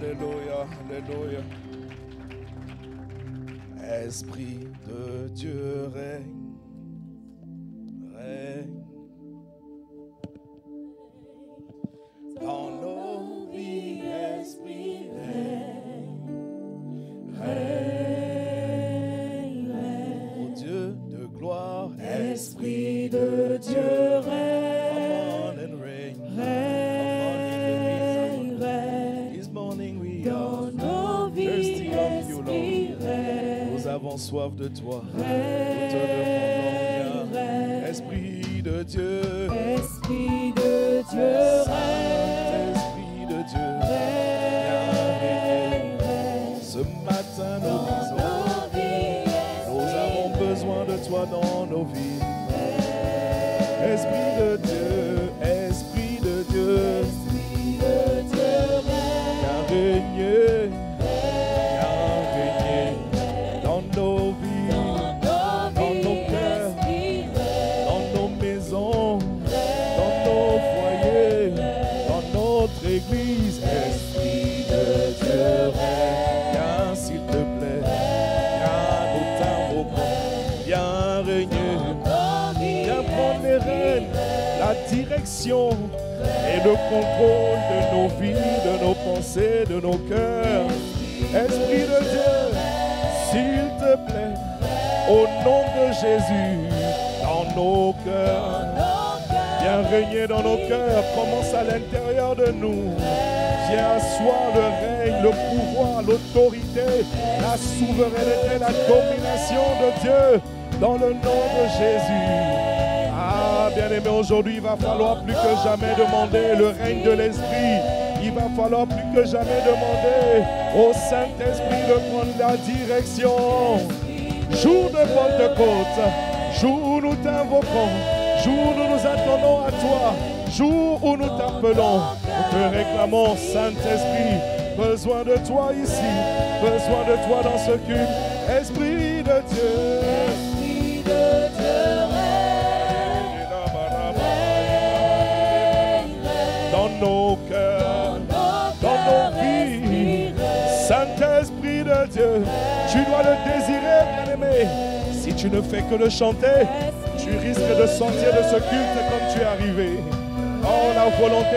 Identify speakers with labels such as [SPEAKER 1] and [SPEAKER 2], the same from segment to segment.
[SPEAKER 1] Alléluia, Alléluia. Esprit de Dieu règne, règne dans nos vies, Esprit règne, règne, règne. Oh Dieu de gloire, Esprit de Dieu règne, come on and reign, règne, règne. This morning we are thirsty of you, Lord. Nous avons soif de toi. Nous te demandons, viens. Esprit de Dieu. Esprit de Dieu. Saint-Esprit de Dieu. Viens. Ce matin, nous disons, nous avons besoin de toi dans nos vies. Esprit de Dieu. Esprit de Dieu. Esprit de Dieu. Viens régner. Église, Esprit de Dieu, viens s'il te plaît, viens nous t'invoquons, viens régner, viens prendre les rênes, la direction et le contrôle de nos vies, de nos pensées, de nos cœurs. Esprit de Dieu, s'il te plaît, au nom de Jésus, dans nos cœurs. Viens régner dans nos cœurs, commence à l'intérieur de nous. Viens asseoir le règne, le pouvoir, l'autorité, la souveraineté, la domination de Dieu dans le nom de Jésus. Ah, bien-aimé, aujourd'hui, il va falloir plus que jamais demander le règne de l'Esprit. Il va falloir plus que jamais demander au Saint-Esprit de prendre la direction. Jour de Pentecôte, jour où nous t'invoquons, jour où nous nous attendons à toi, jour où nous t'appelons, nous te réclamons, Saint-Esprit, besoin de toi ici, besoin de toi dans ce culte, Esprit de Dieu. Esprit de Dieu, règne, dans nos cœurs, dans nos vies, Saint-Esprit de Dieu, tu dois le désirer, bien-aimé. Si tu ne fais que le chanter, tu risques de sortir de ce culte comme tu es arrivé. Oh, la volonté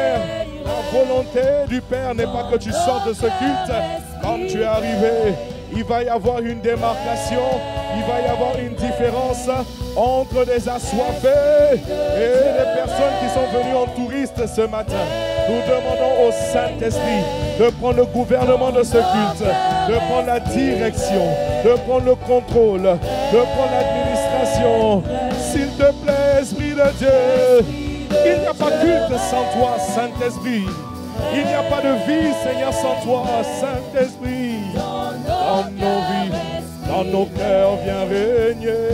[SPEAKER 1] du Père n'est pas que tu sortes de ce culte comme tu es arrivé. Il va y avoir une démarcation, il va y avoir une différence entre des assoiffés et les personnes qui sont venues en touriste ce matin. Nous demandons au Saint-Esprit de prendre le gouvernement de ce culte, de prendre la direction, de prendre le contrôle, de prendre l'administration. S'il te plaît, Esprit de Dieu, il n'y a pas de culte sans toi, Saint-Esprit. Il n'y a pas de vie, Seigneur, sans toi, Saint-Esprit. Dans nos vies, dans nos cœurs, viens régner.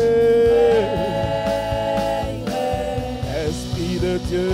[SPEAKER 1] Esprit de Dieu.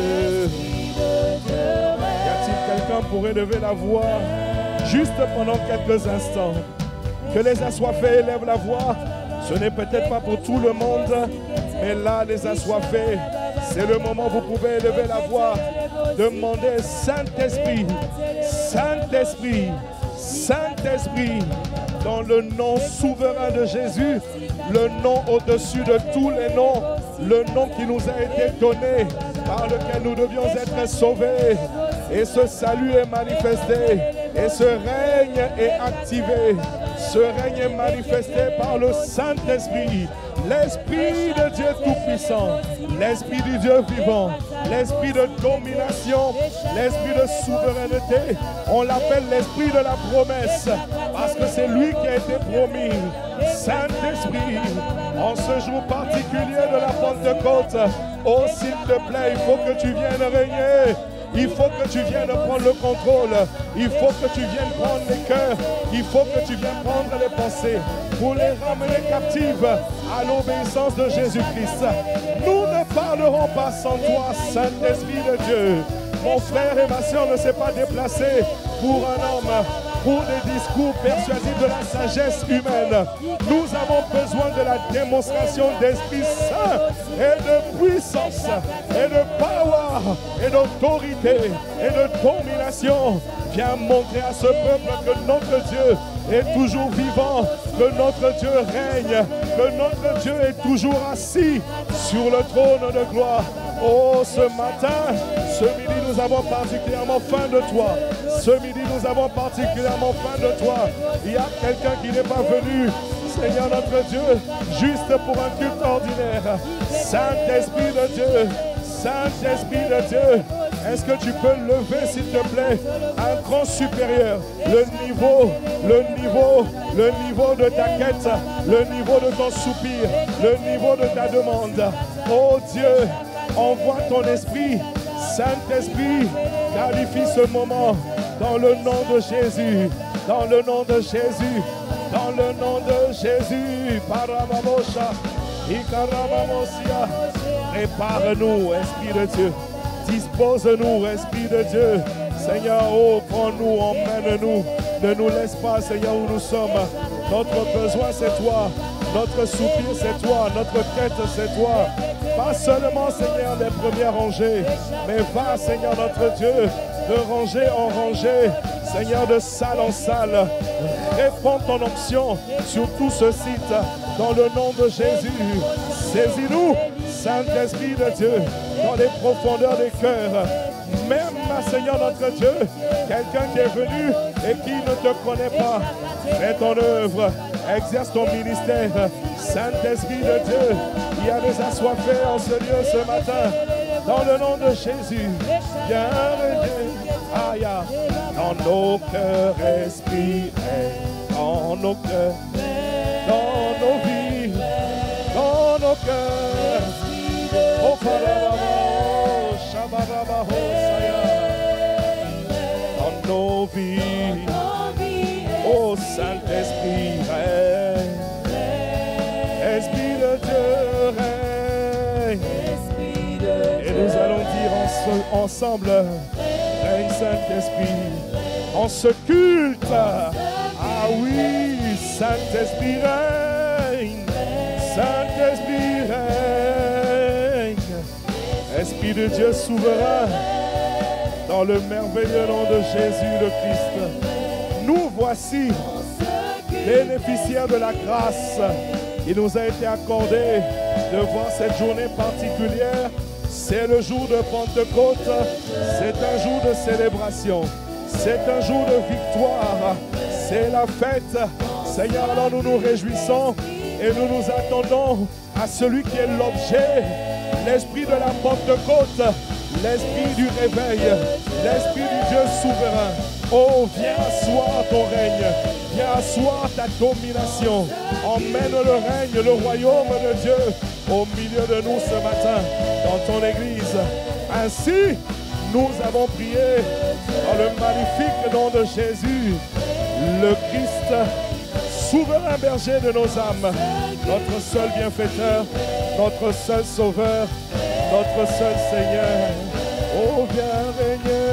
[SPEAKER 1] Y a-t-il quelqu'un pour élever la voix juste pendant quelques instants? Que les assoiffés élèvent la voix. Ce n'est peut-être pas pour tout le monde, mais là, les assoiffés, c'est le moment où vous pouvez élever la voix. Demandez, Saint-Esprit, Saint-Esprit, Saint-Esprit, dans le nom souverain de Jésus, le nom au-dessus de tous les noms, le nom qui nous a été donné, par lequel nous devions être sauvés. Et ce salut est manifesté, et ce règne est activé. Ce règne est manifesté par le Saint-Esprit, l'Esprit de Dieu Tout-Puissant, l'Esprit du Dieu vivant, l'Esprit de domination, l'Esprit de souveraineté. On l'appelle l'Esprit de la promesse, parce que c'est lui qui a été promis. Saint-Esprit, en ce jour particulier de la Pentecôte, oh s'il te plaît, il faut que tu viennes régner. Il faut que tu viennes prendre le contrôle. Il faut que tu viennes prendre les cœurs. Il faut que tu viennes prendre les pensées pour les ramener captives à l'obéissance de Jésus-Christ. Nous ne parlerons pas sans toi, Saint-Esprit de Dieu. Mon frère et ma soeur ne s'est pas déplacé pour un homme. pour des discours persuasifs de la sagesse humaine. Nous avons besoin de la démonstration d'Esprit Saint et de puissance et de power et d'autorité et de domination. Viens montrer à ce peuple que notre Dieu est toujours vivant, que notre Dieu règne, que notre Dieu est toujours assis sur le trône de gloire. Oh, ce matin, ce midi, nous avons particulièrement faim de toi. Ce midi, nous avons particulièrement faim de toi. Il y a quelqu'un qui n'est pas venu, Seigneur notre Dieu, juste pour un culte ordinaire. Saint-Esprit de Dieu, Saint-Esprit de Dieu, est-ce que tu peux lever, s'il te plaît, un cran supérieur, le niveau de ta quête, le niveau de ton soupir, le niveau de ta demande. Oh Dieu, envoie ton esprit, Saint-Esprit, qualifie ce moment dans le nom de Jésus, dans le nom de Jésus, dans le nom de Jésus. Paramamosha, Ikaramamosia, prépare-nous, Esprit de Dieu. Dispose-nous, Esprit de Dieu. Seigneur, oh, prends-nous, emmène-nous. Ne nous laisse pas, Seigneur, où nous sommes. Notre besoin, c'est toi. Notre soupir, c'est toi. Notre quête, c'est toi. Pas seulement, Seigneur, des premières rangées, mais va, Seigneur, notre Dieu, de rangée en rangée. Seigneur, de salle en salle. Répands ton onction sur tout ce site. Dans le nom de Jésus. Saisis-nous, Saint-Esprit de Dieu, dans les profondeurs des cœurs. Même, Seigneur notre Dieu, quelqu'un qui est venu et qui ne te connaît pas, fais ton œuvre, exerce ton ministère. Saint-Esprit de Dieu, il y a des assoiffés en ce lieu ce matin. Dans le nom de Jésus, viens régner dans nos cœurs, Esprit, dans nos cœurs, dans nos vies, dans nos cœurs. Oh, dans nos vies, oh Saint-Esprit, règne, Esprit de Dieu, règne. Et nous allons dire ensemble, règne Saint-Esprit, en ce culte. Ah oui, Saint-Esprit règne, Saint-Esprit règne. Esprit de Dieu souverain, dans le merveilleux nom de Jésus le Christ, nous voici bénéficiaires de la grâce qui nous a été accordée de voir cette journée particulière. C'est le jour de Pentecôte, c'est un jour de célébration, c'est un jour de victoire, c'est la fête. Seigneur, alors nous nous réjouissons et nous nous attendons à celui qui est l'objet, l'esprit de la Pentecôte, l'esprit du réveil, l'esprit du Dieu souverain. Oh, viens asseoir ton règne, viens asseoir ta domination. Emmène le règne, le royaume de Dieu au milieu de nous ce matin, dans ton église. Ainsi, nous avons prié dans le magnifique nom de Jésus, le Christ, souverain berger de nos âmes, notre seul bienfaiteur, notre seul sauveur, notre seul Seigneur. Oh, viens régner.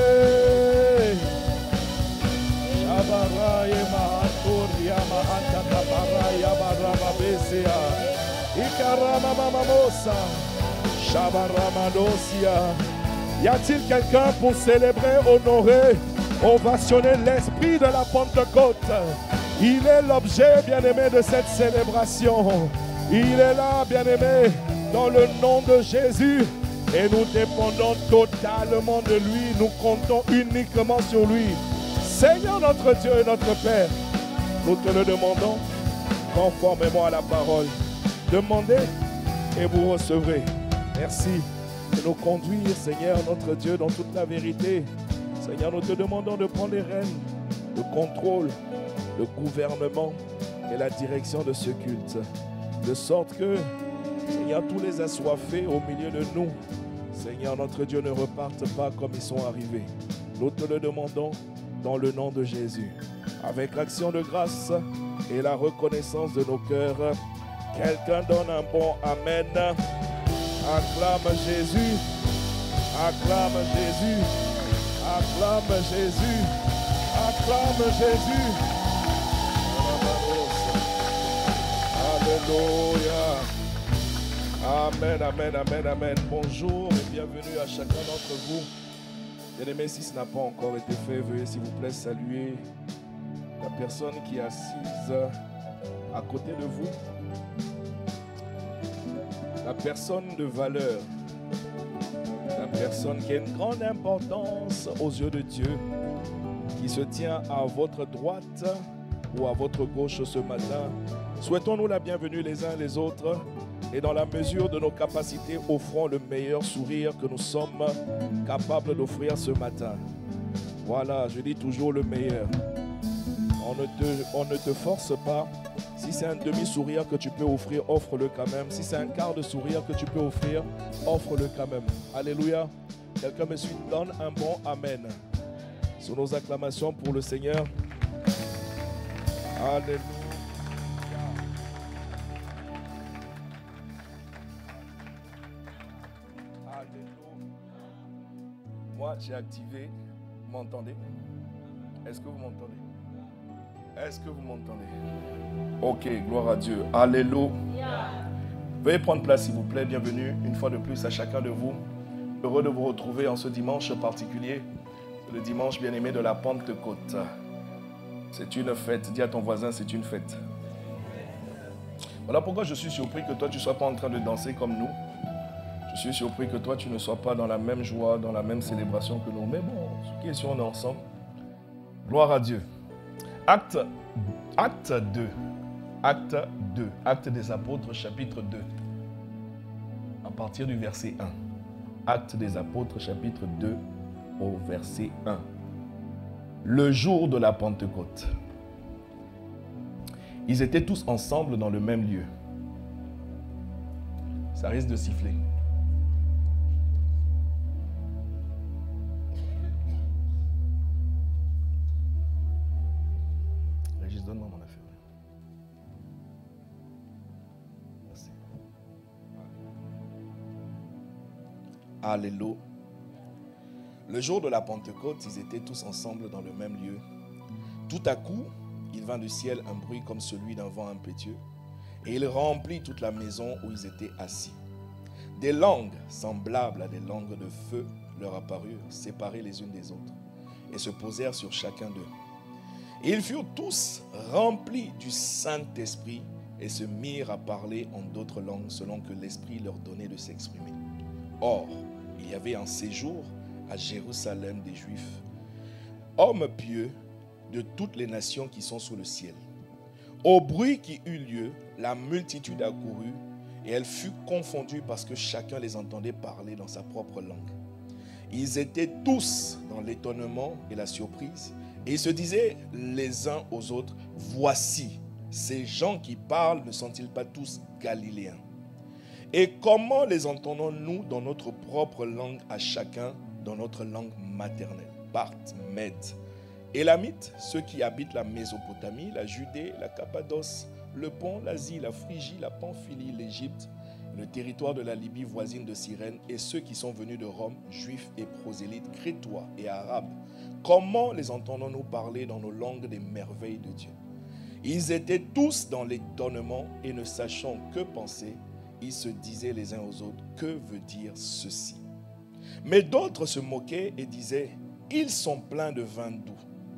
[SPEAKER 1] Y a-t-il quelqu'un pour célébrer, honorer, ovationner l'esprit de la Pentecôte? Il est l'objet, bien-aimé, de cette célébration. Il est là, bien-aimé, dans le nom de Jésus. Et nous dépendons totalement de lui. Nous comptons uniquement sur lui. Seigneur notre Dieu et notre Père, nous te le demandons conformément à la parole. Demandez et vous recevrez. Merci de nous conduire, Seigneur notre Dieu, dans toute la vérité. Seigneur, nous te demandons de prendre les rênes, le contrôle, le gouvernement et la direction de ce culte. De sorte que, Seigneur, tous les assoiffés au milieu de nous, Seigneur, notre Dieu, ne repartent pas comme ils sont arrivés. Nous te le demandons dans le nom de Jésus. Avec l'action de grâce et la reconnaissance de nos cœurs, quelqu'un donne un bon Amen. Acclame Jésus. Acclame Jésus. Acclame Jésus. Acclame Jésus. Alléluia. Amen, amen, amen, amen. Bonjour et bienvenue à chacun d'entre vous. Bien-aimés, si ce n'a pas encore été fait, veuillez s'il vous plaît saluer la personne qui est assise à côté de vous. La personne de valeur. La personne qui a une grande importance aux yeux de Dieu, qui se tient à votre droite ou à votre gauche ce matin. Souhaitons-nous la bienvenue les uns les autres et dans la mesure de nos capacités, offrons le meilleur sourire que nous sommes capables d'offrir ce matin. Voilà, je dis toujours le meilleur. On ne te force pas. Si c'est un demi-sourire que tu peux offrir, offre-le quand même. Si c'est un quart de sourire que tu peux offrir, offre-le quand même. Alléluia. Quelqu'un me suit, donne un bon amen. Sur nos acclamations pour le Seigneur. Alléluia. Alléluia. Moi, j'ai activé. Vous m'entendez? Est-ce que vous m'entendez? Est-ce que vous m'entendez? Ok, gloire à Dieu. Alléluia. Veuillez prendre place, s'il vous plaît. Bienvenue une fois de plus à chacun de vous. Heureux de vous retrouver en ce dimanche particulier. Le dimanche bien-aimé de la Pentecôte. C'est une fête. Dis à ton voisin, c'est une fête. Voilà pourquoi je suis surpris que toi, tu ne sois pas en train de danser comme nous. Je suis surpris que toi, tu ne sois pas dans la même joie, dans la même célébration que nous. Mais bon, ce qui est sûr, on est ensemble. Gloire à Dieu. Acte 2. Acte 2. Acte des Apôtres, chapitre 2. À partir du verset 1. Acte des Apôtres, chapitre 2, au verset 1. Le jour de la Pentecôte. Ils étaient tous ensemble dans le même lieu. Ça risque de siffler. Régis, donne-moi mon affaire. Merci. Alléluia. Le jour de la Pentecôte, ils étaient tous ensemble dans le même lieu. Tout à coup, il vint du ciel un bruit comme celui d'un vent impétueux, et il remplit toute la maison où ils étaient assis. Des langues semblables à des langues de feu leur apparurent, séparées les unes des autres, et se posèrent sur chacun d'eux. Et ils furent tous remplis du Saint-Esprit, et se mirent à parler en d'autres langues, selon que l'Esprit leur donnait de s'exprimer. Or, il y avait un séjour à Jérusalem des Juifs, hommes pieux de toutes les nations qui sont sous le ciel. Au bruit qui eut lieu, la multitude accourut et elle fut confondue parce que chacun les entendait parler dans sa propre langue. Ils étaient tous dans l'étonnement et la surprise et ils se disaient les uns aux autres, voici, ces gens qui parlent ne sont-ils pas tous galiléens? Et comment les entendons-nous dans notre propre langue à chacun dans notre langue maternelle? Parthes, Mèdes, Élamites, ceux qui habitent la Mésopotamie, la Judée, la Cappadoce, le Pont, l'Asie, la Phrygie, la Pamphylie, l'Égypte, le territoire de la Libye voisine de Cyrène, et ceux qui sont venus de Rome, juifs et prosélytes, crétois et arabes. Comment les entendons-nous parler dans nos langues des merveilles de Dieu? Ils étaient tous dans l'étonnement et ne sachant que penser, ils se disaient les uns aux autres, que veut dire ceci? Mais d'autres se moquaient et disaient, ils sont pleins de vin doux.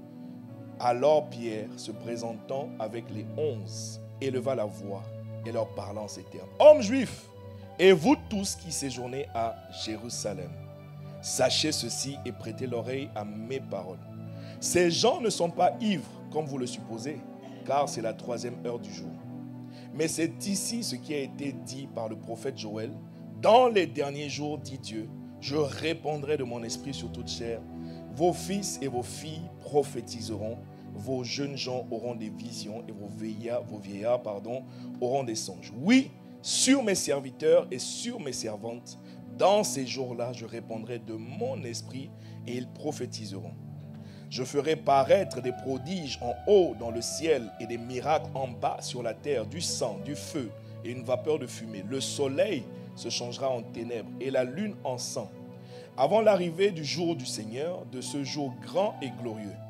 [SPEAKER 1] Alors Pierre, se présentant avec les 11, éleva la voix et leur parla en ces termes. Hommes juifs, et vous tous qui séjournez à Jérusalem, sachez ceci et prêtez l'oreille à mes paroles. Ces gens ne sont pas ivres, comme vous le supposez, car c'est la 3e heure du jour. Mais c'est ici ce qui a été dit par le prophète Joël. Dans les derniers jours, dit Dieu, je répandrai de mon esprit sur toute chair. Vos fils et vos filles prophétiseront. Vos jeunes gens auront des visions et vos vieillards auront des songes. Oui, sur mes serviteurs et sur mes servantes, dans ces jours-là, je répandrai de mon esprit et ils prophétiseront. Je ferai paraître des prodiges en haut dans le ciel et des miracles en bas sur la terre, du sang, du feu et une vapeur de fumée. Le soleil se changera en ténèbres et la lune en sang, avant l'arrivée du jour du Seigneur, de ce jour grand et glorieux.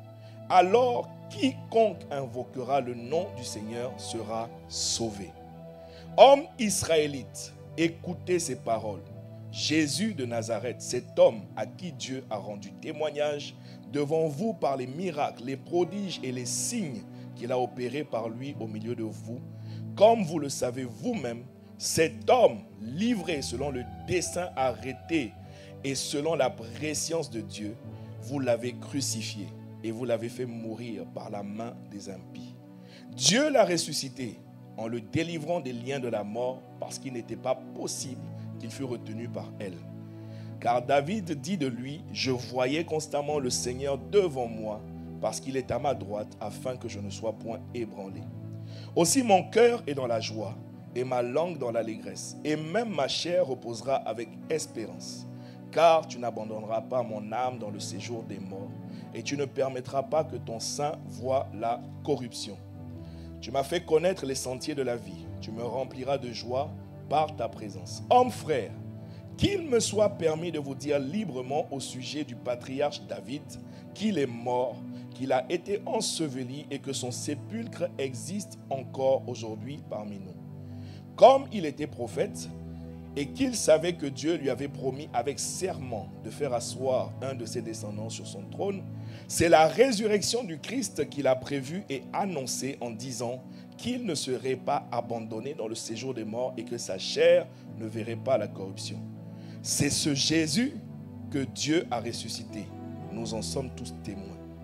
[SPEAKER 1] Alors, quiconque invoquera le nom du Seigneur sera sauvé. Hommes israélites, écoutez ces paroles. Jésus de Nazareth, cet homme à qui Dieu a rendu témoignage devant vous par les miracles, les prodiges et les signes qu'il a opérés par lui au milieu de vous, comme vous le savez vous-même, cet homme livré selon le dessein arrêté et selon la prescience de Dieu, vous l'avez crucifié et vous l'avez fait mourir par la main des impies. Dieu l'a ressuscité en le délivrant des liens de la mort parce qu'il n'était pas possible qu'il fût retenu par elle. Car David dit de lui, « Je voyais constamment le Seigneur devant moi parce qu'il est à ma droite afin que je ne sois point ébranlé. Aussi mon cœur est dans la joie et ma langue dans l'allégresse et même ma chair reposera avec espérance. Car tu n'abandonneras pas mon âme dans le séjour des morts et tu ne permettras pas que ton sein voie la corruption. Tu m'as fait connaître les sentiers de la vie. Tu me rempliras de joie par ta présence. Hommes frères, qu'il me soit permis de vous dire librement au sujet du patriarche David qu'il est mort, qu'il a été enseveli et que son sépulcre existe encore aujourd'hui parmi nous. Comme il était prophète et qu'il savait que Dieu lui avait promis avec serment de faire asseoir un de ses descendants sur son trône, c'est la résurrection du Christ qu'il a prévue et annoncée en disant qu'il ne serait pas abandonné dans le séjour des morts et que sa chair ne verrait pas la corruption. C'est ce Jésus que Dieu a ressuscité. Nous en sommes tous témoins.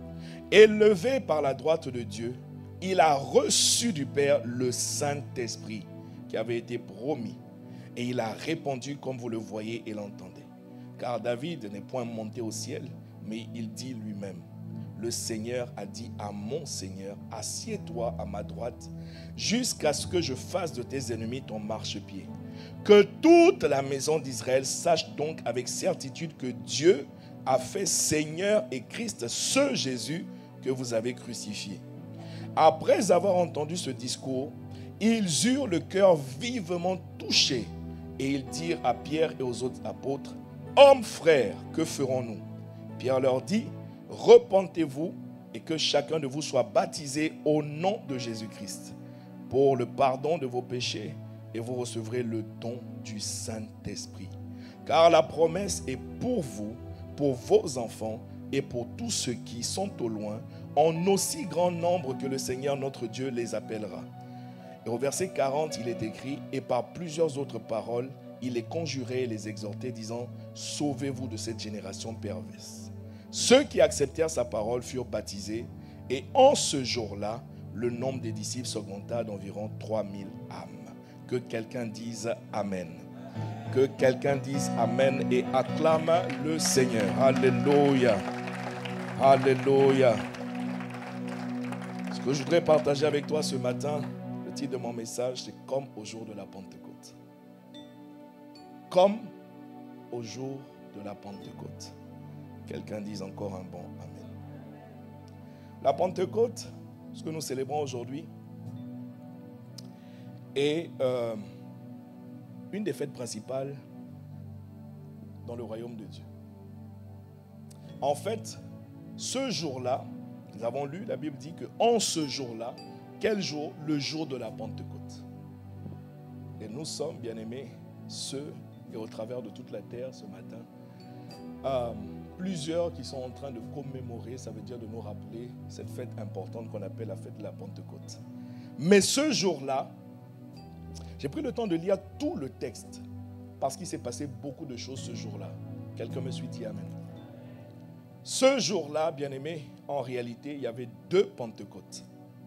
[SPEAKER 1] Élevé par la droite de Dieu, il a reçu du Père le Saint-Esprit qui avait été promis. Et il a répondu comme vous le voyez et l'entendez. Car David n'est point monté au ciel, mais il dit lui-même, le Seigneur a dit à mon Seigneur, assieds-toi à ma droite, jusqu'à ce que je fasse de tes ennemis ton marchepied. Que toute la maison d'Israël sache donc avec certitude que Dieu a fait Seigneur et Christ ce Jésus que vous avez crucifié. Après avoir entendu ce discours, ils eurent le cœur vivement touché et ils dirent à Pierre et aux autres apôtres, « Hommes frères, que ferons-nous » Pierre leur dit, « Repentez-vous et que chacun de vous soit baptisé au nom de Jésus-Christ pour le pardon de vos péchés et vous recevrez le don du Saint-Esprit. Car la promesse est pour vous, pour vos enfants et pour tous ceux qui sont au loin, en aussi grand nombre que le Seigneur notre Dieu les appellera. » Et au verset 40, il est écrit, et par plusieurs autres paroles, il les conjurait et les exhortait, disant, « Sauvez-vous de cette génération perverse. » Ceux qui acceptèrent sa parole furent baptisés, et en ce jour-là, le nombre des disciples s'augmenta d'environ 3000 âmes. Que quelqu'un dise Amen. Que quelqu'un dise Amen et acclame le Seigneur. Alléluia. Alléluia. Ce que je voudrais partager avec toi ce matin, le titre de mon message, c'est « Comme au jour de la Pentecôte ». Comme au jour de la Pentecôte. Quelqu'un dise encore un bon Amen. La Pentecôte, ce que nous célébrons aujourd'hui, est une des fêtes principales dans le royaume de Dieu. En fait, ce jour-là, nous avons lu, la Bible dit qu'en ce jour-là, quel jour? Le jour de la Pentecôte. Et nous sommes, bien-aimés, ceux, et au travers de toute la terre ce matin, plusieurs qui sont en train de commémorer, ça veut dire de nous rappeler cette fête importante qu'on appelle la fête de la Pentecôte. Mais ce jour-là, j'ai pris le temps de lire tout le texte parce qu'il s'est passé beaucoup de choses ce jour-là. Quelqu'un me suit, dit Amen. Ce jour-là, bien-aimés, en réalité, il y avait 2 Pentecôtes.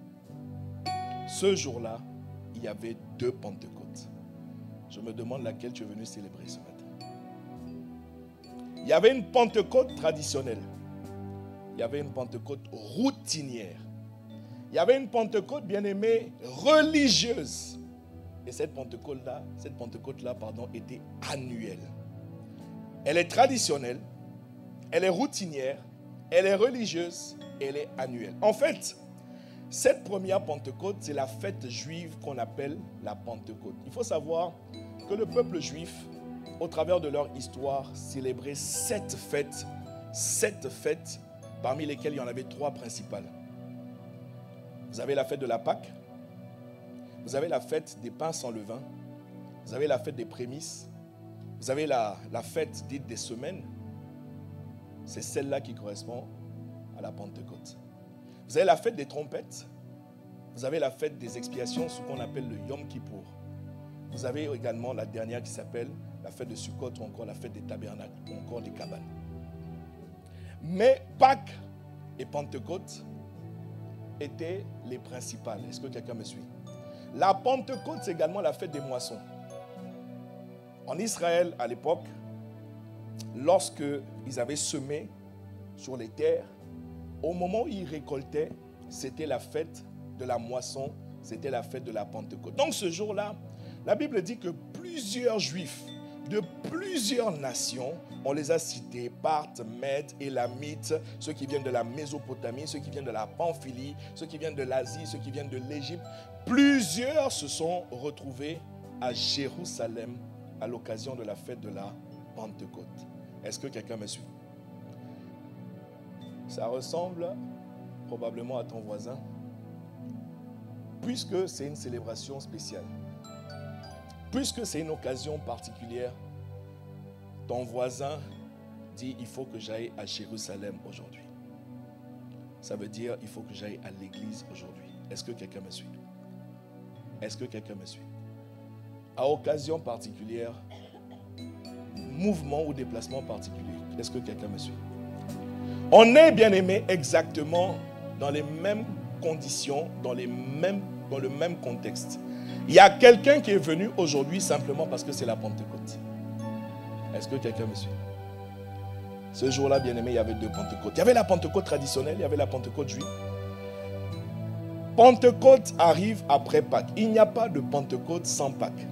[SPEAKER 1] Ce jour-là, il y avait 2 Pentecôtes. Je me demande laquelle tu es venu célébrer ce matin. Il y avait une Pentecôte traditionnelle. Il y avait une Pentecôte routinière. Il y avait une Pentecôte, bien-aimée, religieuse. Et cette Pentecôte-là, était annuelle. Elle est traditionnelle, elle est routinière, elle est religieuse, elle est annuelle. En fait, cette première Pentecôte, c'est la fête juive qu'on appelle la Pentecôte. Il faut savoir que le peuple juif, au travers de leur histoire, célébrait 7 fêtes parmi lesquelles il y en avait 3 principales. Vous avez la fête de la Pâque, vous avez la fête des pains sans levain, vous avez la fête des prémices, vous avez la fête dite des semaines. C'est celle-là qui correspond à la Pentecôte. Vous avez la fête des trompettes, vous avez la fête des expiations, ce qu'on appelle le Yom Kippour. Vous avez également la dernière qui s'appelle la fête de Sukkot ou encore la fête des tabernacles ou encore des cabanes. Mais Pâques et Pentecôte étaient les principales. Est-ce que quelqu'un me suit? La Pentecôte, c'est également la fête des moissons. En Israël, à l'époque, lorsque ils avaient semé sur les terres, au moment où ils récoltaient, c'était la fête de la moisson, c'était la fête de la Pentecôte. Donc ce jour-là, la Bible dit que plusieurs Juifs de plusieurs nations, on les a cités, Parthes, Mèdes, Élamites, ceux qui viennent de la Mésopotamie, ceux qui viennent de la Pamphylie, ceux qui viennent de l'Asie, ceux qui viennent de l'Égypte. Plusieurs se sont retrouvés à Jérusalem à l'occasion de la fête de la Pentecôte. Est-ce que quelqu'un me suit? Ça ressemble probablement à ton voisin, puisque c'est une célébration spéciale. Puisque c'est une occasion particulière, ton voisin dit il faut que j'aille à Jérusalem aujourd'hui. Ça veut dire il faut que j'aille à l'église aujourd'hui. Est-ce que quelqu'un me suit? Est-ce que quelqu'un me suit? À occasion particulière, mouvement ou déplacement particulier. Est-ce que quelqu'un me suit? On est, bien aimé, exactement dans les mêmes conditions, dans le même contexte. Il y a quelqu'un qui est venu aujourd'hui simplement parce que c'est la Pentecôte. Est-ce que quelqu'un me suit? Ce jour-là, bien aimé, il y avait 2 Pentecôtes. Il y avait la Pentecôte traditionnelle, il y avait la Pentecôte juive. Pentecôte arrive après Pâques. Il n'y a pas de Pentecôte sans Pâques.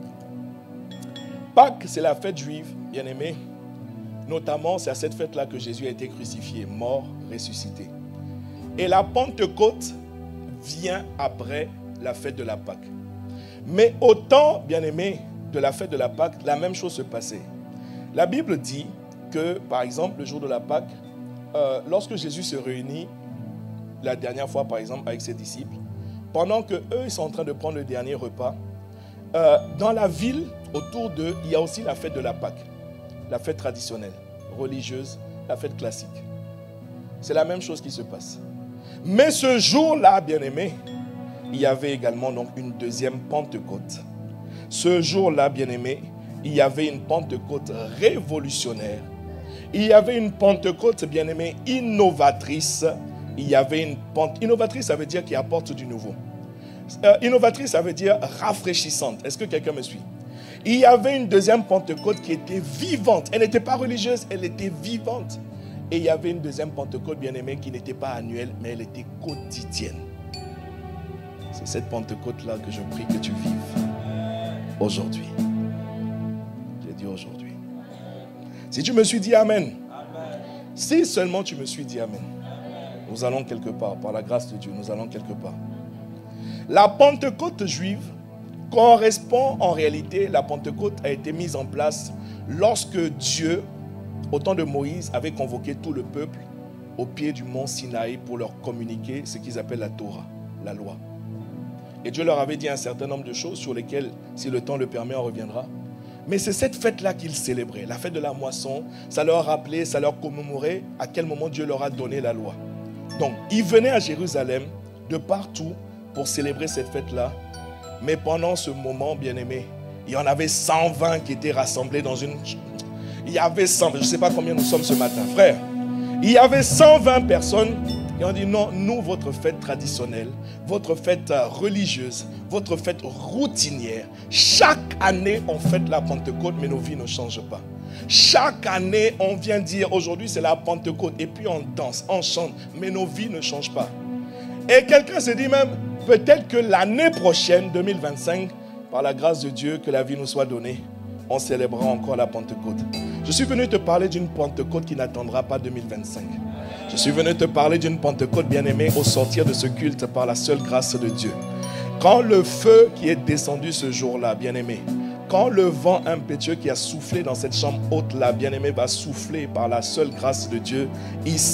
[SPEAKER 1] Pâques, c'est la fête juive, bien aimé. Notamment, c'est à cette fête-là que Jésus a été crucifié, mort, ressuscité. Et la Pentecôte vient après la fête de la Pâque. Mais au temps, bien aimé, de la fête de la Pâque, la même chose se passait. La Bible dit que, par exemple, le jour de la Pâque, lorsque Jésus se réunit, la dernière fois, par exemple, avec ses disciples, pendant qu'eux, ils sont en train de prendre le dernier repas, dans la ville, autour d'eux, il y a aussi la fête de la Pâque, la fête traditionnelle, religieuse, la fête classique. C'est la même chose qui se passe. Mais ce jour-là, bien aimé, il y avait également donc une deuxième Pentecôte. Ce jour-là, bien aimé, il y avait une Pentecôte révolutionnaire. Il y avait une Pentecôte, bien aimé, innovatrice. Il y avait une Pentecôte innovatrice, ça veut dire qui apporte du nouveau. Innovatrice, ça veut dire rafraîchissante. Est-ce que quelqu'un me suit? Il y avait une deuxième Pentecôte qui était vivante. Elle n'était pas religieuse, elle était vivante. Et il y avait une deuxième Pentecôte, bien aimé, qui n'était pas annuelle, mais elle était quotidienne. C'est cette Pentecôte-là que je prie que tu vives aujourd'hui. J'ai dit aujourd'hui. Si tu me suis dit Amen. Amen. Si seulement tu me suis dit Amen. Nous allons quelque part, par la grâce de Dieu, nous allons quelque part. La Pentecôte juive correspond en réalité, la Pentecôte a été mise en place lorsque Dieu, au temps de Moïse, avait convoqué tout le peuple au pied du mont Sinaï pour leur communiquer ce qu'ils appellent la Torah, la loi. Et Dieu leur avait dit un certain nombre de choses sur lesquelles, si le temps le permet, on reviendra. Mais c'est cette fête-là qu'ils célébraient, la fête de la moisson. Ça leur rappelait, ça leur commémorait à quel moment Dieu leur a donné la loi. Donc, ils venaient à Jérusalem de partout pour célébrer cette fête-là. Mais pendant ce moment, bien-aimé, il y en avait 120 qui étaient rassemblés dans une... Il y avait 100, je ne sais pas combien nous sommes ce matin, frère. Il y avait 120 personnes qui ont dit non, nous, votre fête traditionnelle, votre fête religieuse, votre fête routinière, chaque année, on fête la Pentecôte, mais nos vies ne changent pas. Chaque année, on vient dire aujourd'hui, c'est la Pentecôte, et puis on danse, on chante, mais nos vies ne changent pas. Et quelqu'un se dit même, peut-être que l'année prochaine, 2025, par la grâce de Dieu, que la vie nous soit donnée, on célébrera encore la Pentecôte. Je suis venu te parler d'une Pentecôte qui n'attendra pas 2025. Je suis venu te parler d'une Pentecôte bien-aimée au sortir de ce culte par la seule grâce de Dieu. Quand le feu qui est descendu ce jour-là, bien-aimé, quand le vent impétueux qui a soufflé dans cette chambre haute-là, bien-aimé, va souffler par la seule grâce de Dieu, ici,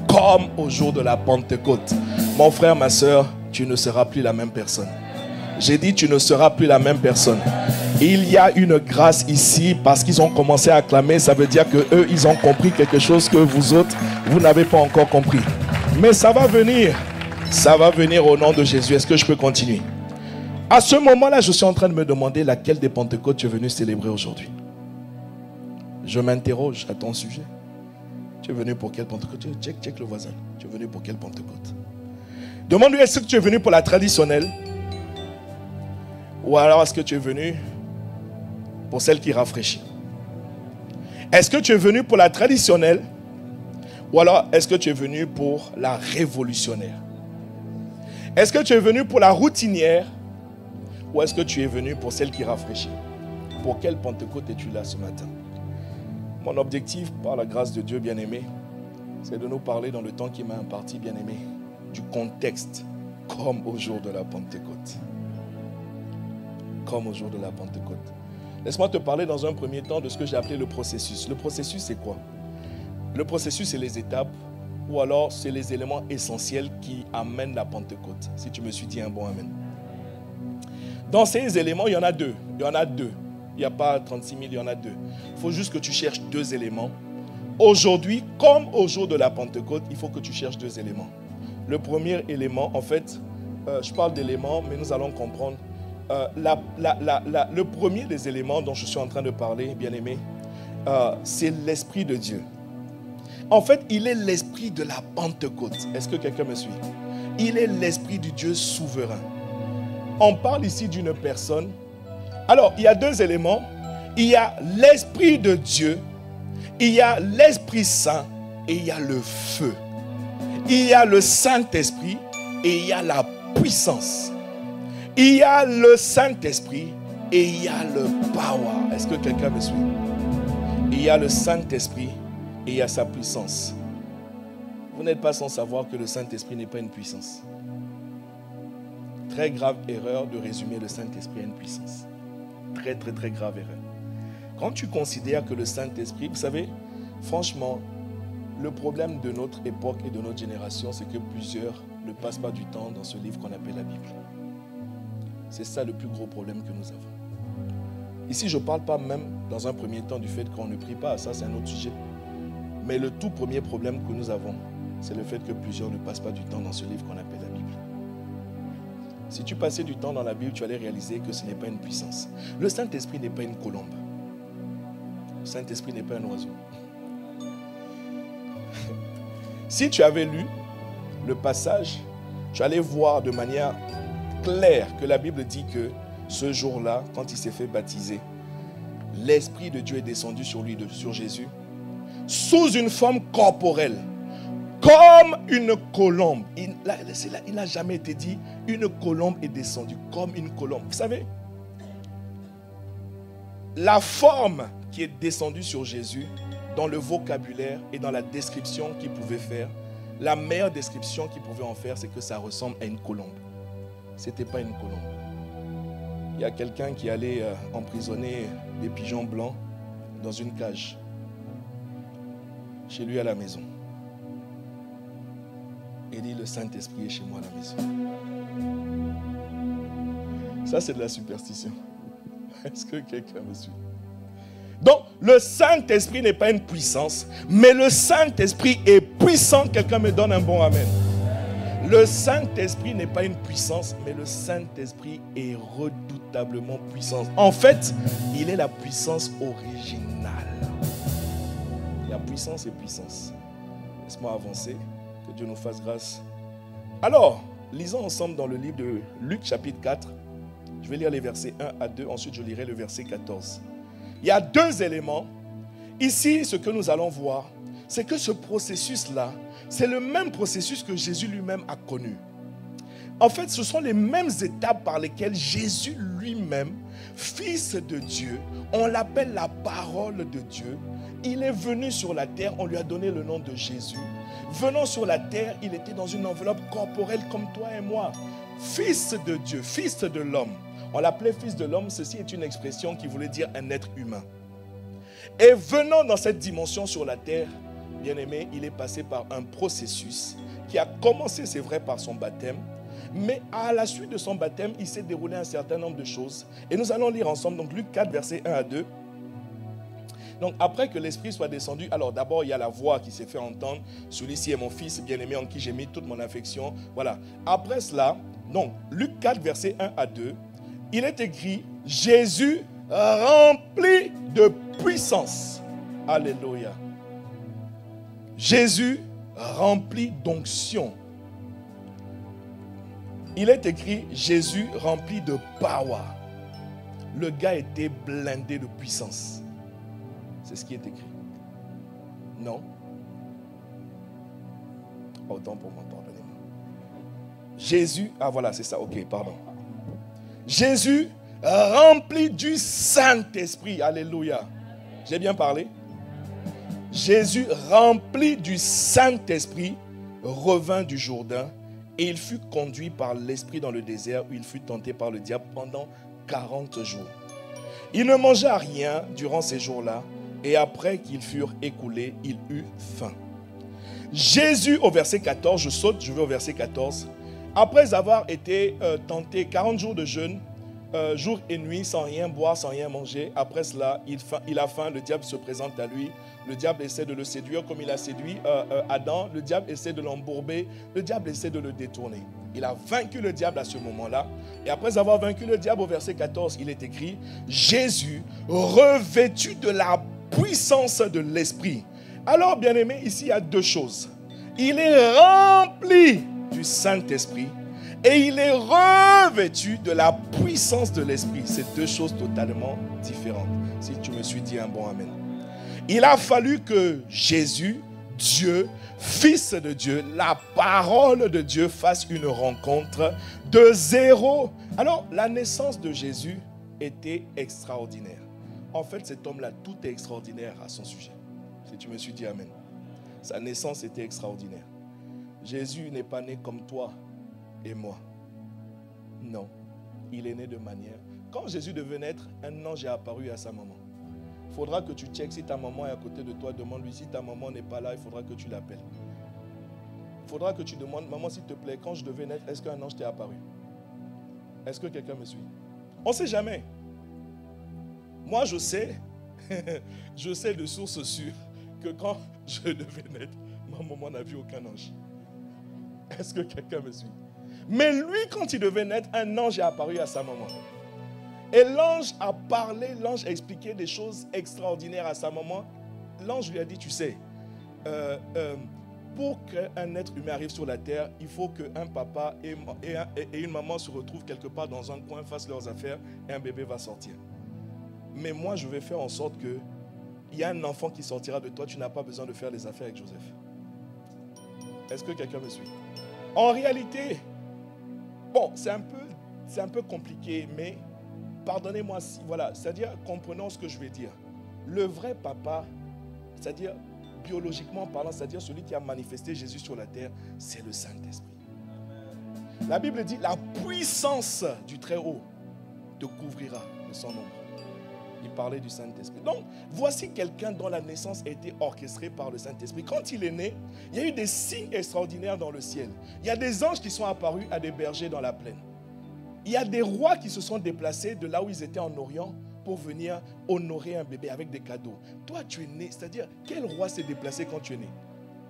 [SPEAKER 1] comme au jour de la Pentecôte. Mon frère, ma soeur, tu ne seras plus la même personne. J'ai dit, tu ne seras plus la même personne. Il y a une grâce ici parce qu'ils ont commencé à acclamer. Ça veut dire que eux, ils ont compris quelque chose que vous autres, vous n'avez pas encore compris. Mais ça va venir. Ça va venir au nom de Jésus. Est-ce que je peux continuer? À ce moment-là, je suis en train de me demander laquelle des Pentecôtes tu es venu célébrer aujourd'hui. Je m'interroge à ton sujet. Tu es venu pour quelle Pentecôte? Check le voisin. Tu es venu pour quelle Pentecôte? Demande-lui, est-ce que tu es venu pour la traditionnelle? Ou alors est-ce que tu es venu pour celle qui rafraîchit? Est-ce que tu es venu pour la traditionnelle? Ou alors est-ce que tu es venu pour la révolutionnaire? Est-ce que tu es venu pour la routinière? Ou est-ce que tu es venu pour celle qui rafraîchit? Pour quelle Pentecôte es-tu là ce matin? Mon objectif, par la grâce de Dieu bien-aimé, c'est de nous parler dans le temps qui m'a imparti, bien-aimé, du contexte, comme au jour de la Pentecôte. Comme au jour de la Pentecôte. Laisse-moi te parler dans un premier temps de ce que j'ai appelé le processus. Le processus, c'est quoi? Le processus, c'est les étapes, ou alors c'est les éléments essentiels qui amènent la Pentecôte. Si tu me suis dit un bon amen. Dans ces éléments, il y en a deux. Il y en a deux. Il n'y a pas 36 000, il y en a deux. Il faut juste que tu cherches deux éléments. Aujourd'hui, comme au jour de la Pentecôte, il faut que tu cherches deux éléments. Le premier élément, en fait, je parle d'éléments, mais nous allons comprendre. Le premier des éléments dont je suis en train de parler, bien-aimé, c'est l'Esprit de Dieu. En fait, il est l'Esprit de la Pentecôte. Est-ce que quelqu'un me suit? Il est l'Esprit du Dieu souverain. On parle ici d'une personne. Alors, il y a deux éléments. Il y a l'Esprit de Dieu, il y a l'Esprit Saint et il y a le feu. Il y a le Saint-Esprit et il y a la puissance. Il y a le Saint-Esprit et il y a le power. Est-ce que quelqu'un me suit? Il y a le Saint-Esprit et il y a sa puissance. Vous n'êtes pas sans savoir que le Saint-Esprit n'est pas une puissance. Très grave erreur de résumer le Saint-Esprit à une puissance. Très, très, très grave erreur. Quand tu considères que le Saint-Esprit, vous savez, franchement, le problème de notre époque et de notre génération, c'est que plusieurs ne passent pas du temps dans ce livre qu'on appelle la Bible. C'est ça le plus gros problème que nous avons. Ici, je ne parle pas même dans un premier temps du fait qu'on ne prie pas, ça c'est un autre sujet. Mais le tout premier problème que nous avons, c'est le fait que plusieurs ne passent pas du temps dans ce livre qu'on appelle la Bible. Si tu passais du temps dans la Bible, tu allais réaliser que ce n'est pas une puissance. Le Saint-Esprit n'est pas une colombe. Le Saint-Esprit n'est pas un oiseau. Si tu avais lu le passage, tu allais voir de manière claire que la Bible dit que ce jour-là, quand il s'est fait baptiser, l'Esprit de Dieu est descendu sur lui, sur Jésus, sous une forme corporelle, comme une colombe. Il n'a jamais été dit, une colombe est descendue, comme une colombe. Vous savez, la forme qui est descendue sur Jésus, dans le vocabulaire et dans la description qu'il pouvait faire, la meilleure description qu'il pouvait en faire, c'est que ça ressemble à une colombe. Ce n'était pas une colombe. Il y a quelqu'un qui allait emprisonner des pigeons blancs dans une cage, chez lui à la maison. Il dit, le Saint-Esprit est chez moi à la maison. Ça, c'est de la superstition. Est-ce que quelqu'un me suit? Donc, le Saint-Esprit n'est pas une puissance, mais le Saint-Esprit est puissant. Quelqu'un me donne un bon amen. Le Saint-Esprit n'est pas une puissance, mais le Saint-Esprit est redoutablement puissant. En fait, il est la puissance originale. Il y a puissance et puissance. Laisse-moi avancer, que Dieu nous fasse grâce. Alors, lisons ensemble dans le livre de Luc chapitre 4. Je vais lire les versets 1 à 2, ensuite je lirai le verset 14. Il y a deux éléments. Ici, ce que nous allons voir, c'est que ce processus-là, c'est le même processus que Jésus lui-même a connu. En fait, ce sont les mêmes étapes par lesquelles Jésus lui-même, Fils de Dieu, on l'appelle la parole de Dieu. Il est venu sur la terre, on lui a donné le nom de Jésus. Venant sur la terre, il était dans une enveloppe corporelle comme toi et moi. Fils de Dieu, fils de l'homme. On l'appelait fils de l'homme, ceci est une expression qui voulait dire un être humain. Et venant dans cette dimension sur la terre, bien-aimé, il est passé par un processus qui a commencé, c'est vrai, par son baptême, mais à la suite de son baptême, il s'est déroulé un certain nombre de choses. Et nous allons lire ensemble, donc Luc 4, versets 1 à 2. Donc après que l'Esprit soit descendu, alors d'abord il y a la voix qui s'est fait entendre. Celui-ci est mon fils bien-aimé en qui j'ai mis toute mon affection. Voilà. Après cela, donc Luc 4, versets 1 à 2, il est écrit, Jésus rempli de puissance. Alléluia. Jésus rempli d'onction. Il est écrit, Jésus rempli de power. Le gars était blindé de puissance. C'est ce qui est écrit. Non? Autant pour moi, pardonnez-moi. Jésus, ah voilà, c'est ça, ok, pardon. Jésus rempli du Saint-Esprit, alléluia. J'ai bien parlé? Jésus rempli du Saint-Esprit revint du Jourdain et il fut conduit par l'Esprit dans le désert où il fut tenté par le diable pendant 40 jours. Il ne mangea rien durant ces jours-là. Et après qu'ils furent écoulés, il eut faim. Jésus, au verset 14, je saute, je vais au verset 14. Après avoir été tenté 40 jours de jeûne, jour et nuit, sans rien boire, sans rien manger, après cela, il a faim, le diable se présente à lui. Le diable essaie de le séduire comme il a séduit Adam. Le diable essaie de l'embourber. Le diable essaie de le détourner. Il a vaincu le diable à ce moment-là. Et après avoir vaincu le diable, au verset 14, il est écrit, Jésus, revêtu de la puissance de l'Esprit. Alors, bien-aimé, ici, il y a deux choses. Il est rempli du Saint-Esprit et il est revêtu de la puissance de l'Esprit. C'est deux choses totalement différentes. Si tu me suis dit un bon amen. Il a fallu que Jésus, Dieu, Fils de Dieu, la parole de Dieu fasse une rencontre de zéro. Alors, la naissance de Jésus était extraordinaire. En fait, cet homme-là, tout est extraordinaire à son sujet. Si tu me suis dit amen. Sa naissance était extraordinaire. Jésus n'est pas né comme toi et moi. Non. Il est né de manière... Quand Jésus devait naître, un ange est apparu à sa maman. Il faudra que tu checkes si ta maman est à côté de toi. Demande-lui si ta maman n'est pas là, il faudra que tu l'appelles. Il faudra que tu demandes, maman, s'il te plaît, quand je devais naître, est-ce qu'un ange t'est apparu? Est-ce que quelqu'un me suit? On ne sait jamais. Moi, je sais de source sûre que quand je devais naître, ma maman n'a vu aucun ange. Est-ce que quelqu'un me suit? Mais lui, quand il devait naître, un ange est apparu à sa maman. Et l'ange a parlé, l'ange a expliqué des choses extraordinaires à sa maman. L'ange lui a dit, tu sais, pour qu'un être humain arrive sur la terre, il faut qu'un papa et une maman se retrouvent quelque part dans un coin, fassent leurs affaires et un bébé va sortir. Mais moi, je vais faire en sorte qu'il y a un enfant qui sortira de toi, tu n'as pas besoin de faire les affaires avec Joseph. Est-ce que quelqu'un me suit? En réalité, bon, c'est un peu compliqué, mais pardonnez-moi si, voilà, c'est-à-dire, comprenons ce que je vais dire. Le vrai papa, c'est-à-dire, biologiquement parlant, c'est-à-dire celui qui a manifesté Jésus sur la terre, c'est le Saint-Esprit. La Bible dit, la puissance du Très-Haut te couvrira de son ombre. Il parlait du Saint-Esprit. Donc, voici quelqu'un dont la naissance a été orchestrée par le Saint-Esprit. Quand il est né, il y a eu des signes extraordinaires dans le ciel. Il y a des anges qui sont apparus à des bergers dans la plaine. Il y a des rois qui se sont déplacés de là où ils étaient en Orient pour venir honorer un bébé avec des cadeaux. Toi, tu es né, c'est-à-dire, quel roi s'est déplacé quand tu es né?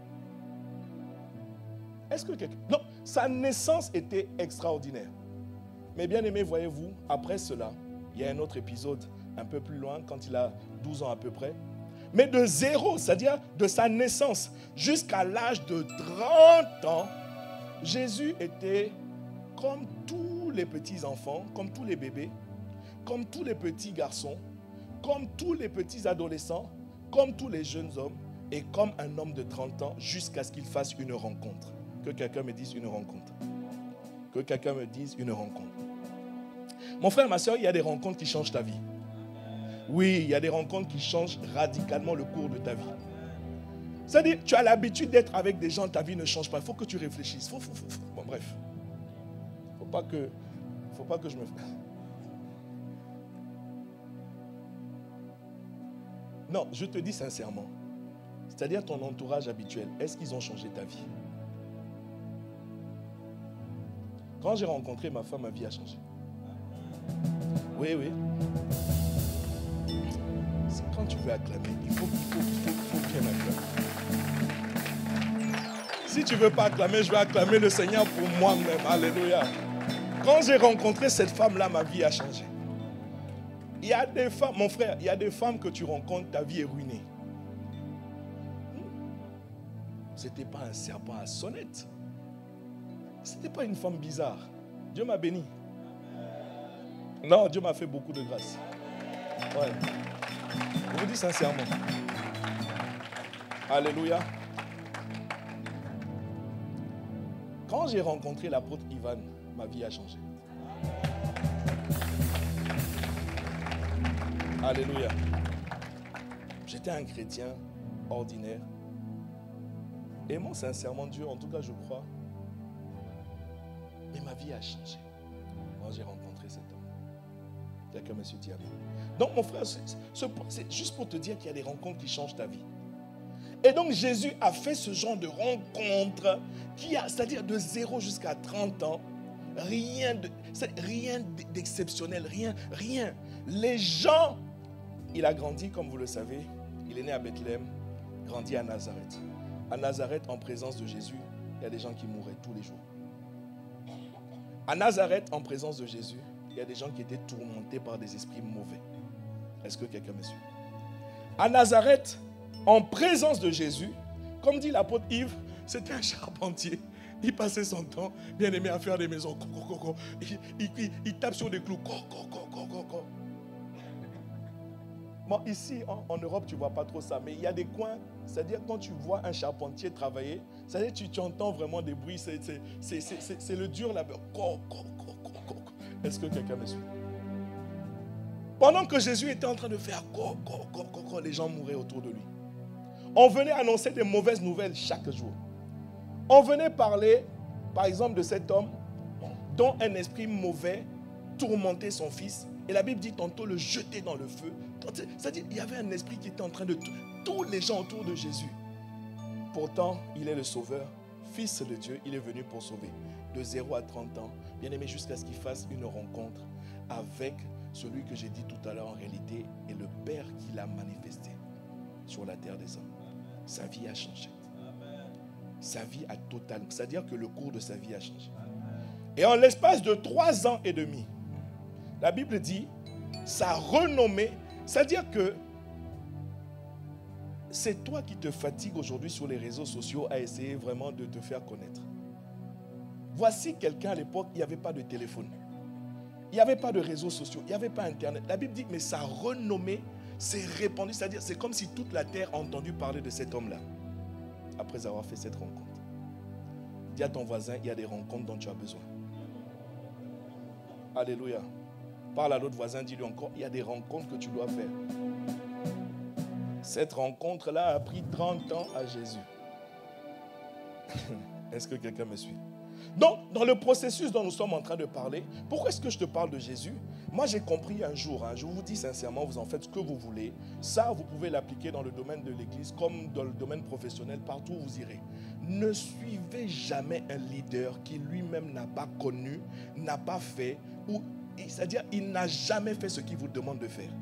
[SPEAKER 1] Est-ce que quelqu'un... Non, sa naissance était extraordinaire. Mais bien aimé, voyez-vous, après cela, il y a un autre épisode un peu plus loin, quand il a 12 ans à peu près. Mais de zéro, c'est-à-dire de sa naissance jusqu'à l'âge de 30 ans, Jésus était comme tous les petits enfants, comme tous les bébés, comme tous les petits garçons, comme tous les petits adolescents, comme tous les jeunes hommes et comme un homme de 30 ans jusqu'à ce qu'il fasse une rencontre. Que quelqu'un me dise une rencontre. Que quelqu'un me dise une rencontre. Mon frère, ma soeur, il y a des rencontres qui changent ta vie. Oui, il y a des rencontres qui changent radicalement le cours de ta vie. C'est-à-dire, tu as l'habitude d'être avec des gens, ta vie ne change pas. Il faut que tu réfléchisses. Bon, bref. Il ne faut pas que je me... Non, je te dis sincèrement. C'est-à-dire ton entourage habituel, est-ce qu'ils ont changé ta vie? Quand j'ai rencontré ma femme, ma vie a changé. Oui, oui. Quand tu veux acclamer, il faut bien acclamer. Si tu ne veux pas acclamer, je vais acclamer le Seigneur pour moi-même. Alléluia. Quand j'ai rencontré cette femme-là, ma vie a changé. Il y a des femmes, mon frère, il y a des femmes que tu rencontres, ta vie est ruinée. Ce n'était pas un serpent à sonnette. Ce n'était pas une femme bizarre. Dieu m'a béni. Non, Dieu m'a fait beaucoup de grâce. Ouais. Je vous dis sincèrement. Alléluia. Quand j'ai rencontré l'apôtre Ivan, ma vie a changé. Alléluia. J'étais un chrétien ordinaire. Aimant sincèrement Dieu, en tout cas je crois. Mais ma vie a changé quand j'ai rencontré cet homme. Quelqu'un me dit amen. Donc mon frère, c'est juste pour te dire qu'il y a des rencontres qui changent ta vie. Et donc Jésus a fait ce genre de rencontre c'est-à-dire de 0 jusqu'à 30 ans, rien d'exceptionnel, rien. Les gens, il a grandi, comme vous le savez, il est né à Bethléem, grandi à Nazareth. À Nazareth, en présence de Jésus, il y a des gens qui mouraient tous les jours. À Nazareth, en présence de Jésus, il y a des gens qui étaient tourmentés par des esprits mauvais. Est-ce que quelqu'un me suit? À Nazareth, en présence de Jésus, comme dit l'apôtre Yves, c'était un charpentier. Il passait son temps, bien aimé, à faire des maisons. Il tape sur des clous. Bon, ici, en Europe, tu ne vois pas trop ça. Mais il y a des coins, c'est-à-dire quand tu vois un charpentier travailler, c'est-à-dire tu entends vraiment des bruits. C'est le dur labeur. Est-ce que quelqu'un me suit? Pendant que Jésus était en train de faire les gens mouraient autour de lui. On venait annoncer des mauvaises nouvelles chaque jour. On venait parler, par exemple, de cet homme dont un esprit mauvais tourmentait son fils. Et la Bible dit tantôt le jeter dans le feu. C'est-à-dire qu'il y avait un esprit qui était en train de tous les gens autour de Jésus. Pourtant, il est le sauveur, fils de Dieu. Il est venu pour sauver. De 0 à 30 ans, bien aimé, jusqu'à ce qu'il fasse une rencontre avec celui que j'ai dit tout à l'heure en réalité est le Père qui l'a manifesté sur la terre des hommes. Sa vie a changé. Sa vie a totalement, c'est-à-dire que le cours de sa vie a changé. Et en l'espace de 3 ans et demi, la Bible dit, sa renommée, c'est-à-dire que c'est toi qui te fatigues aujourd'hui sur les réseaux sociaux à essayer vraiment de te faire connaître. Voici quelqu'un à l'époque, il n'y avait pas de téléphone. Il n'y avait pas de réseaux sociaux, il n'y avait pas Internet. La Bible dit, mais sa renommée s'est répandue, c'est-à-dire c'est comme si toute la terre a entendu parler de cet homme-là. Après avoir fait cette rencontre. Dis à ton voisin, il y a des rencontres dont tu as besoin. Alléluia. Parle à l'autre voisin, dis-lui encore, il y a des rencontres que tu dois faire. Cette rencontre-là a pris 30 ans à Jésus. Est-ce que quelqu'un me suit? Donc, dans le processus dont nous sommes en train de parler, pourquoi est-ce que je te parle de Jésus? Moi, j'ai compris un jour, je vous dis sincèrement, vous en faites ce que vous voulez. Ça, vous pouvez l'appliquer dans le domaine de l'église comme dans le domaine professionnel, partout où vous irez. Ne suivez jamais un leader qui lui-même n'a pas connu, n'a pas fait, c'est-à-dire il n'a jamais fait ce qu'il vous demande de faire.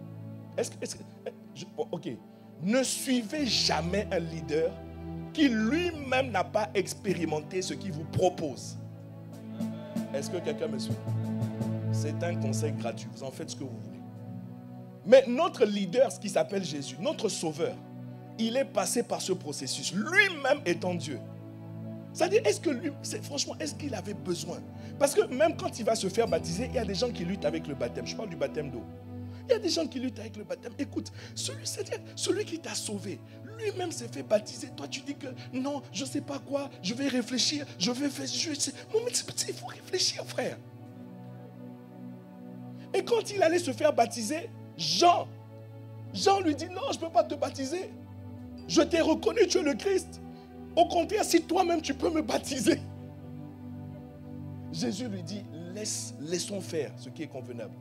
[SPEAKER 1] Ok. Ne suivez jamais un leader qui lui-même n'a pas expérimenté ce qu'il vous propose. Est-ce que quelqu'un me suit? C'est un conseil gratuit. Vous en faites ce que vous voulez. Mais notre leader, ce qui s'appelle Jésus, notre sauveur, il est passé par ce processus, lui-même étant Dieu. C'est-à-dire, franchement, est-ce qu'il avait besoin? Parce que même quand il va se faire baptiser, il y a des gens qui luttent avec le baptême. Je parle du baptême d'eau. Il y a des gens qui luttent avec le baptême. Écoute, celui qui t'a sauvé, lui-même s'est fait baptiser. Toi, tu dis que non, je ne sais pas quoi, je vais réfléchir, je vais faire... il faut réfléchir, frère. Et quand il allait se faire baptiser, Jean lui dit, non, je ne peux pas te baptiser. Je t'ai reconnu, tu es le Christ. Au contraire, si toi-même tu peux me baptiser. Jésus lui dit, laissons faire ce qui est convenable.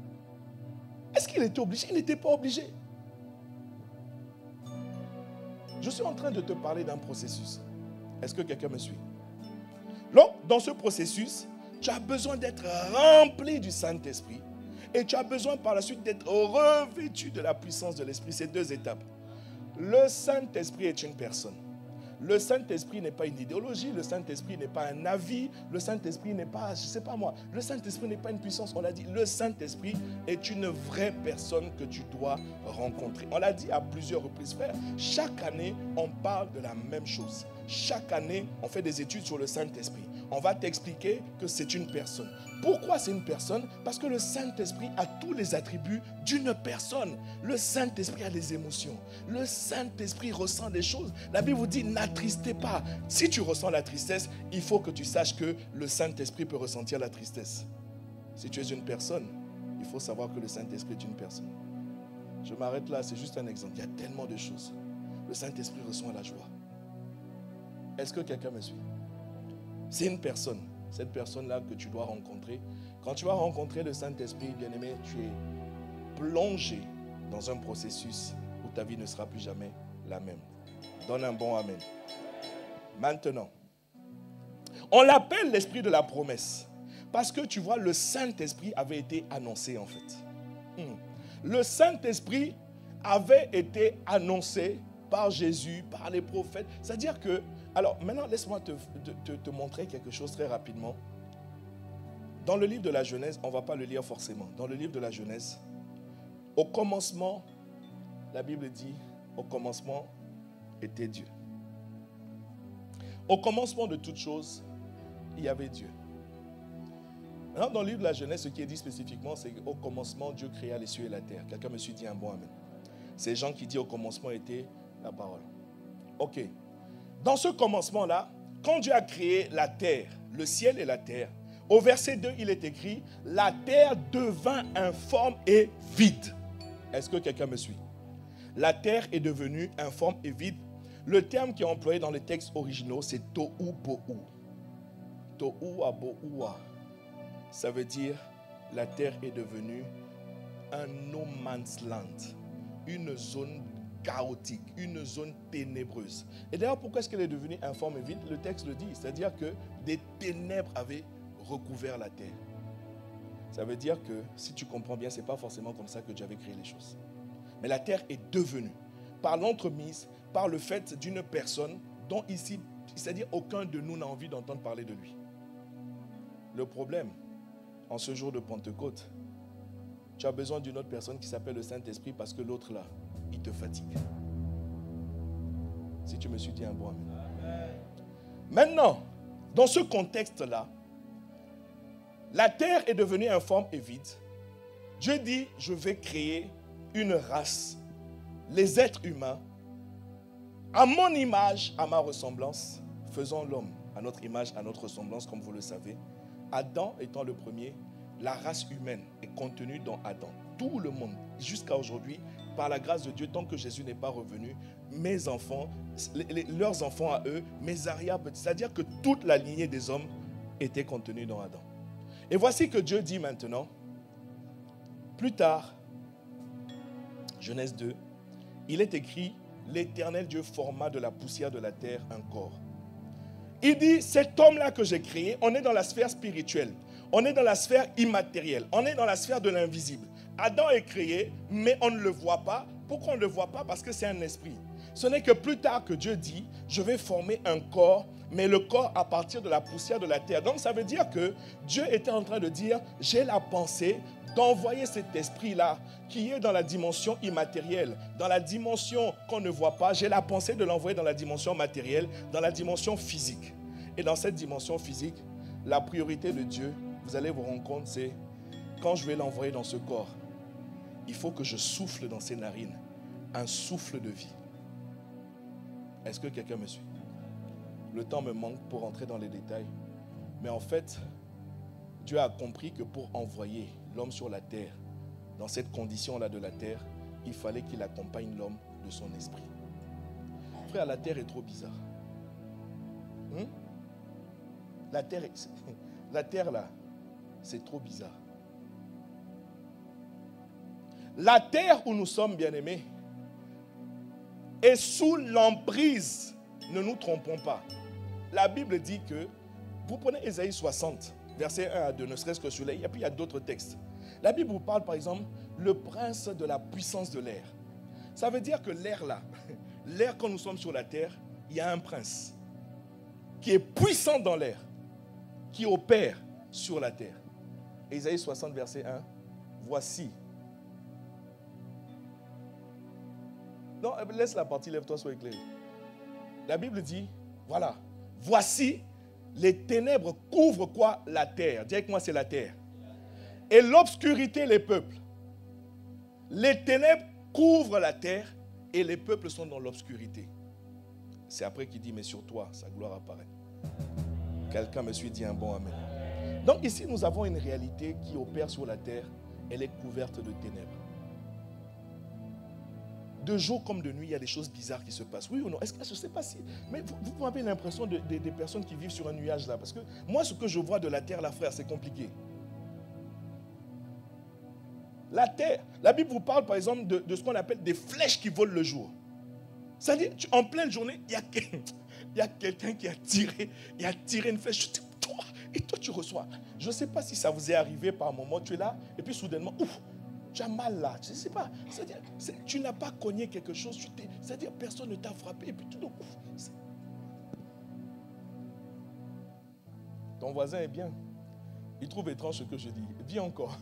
[SPEAKER 1] Est-ce qu'il était obligé? Il n'était pas obligé. Je suis en train de te parler d'un processus. Est-ce que quelqu'un me suit? Donc, dans ce processus, tu as besoin d'être rempli du Saint-Esprit et tu as besoin par la suite d'être revêtu de la puissance de l'Esprit. C'est deux étapes. Le Saint-Esprit est une personne. Le Saint-Esprit n'est pas une idéologie, le Saint-Esprit n'est pas un avis, le Saint-Esprit n'est pas, je ne sais pas moi, le Saint-Esprit n'est pas une puissance. On l'a dit, le Saint-Esprit est une vraie personne que tu dois rencontrer. On l'a dit à plusieurs reprises, frère. Chaque année, on parle de la même chose. Chaque année, on fait des études sur le Saint-Esprit. On va t'expliquer que c'est une personne. Pourquoi c'est une personne? Parce que le Saint-Esprit a tous les attributs d'une personne. Le Saint-Esprit a des émotions. Le Saint-Esprit ressent des choses. La Bible vous dit, n'attristez pas. Si tu ressens la tristesse, il faut que tu saches que le Saint-Esprit peut ressentir la tristesse. Si tu es une personne, il faut savoir que le Saint-Esprit est une personne. Je m'arrête là, c'est juste un exemple. Il y a tellement de choses. Le Saint-Esprit ressent la joie. Est-ce que quelqu'un me suit? C'est une personne. Cette personne-là que tu dois rencontrer. Quand tu vas rencontrer le Saint-Esprit, bien-aimé, tu es plongé dans un processus où ta vie ne sera plus jamais la même. Donne un bon amen. Maintenant, on l'appelle l'esprit de la promesse. Parce que tu vois, le Saint-Esprit avait été annoncé en fait. Le Saint-Esprit avait été annoncé par Jésus, par les prophètes. C'est-à-dire que, alors maintenant laisse-moi te montrer quelque chose très rapidement. Dans le livre de la Genèse, on ne va pas le lire forcément. Dans le livre de la Genèse, au commencement, la Bible dit, au commencement était Dieu. Au commencement de toutes choses, il y avait Dieu. Maintenant, dans le livre de la Genèse, ce qui est dit spécifiquement, c'est qu'au commencement, Dieu créa les cieux et la terre. Quelqu'un me suit, dit un bon amen. C'est Jean qui dit au commencement était la parole. Ok. Dans ce commencement-là, quand Dieu a créé la terre, le ciel et la terre, au verset 2, il est écrit, la terre devint informe et vide. Est-ce que quelqu'un me suit? La terre est devenue informe et vide. Le terme qui est employé dans les textes originaux, c'est tohu bohu. Tohu abohua. Ça veut dire la terre est devenue un no man's land, une zone chaotique, une zone ténébreuse. Et d'ailleurs, pourquoi est-ce qu'elle est devenue informe et vide? Le texte le dit, c'est-à-dire que des ténèbres avaient recouvert la terre. Ça veut dire que, si tu comprends bien, ce n'est pas forcément comme ça que Dieu avait créé les choses. Mais la terre est devenue, par l'entremise, par le fait d'une personne dont ici, c'est-à-dire aucun de nous n'a envie d'entendre parler de lui. Le problème, en ce jour de Pentecôte, tu as besoin d'une autre personne qui s'appelle le Saint-Esprit parce que l'autre là, il te fatigue. Si tu me suis dit un bon amen. Maintenant, dans ce contexte-là, la terre est devenue informe et vide. Dieu dit, je vais créer une race, les êtres humains, à mon image, à ma ressemblance, faisons l'homme à notre image, à notre ressemblance, comme vous le savez. Adam étant le premier, la race humaine est contenue dans Adam. Tout le monde, jusqu'à aujourd'hui, par la grâce de Dieu, tant que Jésus n'est pas revenu, mes enfants, leurs enfants à eux, mes arrière-petits, c'est-à-dire que toute la lignée des hommes était contenue dans Adam. Et voici que Dieu dit maintenant, plus tard, Genèse 2, il est écrit, l'Éternel Dieu forma de la poussière de la terre un corps. Il dit, cet homme-là que j'ai créé, on est dans la sphère spirituelle, on est dans la sphère immatérielle, on est dans la sphère de l'invisible. Adam est créé, mais on ne le voit pas. Pourquoi on ne le voit pas? Parce que c'est un esprit. Ce n'est que plus tard que Dieu dit, je vais former un corps, mais le corps à partir de la poussière de la terre. Donc ça veut dire que Dieu était en train de dire, j'ai la pensée d'envoyer cet esprit-là qui est dans la dimension immatérielle, dans la dimension qu'on ne voit pas. J'ai la pensée de l'envoyer dans la dimension matérielle, dans la dimension physique. Et dans cette dimension physique, la priorité de Dieu, vous allez vous rendre compte, c'est quand je vais l'envoyer dans ce corps, il faut que je souffle dans ses narines un souffle de vie. Est-ce que quelqu'un me suit? Le temps me manque pour entrer dans les détails. Mais en fait, Dieu a compris que pour envoyer l'homme sur la terre, dans cette condition-là de la terre, il fallait qu'il accompagne l'homme de son esprit. Frère, la terre est trop bizarre. La terre là, c'est trop bizarre. La terre où nous sommes bien-aimés, Et sous l'emprise, ne nous trompons pas. La Bible dit que, vous prenez Ésaïe 60, verset 1 à 2, ne serait-ce que celui-là, et puis il y a d'autres textes. La Bible vous parle par exemple, le prince de la puissance de l'air. Ça veut dire que l'air là, l'air quand nous sommes sur la terre, il y a un prince qui est puissant dans l'air, qui opère sur la terre. Ésaïe 60, verset 1, voici. Non, laisse la partie, lève-toi, sois éclairé. La Bible dit, voilà, voici, les ténèbres couvrent quoi? La terre. Dis avec moi, c'est la terre. Et l'obscurité, les peuples. Les ténèbres couvrent la terre et les peuples sont dans l'obscurité. C'est après qu'il dit, mais sur toi, sa gloire apparaît. Quelqu'un me suit, dit un bon amen. Donc ici, nous avons une réalité qui opère sur la terre. Elle est couverte de ténèbres. De jour comme de nuit, il y a des choses bizarres qui se passent. Oui ou non? Est-ce que je ne sais pas si... Mais vous avez l'impression des personnes qui vivent sur un nuage là. Parce que moi, ce que je vois de la terre, là, frère, c'est compliqué. La terre, la Bible vous parle par exemple de ce qu'on appelle des flèches qui volent le jour. C'est-à-dire, en pleine journée, il y a quelqu'un qui a tiré une flèche. Et toi, tu reçois. Je ne sais pas si ça vous est arrivé par un moment, tu es là, et puis soudainement, ouf, tu as mal là. Je ne sais pas. C'est-à-dire, tu n'as pas cogné quelque chose, c'est-à-dire, personne ne t'a frappé, et puis tout d'un coup, ton voisin est bien. Il trouve étrange ce que je dis. Dis encore.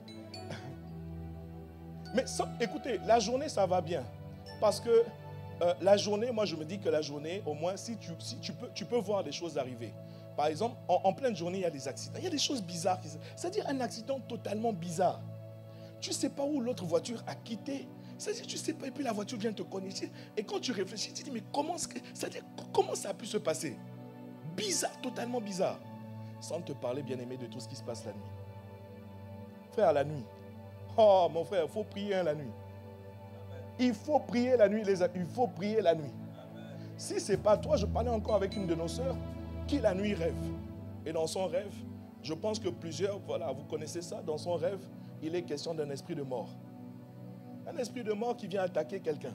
[SPEAKER 1] Mais écoutez, la journée, ça va bien. Parce que la journée, moi je me dis que la journée, au moins, si tu peux voir des choses arriver. Par exemple, en pleine journée, il y a des accidents. Il y a des choses bizarres. C'est-à-dire un accident totalement bizarre. Tu ne sais pas où l'autre voiture a quitté. C'est-à-dire, tu ne sais pas, et puis la voiture vient te cogner. Et quand tu réfléchis, tu te dis, mais comment ça a pu se passer? Bizarre, totalement bizarre. Sans te parler, bien-aimé, de tout ce qui se passe la nuit. Frère, la nuit. Oh, mon frère, il faut prier la nuit. Il faut prier la nuit, les amis. Il faut prier la nuit. Si ce n'est pas toi, je parlais encore avec une de nos sœurs qui la nuit rêve. Et dans son rêve, je pense que plusieurs, voilà, vous connaissez ça, dans son rêve, il est question d'un esprit de mort. Un esprit de mort qui vient attaquer quelqu'un.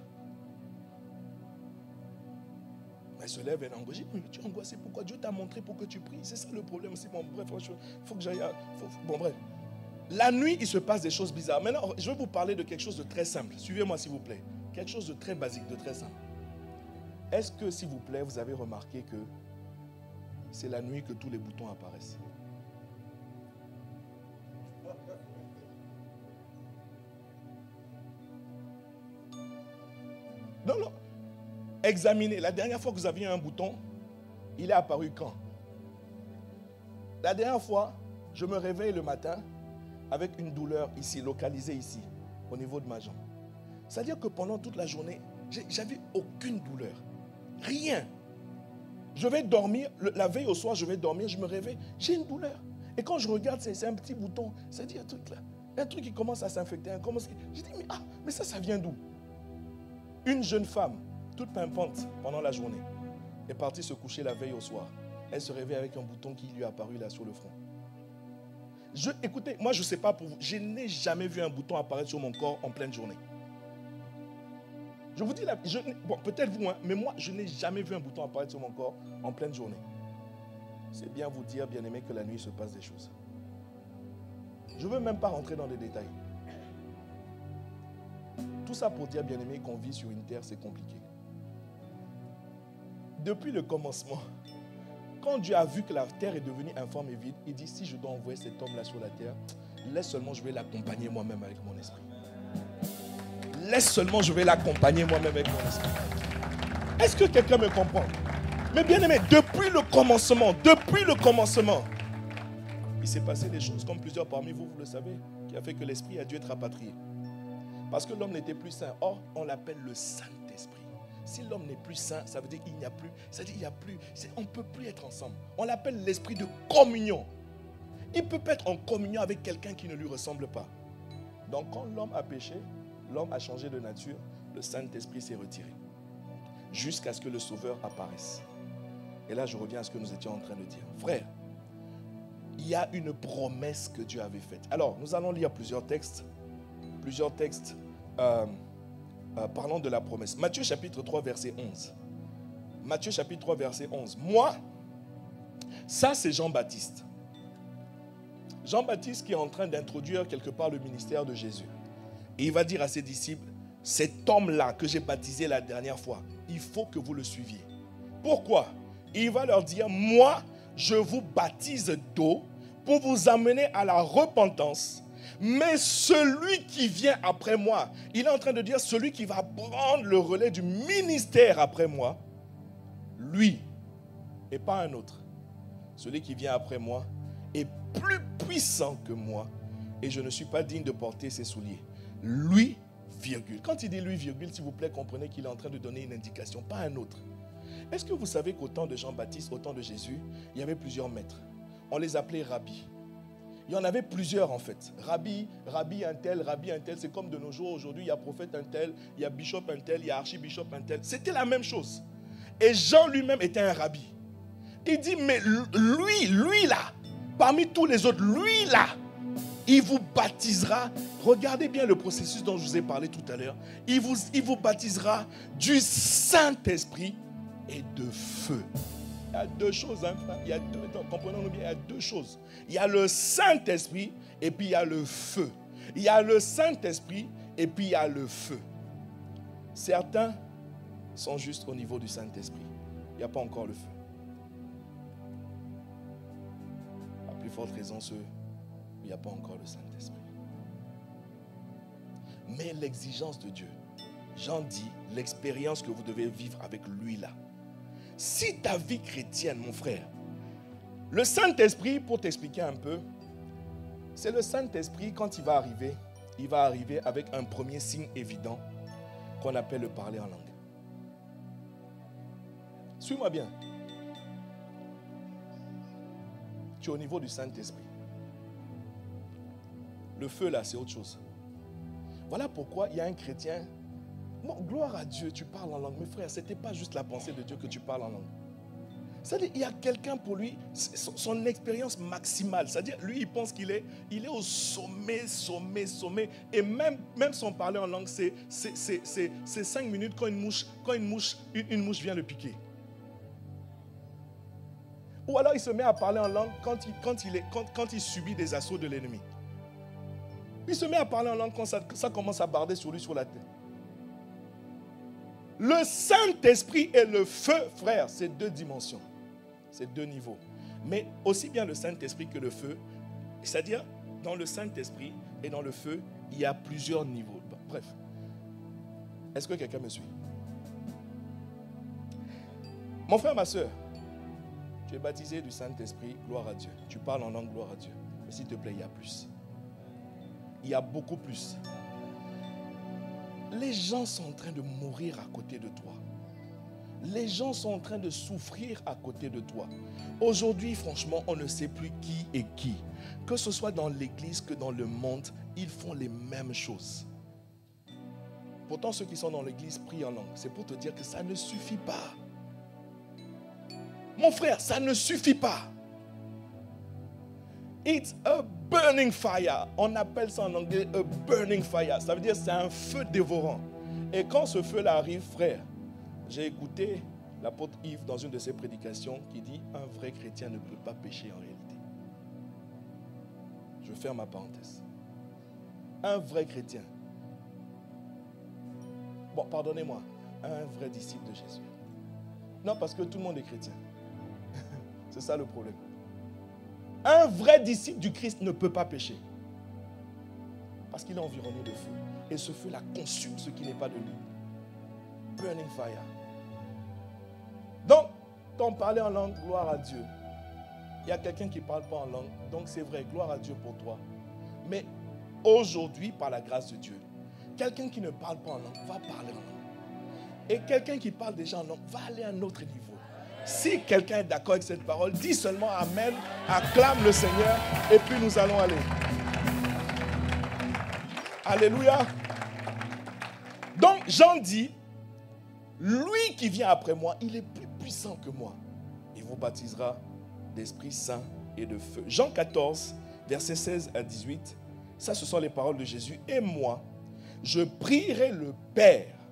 [SPEAKER 1] Elle se lève, elle est angoissée. Mais tu es angoissé, pourquoi? Dieu t'a montré pour que tu pries. C'est ça le problème. C'est bon, bref, il faut que j'aille. Bon, bref. La nuit, il se passe des choses bizarres. Maintenant, je vais vous parler de quelque chose de très simple. Suivez-moi, s'il vous plaît. Quelque chose de très basique, de très simple. Est-ce que, s'il vous plaît, vous avez remarqué que c'est la nuit que tous les boutons apparaissent? Non, non. Examinez. La dernière fois que vous aviez un bouton, il est apparu quand? La dernière fois, je me réveille le matin avec une douleur ici, localisée ici, au niveau de ma jambe. C'est-à-dire que pendant toute la journée, j'avais aucune douleur. Rien. Je vais dormir, la veille au soir, je vais dormir, je me réveille, j'ai une douleur. Et quand je regarde, c'est un petit bouton, c'est-à-dire un truc là, un truc qui commence à s'infecter. Je dis, mais ça vient d'où? Une jeune femme, toute pimpante pendant la journée, est partie se coucher la veille au soir. Elle se réveille avec un bouton qui lui est apparu là sur le front. Écoutez, moi je ne sais pas pour vous, je n'ai jamais vu un bouton apparaître sur mon corps en pleine journée. Je vous dis, bon, peut-être vous, hein, mais moi je n'ai jamais vu un bouton apparaître sur mon corps en pleine journée. C'est bien vous dire, bien aimé, que la nuit se passe des choses. Je ne veux même pas rentrer dans les détails. Tout ça pour dire, bien aimé, qu'on vit sur une terre, c'est compliqué. Depuis le commencement, quand Dieu a vu que la terre est devenue informe et vide, il dit, si je dois envoyer cet homme-là sur la terre, laisse seulement, je vais l'accompagner moi-même avec mon esprit. Laisse seulement, je vais l'accompagner moi-même avec mon esprit. Est-ce que quelqu'un me comprend? Mais bien aimé, depuis le commencement, il s'est passé des choses, comme plusieurs parmi vous, vous le savez, qui a fait que l'esprit a dû être rapatrié. Parce que l'homme n'était plus saint. Or, on l'appelle le Saint-Esprit. Si l'homme n'est plus saint, ça veut dire qu'il n'y a plus, c'est-à-dire il n'y a plus, on ne peut plus être ensemble. On l'appelle l'esprit de communion. Il ne peut pas être en communion avec quelqu'un qui ne lui ressemble pas. Donc quand l'homme a péché, l'homme a changé de nature, le Saint-Esprit s'est retiré. Jusqu'à ce que le Sauveur apparaisse. Et là, je reviens à ce que nous étions en train de dire. Frère, il y a une promesse que Dieu avait faite. Alors, nous allons lire plusieurs textes. parlant de la promesse. Matthieu chapitre 3, verset 11. Matthieu chapitre 3, verset 11. Moi, ça c'est Jean-Baptiste. Jean-Baptiste qui est en train d'introduire quelque part le ministère de Jésus. Et il va dire à ses disciples, cet homme-là que j'ai baptisé la dernière fois, il faut que vous le suiviez. Pourquoi? Il va leur dire, moi, je vous baptise d'eau pour vous amener à la repentance. Mais celui qui vient après moi, il est en train de dire, celui qui va prendre le relais du ministère après moi, lui, et pas un autre. Celui qui vient après moi est plus puissant que moi et je ne suis pas digne de porter ses souliers. Lui, virgule. Quand il dit lui, virgule, s'il vous plaît, comprenez qu'il est en train de donner une indication, pas un autre. Est-ce que vous savez qu'au temps de Jean-Baptiste, au temps de Jésus, il y avait plusieurs maîtres? On les appelait rabbis. Il y en avait plusieurs en fait. Rabbi un tel, c'est comme de nos jours aujourd'hui, il y a prophète un tel, il y a bishop un tel, il y a archibishop un tel. C'était la même chose. Et Jean lui-même était un rabbi. Il dit, mais lui là, parmi tous les autres, lui là, il vous baptisera. Regardez bien le processus dont je vous ai parlé tout à l'heure. Il vous baptisera du Saint-Esprit et de feu. Il y a deux choses, hein, comprenons-nous bien, il y a deux choses. Il y a le Saint-Esprit et puis il y a le feu. Il y a le Saint-Esprit et puis il y a le feu. Certains sont juste au niveau du Saint-Esprit. Il n'y a pas encore le feu. À plus forte raison, ceux où il n'y a pas encore le Saint-Esprit. Mais l'exigence de Dieu, Jean dit, l'expérience que vous devez vivre avec lui là. Si ta vie chrétienne, mon frère, le Saint-Esprit, pour t'expliquer un peu, c'est le Saint-Esprit, quand il va arriver avec un premier signe évident qu'on appelle le parler en langue. Suis-moi bien. Tu es au niveau du Saint-Esprit. Le feu là, c'est autre chose. Voilà pourquoi il y a un chrétien. Bon, gloire à Dieu, tu parles en langue. Mais frère, ce n'était pas juste la pensée de Dieu que tu parles en langue. C'est-à-dire, il y a quelqu'un pour lui, son expérience maximale. C'est-à-dire, lui, il pense qu'il est au sommet. Et même son parler en langue, c'est 5 minutes quand une mouche vient le piquer. Ou alors, il se met à parler en langue quand il subit des assauts de l'ennemi. Il se met à parler en langue quand ça commence à barder sur lui, sur la tête. Le Saint-Esprit et le feu, frère, c'est deux dimensions. C'est deux niveaux. Mais aussi bien le Saint-Esprit que le feu, c'est-à-dire dans le Saint-Esprit et dans le feu, il y a plusieurs niveaux. Bref. Est-ce que quelqu'un me suit? Mon frère, ma soeur, tu es baptisé du Saint-Esprit, gloire à Dieu. Tu parles en langue, gloire à Dieu. Mais s'il te plaît, il y a plus. Il y a beaucoup plus. Les gens sont en train de mourir à côté de toi. Les gens sont en train de souffrir à côté de toi. Aujourd'hui, franchement, on ne sait plus qui est qui. Que ce soit dans l'église que dans le monde, ils font les mêmes choses. Pourtant, ceux qui sont dans l'église prient en langue. C'est pour te dire que ça ne suffit pas. Mon frère, ça ne suffit pas. It's a burning fire. On appelle ça en anglais a burning fire. Ça veut dire c'est un feu dévorant. Et quand ce feu-là arrive, frère, j'ai écouté l'apôtre Yves dans une de ses prédications qui dit un vrai chrétien ne peut pas pécher en réalité. Je ferme ma parenthèse. Un vrai chrétien. Bon, pardonnez-moi. Un vrai disciple de Jésus. Non, parce que tout le monde est chrétien. C'est ça le problème. Un vrai disciple du Christ ne peut pas pécher. Parce qu'il est environné de feu. Et ce feu-là consume ce qui n'est pas de lui. Burning fire. Donc, ton parler en langue, gloire à Dieu. Il y a quelqu'un qui ne parle pas en langue. Donc c'est vrai, gloire à Dieu pour toi. Mais aujourd'hui, par la grâce de Dieu, quelqu'un qui ne parle pas en langue va parler en langue. Et quelqu'un qui parle déjà en langue va aller à un autre niveau. Si quelqu'un est d'accord avec cette parole, dis seulement Amen, acclame le Seigneur et puis nous allons aller. Alléluia. Donc Jean dit, lui qui vient après moi, il est plus puissant que moi. Il vous baptisera d'Esprit Saint et de feu. Jean 14, versets 16 à 18, ça ce sont les paroles de Jésus. Et moi, je prierai le Père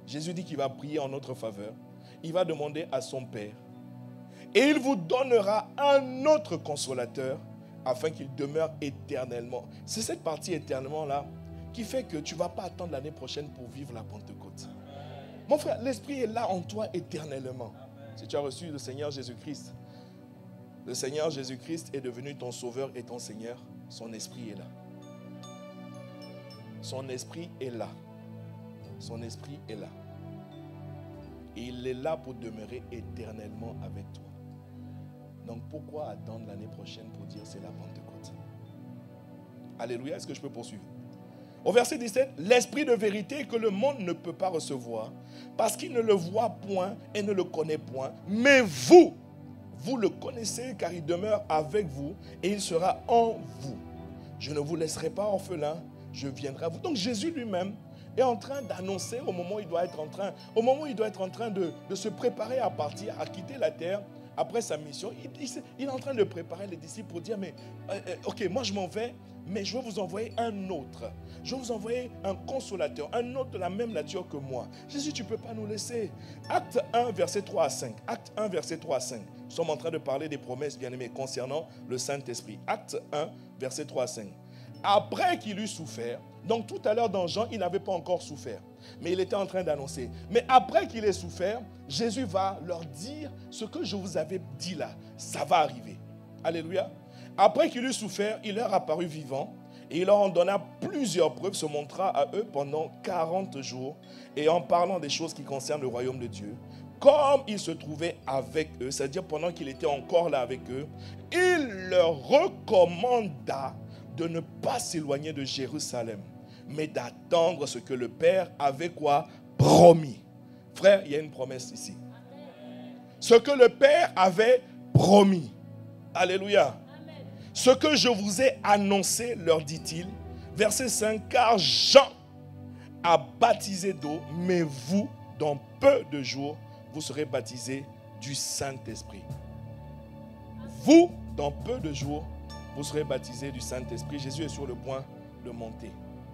[SPEAKER 1] Jésus dit qu'il va prier en notre faveur. Il va demander à son Père. Et il vous donnera un autre consolateur afin qu'il demeure éternellement. C'est cette partie éternellement là qui fait que tu ne vas pas attendre l'année prochaine pour vivre la Pentecôte. Mon frère, l'Esprit est là en toi éternellement. Si tu as reçu le Seigneur Jésus-Christ, le Seigneur Jésus-Christ est devenu ton Sauveur et ton Seigneur, son Esprit est là. Son Esprit est là. Son Esprit est là. Et il est là pour demeurer éternellement avec toi. Donc pourquoi attendre l'année prochaine pour dire c'est la Pentecôte? Alléluia, est-ce que je peux poursuivre? Au verset 17, l'Esprit de vérité que le monde ne peut pas recevoir parce qu'il ne le voit point et ne le connaît point. Mais vous, vous le connaissez car il demeure avec vous et il sera en vous. Je ne vous laisserai pas orphelin, je viendrai à vous. Donc Jésus lui-même est en train d'annoncer au moment où il doit être en train, de se préparer à partir, à quitter la terre. Après sa mission, il est en train de préparer les disciples pour dire, mais ok, moi je m'en vais, mais je vais vous envoyer un autre. Je vais vous envoyer un consolateur, un autre de la même nature que moi. Jésus, tu ne peux pas nous laisser. Acte 1, verset 3 à 5. Acte 1, verset 3 à 5. Nous sommes en train de parler des promesses, bien-aimés, concernant le Saint-Esprit. Acte 1, verset 3 à 5. Après qu'il eut souffert, donc tout à l'heure dans Jean, il n'avait pas encore souffert, mais il était en train d'annoncer. Mais après qu'il ait souffert, Jésus va leur dire ce que je vous avais dit là, ça va arriver. Alléluia. Après qu'il eut souffert, il leur apparut vivant et il leur en donna plusieurs preuves, se montra à eux pendant 40 jours et en parlant des choses qui concernent le royaume de Dieu. Comme il se trouvait avec eux, c'est-à-dire pendant qu'il était encore là avec eux, il leur recommanda de ne pas s'éloigner de Jérusalem, mais d'attendre ce que le Père avait quoi? Promis. Frère, il y a une promesse ici. Ce que le Père avait promis. Alléluia. Ce que je vous ai annoncé, leur dit-il, verset 5, car Jean a baptisé d'eau, mais vous, dans peu de jours, vous serez baptisés du Saint-Esprit. Vous, dans peu de jours, vous serez baptisés du Saint-Esprit. Jésus est sur le point de monter.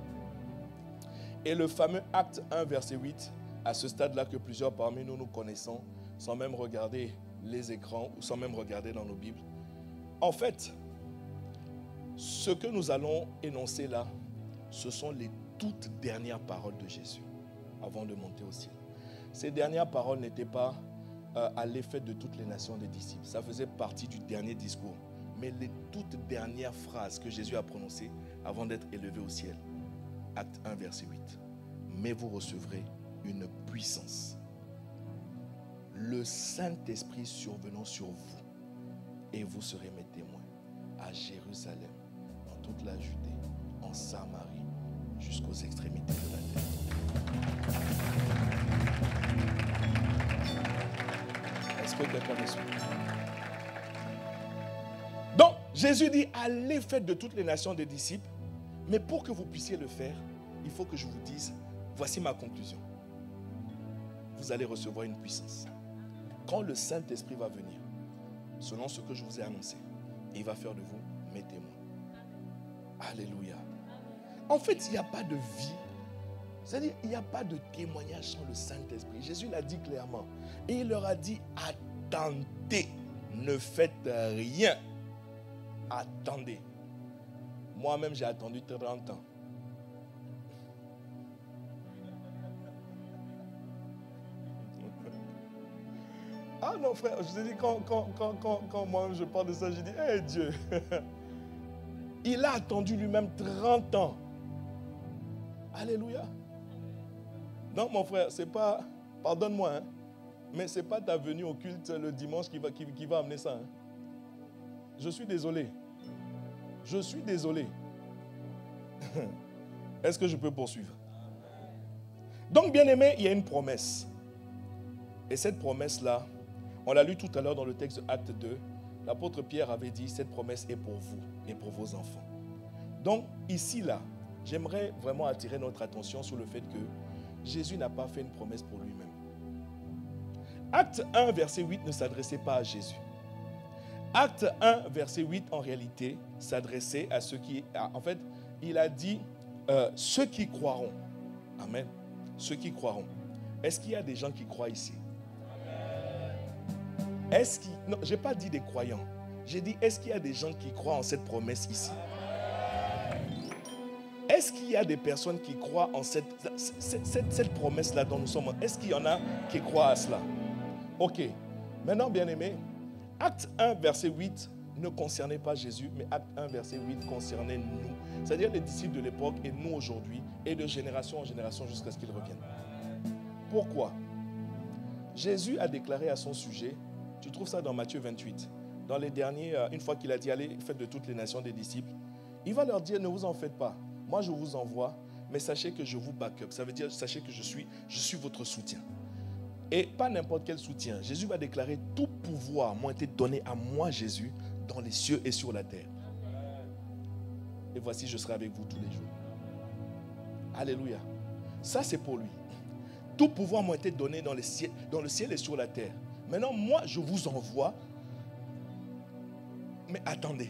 [SPEAKER 1] Et le fameux acte 1, verset 8, à ce stade-là que plusieurs parmi nous connaissons, sans même regarder les écrans ou sans même regarder dans nos Bibles. En fait, ce que nous allons énoncer là, ce sont les toutes dernières paroles de Jésus avant de monter au ciel. Ces dernières paroles n'étaient pas à l'effet de toutes les nations des disciples. Ça faisait partie du dernier discours. Mais les toutes dernières phrases que Jésus a prononcées avant d'être élevé au ciel. Acte 1, verset 8. Mais vous recevrez une puissance. Le Saint-Esprit survenant sur vous. Et vous serez mes témoins à Jérusalem, dans toute la Judée, en Samarie, jusqu'aux extrémités de la terre. Est-ce que quelqu'un me suit? Donc, Jésus dit, allez faites de toutes les nations des disciples, mais pour que vous puissiez le faire, il faut que je vous dise, voici ma conclusion. Vous allez recevoir une puissance. Quand le Saint-Esprit va venir, selon ce que je vous ai annoncé, il va faire de vous mes témoins. Alléluia. En fait, il n'y a pas de vie. C'est-à-dire, il n'y a pas de témoignage sans le Saint-Esprit. Jésus l'a dit clairement. Et il leur a dit, attendez, ne faites rien. Attendez. Moi-même, j'ai attendu 30 ans. Ah non, frère, je te dis, quand moi je parle de ça, je dis, hé Dieu, il a attendu lui-même 30 ans. Alléluia. Non, mon frère, c'est pas, pardonne-moi, hein, mais ce n'est pas ta venue au culte le dimanche qui va amener ça. Hein. Je suis désolé. Je suis désolé. Est-ce que je peux poursuivre? Donc, bien aimé, il y a une promesse. Et cette promesse-là, on l'a lu tout à l'heure dans le texte de Acte 2. L'apôtre Pierre avait dit, cette promesse est pour vous et pour vos enfants. Donc, ici, là, j'aimerais vraiment attirer notre attention sur le fait que Jésus n'a pas fait une promesse pour lui-même. Acte 1, verset 8 ne s'adressait pas à Jésus. Acte 1, verset 8, en réalité, s'adressait à ceux qui... En fait, il a dit ceux qui croiront. Amen. Ceux qui croiront. Est-ce qu'il y a des gens qui croient ici? Non, je n'ai pas dit des croyants. J'ai dit, est-ce qu'il y a des gens qui croient en cette promesse ici? Est-ce qu'il y a des personnes qui croient en cette promesse-là dont nous sommes? Est-ce qu'il y en a qui croient à cela? Ok. Maintenant, bien-aimés, Acte 1, verset 8 ne concernait pas Jésus, mais Acte 1, verset 8 concernait nous. C'est-à-dire les disciples de l'époque et nous aujourd'hui, et de génération en génération jusqu'à ce qu'ils reviennent. Pourquoi? Jésus a déclaré à son sujet, tu trouves ça dans Matthieu 28, dans les derniers, une fois qu'il a dit, allez, faites de toutes les nations des disciples, il va leur dire, ne vous en faites pas. Moi, je vous envoie, mais sachez que je vous back up. Ça veut dire, sachez que je suis votre soutien. Et pas n'importe quel soutien. Jésus va déclarer, tout pouvoir m'a été donné à moi, Jésus, dans les cieux et sur la terre. Et voici, je serai avec vous tous les jours. Alléluia. Ça, c'est pour lui. Tout pouvoir m'a été donné dans le ciel et sur la terre. Maintenant, moi, je vous envoie. Mais attendez.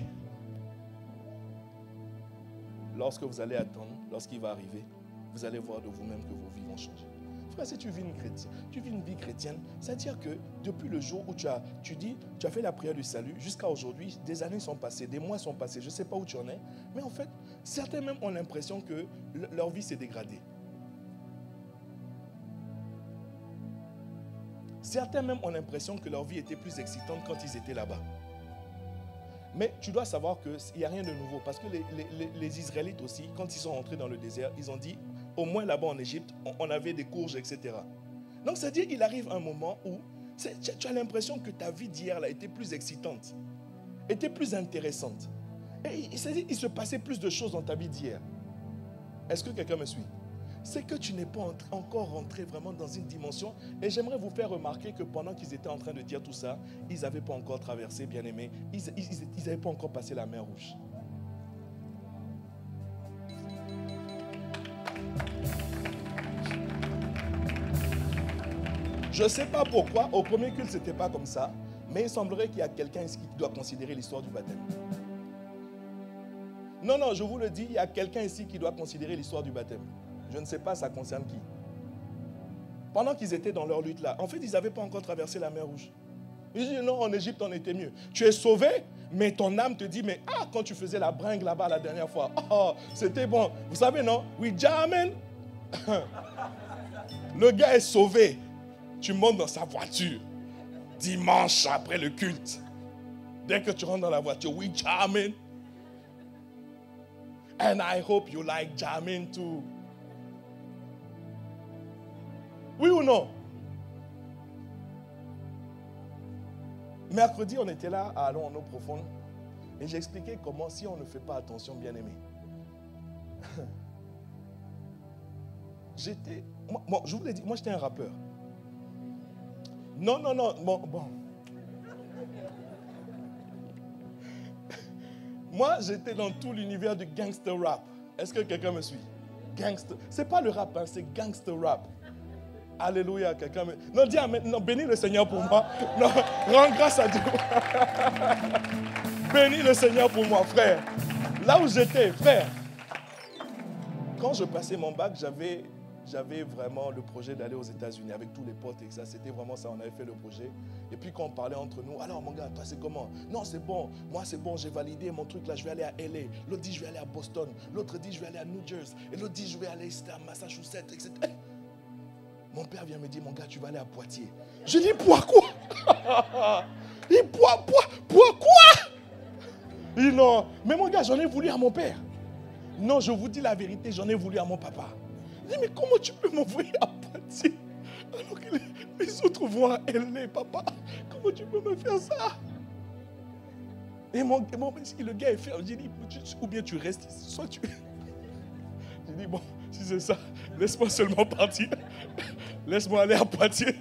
[SPEAKER 1] Lorsque vous allez attendre, lorsqu'il va arriver, vous allez voir de vous-même que vos vies vont changer. Frère, si tu vis une vie chrétienne, c'est-à-dire que depuis le jour où tu as fait la prière du salut, jusqu'à aujourd'hui, des années sont passées, des mois sont passés, je ne sais pas où tu en es, mais en fait, certains même ont l'impression que leur vie s'est dégradée. Certains même ont l'impression que leur vie était plus excitante quand ils étaient là-bas. Mais tu dois savoir qu'il n'y a rien de nouveau. Parce que les Israélites aussi, quand ils sont rentrés dans le désert, ils ont dit, au moins là-bas en Égypte, on avait des courges, etc. Donc c'est-à-dire qu'il arrive un moment où tu as l'impression que ta vie d'hier était plus excitante, était plus intéressante. Et c'est-à-dire qu'il se passait plus de choses dans ta vie d'hier. Est-ce que quelqu'un me suit? C'est que tu n'es pas encore rentré vraiment dans une dimension. Et j'aimerais vous faire remarquer que pendant qu'ils étaient en train de dire tout ça, ils n'avaient pas encore traversé, bien aimé. Ils n'avaient pas encore passé la mer Rouge. Je ne sais pas pourquoi, au premier culte, ce n'était pas comme ça. Mais il semblerait qu'il y a quelqu'un ici qui doit considérer l'histoire du baptême. Non, je vous le dis, il y a quelqu'un ici qui doit considérer l'histoire du baptême. Je ne sais pas, ça concerne qui. Pendant qu'ils étaient dans leur lutte là, en fait, ils n'avaient pas encore traversé la mer Rouge. Ils disent non, en Égypte, on était mieux. Tu es sauvé, mais ton âme te dit, mais quand tu faisais la bringue là-bas la dernière fois, c'était bon. Vous savez, non? Oui, Jamen. Le gars est sauvé. Tu montes dans sa voiture. Dimanche après le culte. Dès que tu rentres dans la voiture, oui, Jamen. And I hope you like Jamen too. Oui ou non? Mercredi, on était là à Allons en eau profonde. Et j'ai expliqué comment, si on ne fait pas attention, bien aimé. Je vous l'ai dit, moi j'étais un rappeur. Non. Bon. Moi, j'étais dans tout l'univers du gangster rap. Est-ce que quelqu'un me suit? Gangster. C'est pas le rap, hein, c'est gangster rap. Alléluia, quelqu'un me... Non, dis amen. Non, bénis le Seigneur pour moi. Non, rends grâce à Dieu. Bénis le Seigneur pour moi, frère. Là où j'étais, frère. Quand je passais mon bac, j'avais vraiment le projet d'aller aux États-Unis avec tous les potes et ça. C'était vraiment ça, on avait fait le projet. Et puis quand on parlait entre nous, alors mon gars, toi c'est comment? Non, c'est bon. Moi c'est bon, j'ai validé mon truc là, je vais aller à LA. L'autre dit je vais aller à Boston. L'autre dit je vais aller à New Jersey. Et l'autre dit je vais aller à Massachusetts, etc. Mon père vient me dire, mon gars, tu vas aller à Poitiers. Je dis, Poix quoi? Il dit, Poix quoi? Il dit, non. Mais mon gars, j'en ai voulu à mon père. Non, je vous dis la vérité, j'en ai voulu à mon papa. Il dit, mais comment tu peux m'envoyer à Poitiers alors que les autres vont à LA, papa? Comment tu peux me faire ça? Et le gars est ferme. J'ai dit, ou bien tu restes ici, soit tu... J'ai dit, bon, si c'est ça, laisse-moi seulement partir. Laisse-moi aller à Poitiers.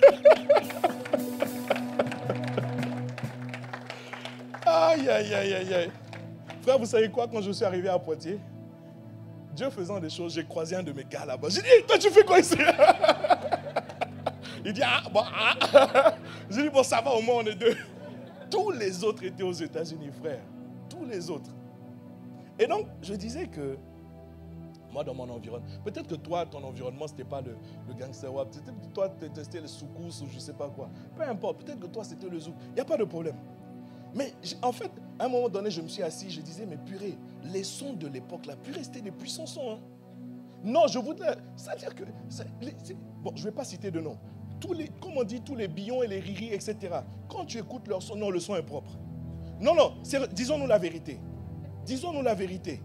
[SPEAKER 1] Aïe. Frère, vous savez quoi, quand je suis arrivé à Poitiers, Dieu faisant des choses, j'ai croisé un de mes gars là-bas. J'ai dit, toi tu fais quoi ici? Il dit, J'ai dit, bon, ça va, au moins on est deux. Tous les autres étaient aux États-Unis, frère. Tous les autres. Et donc, je disais que Moi, dans mon environnement, peut-être que toi, ton environnement, ce n'était pas le gangster rap. Peut-être que toi, c'était le soukous ou je ne sais pas quoi. Peu importe, peut-être que toi, c'était le zouk. Il n'y a pas de problème. Mais en fait, à un moment donné, je me suis assis, je disais, mais purée, les sons de l'époque, la purée, c'était des puissants sons. Hein. Non, je voudrais... C'est-à-dire que... bon, je ne vais pas citer de nom. Comme on dit, tous les billons et les riris, etc. Quand tu écoutes leur son, non, le son est propre. Non, disons-nous la vérité. Disons-nous la vérité.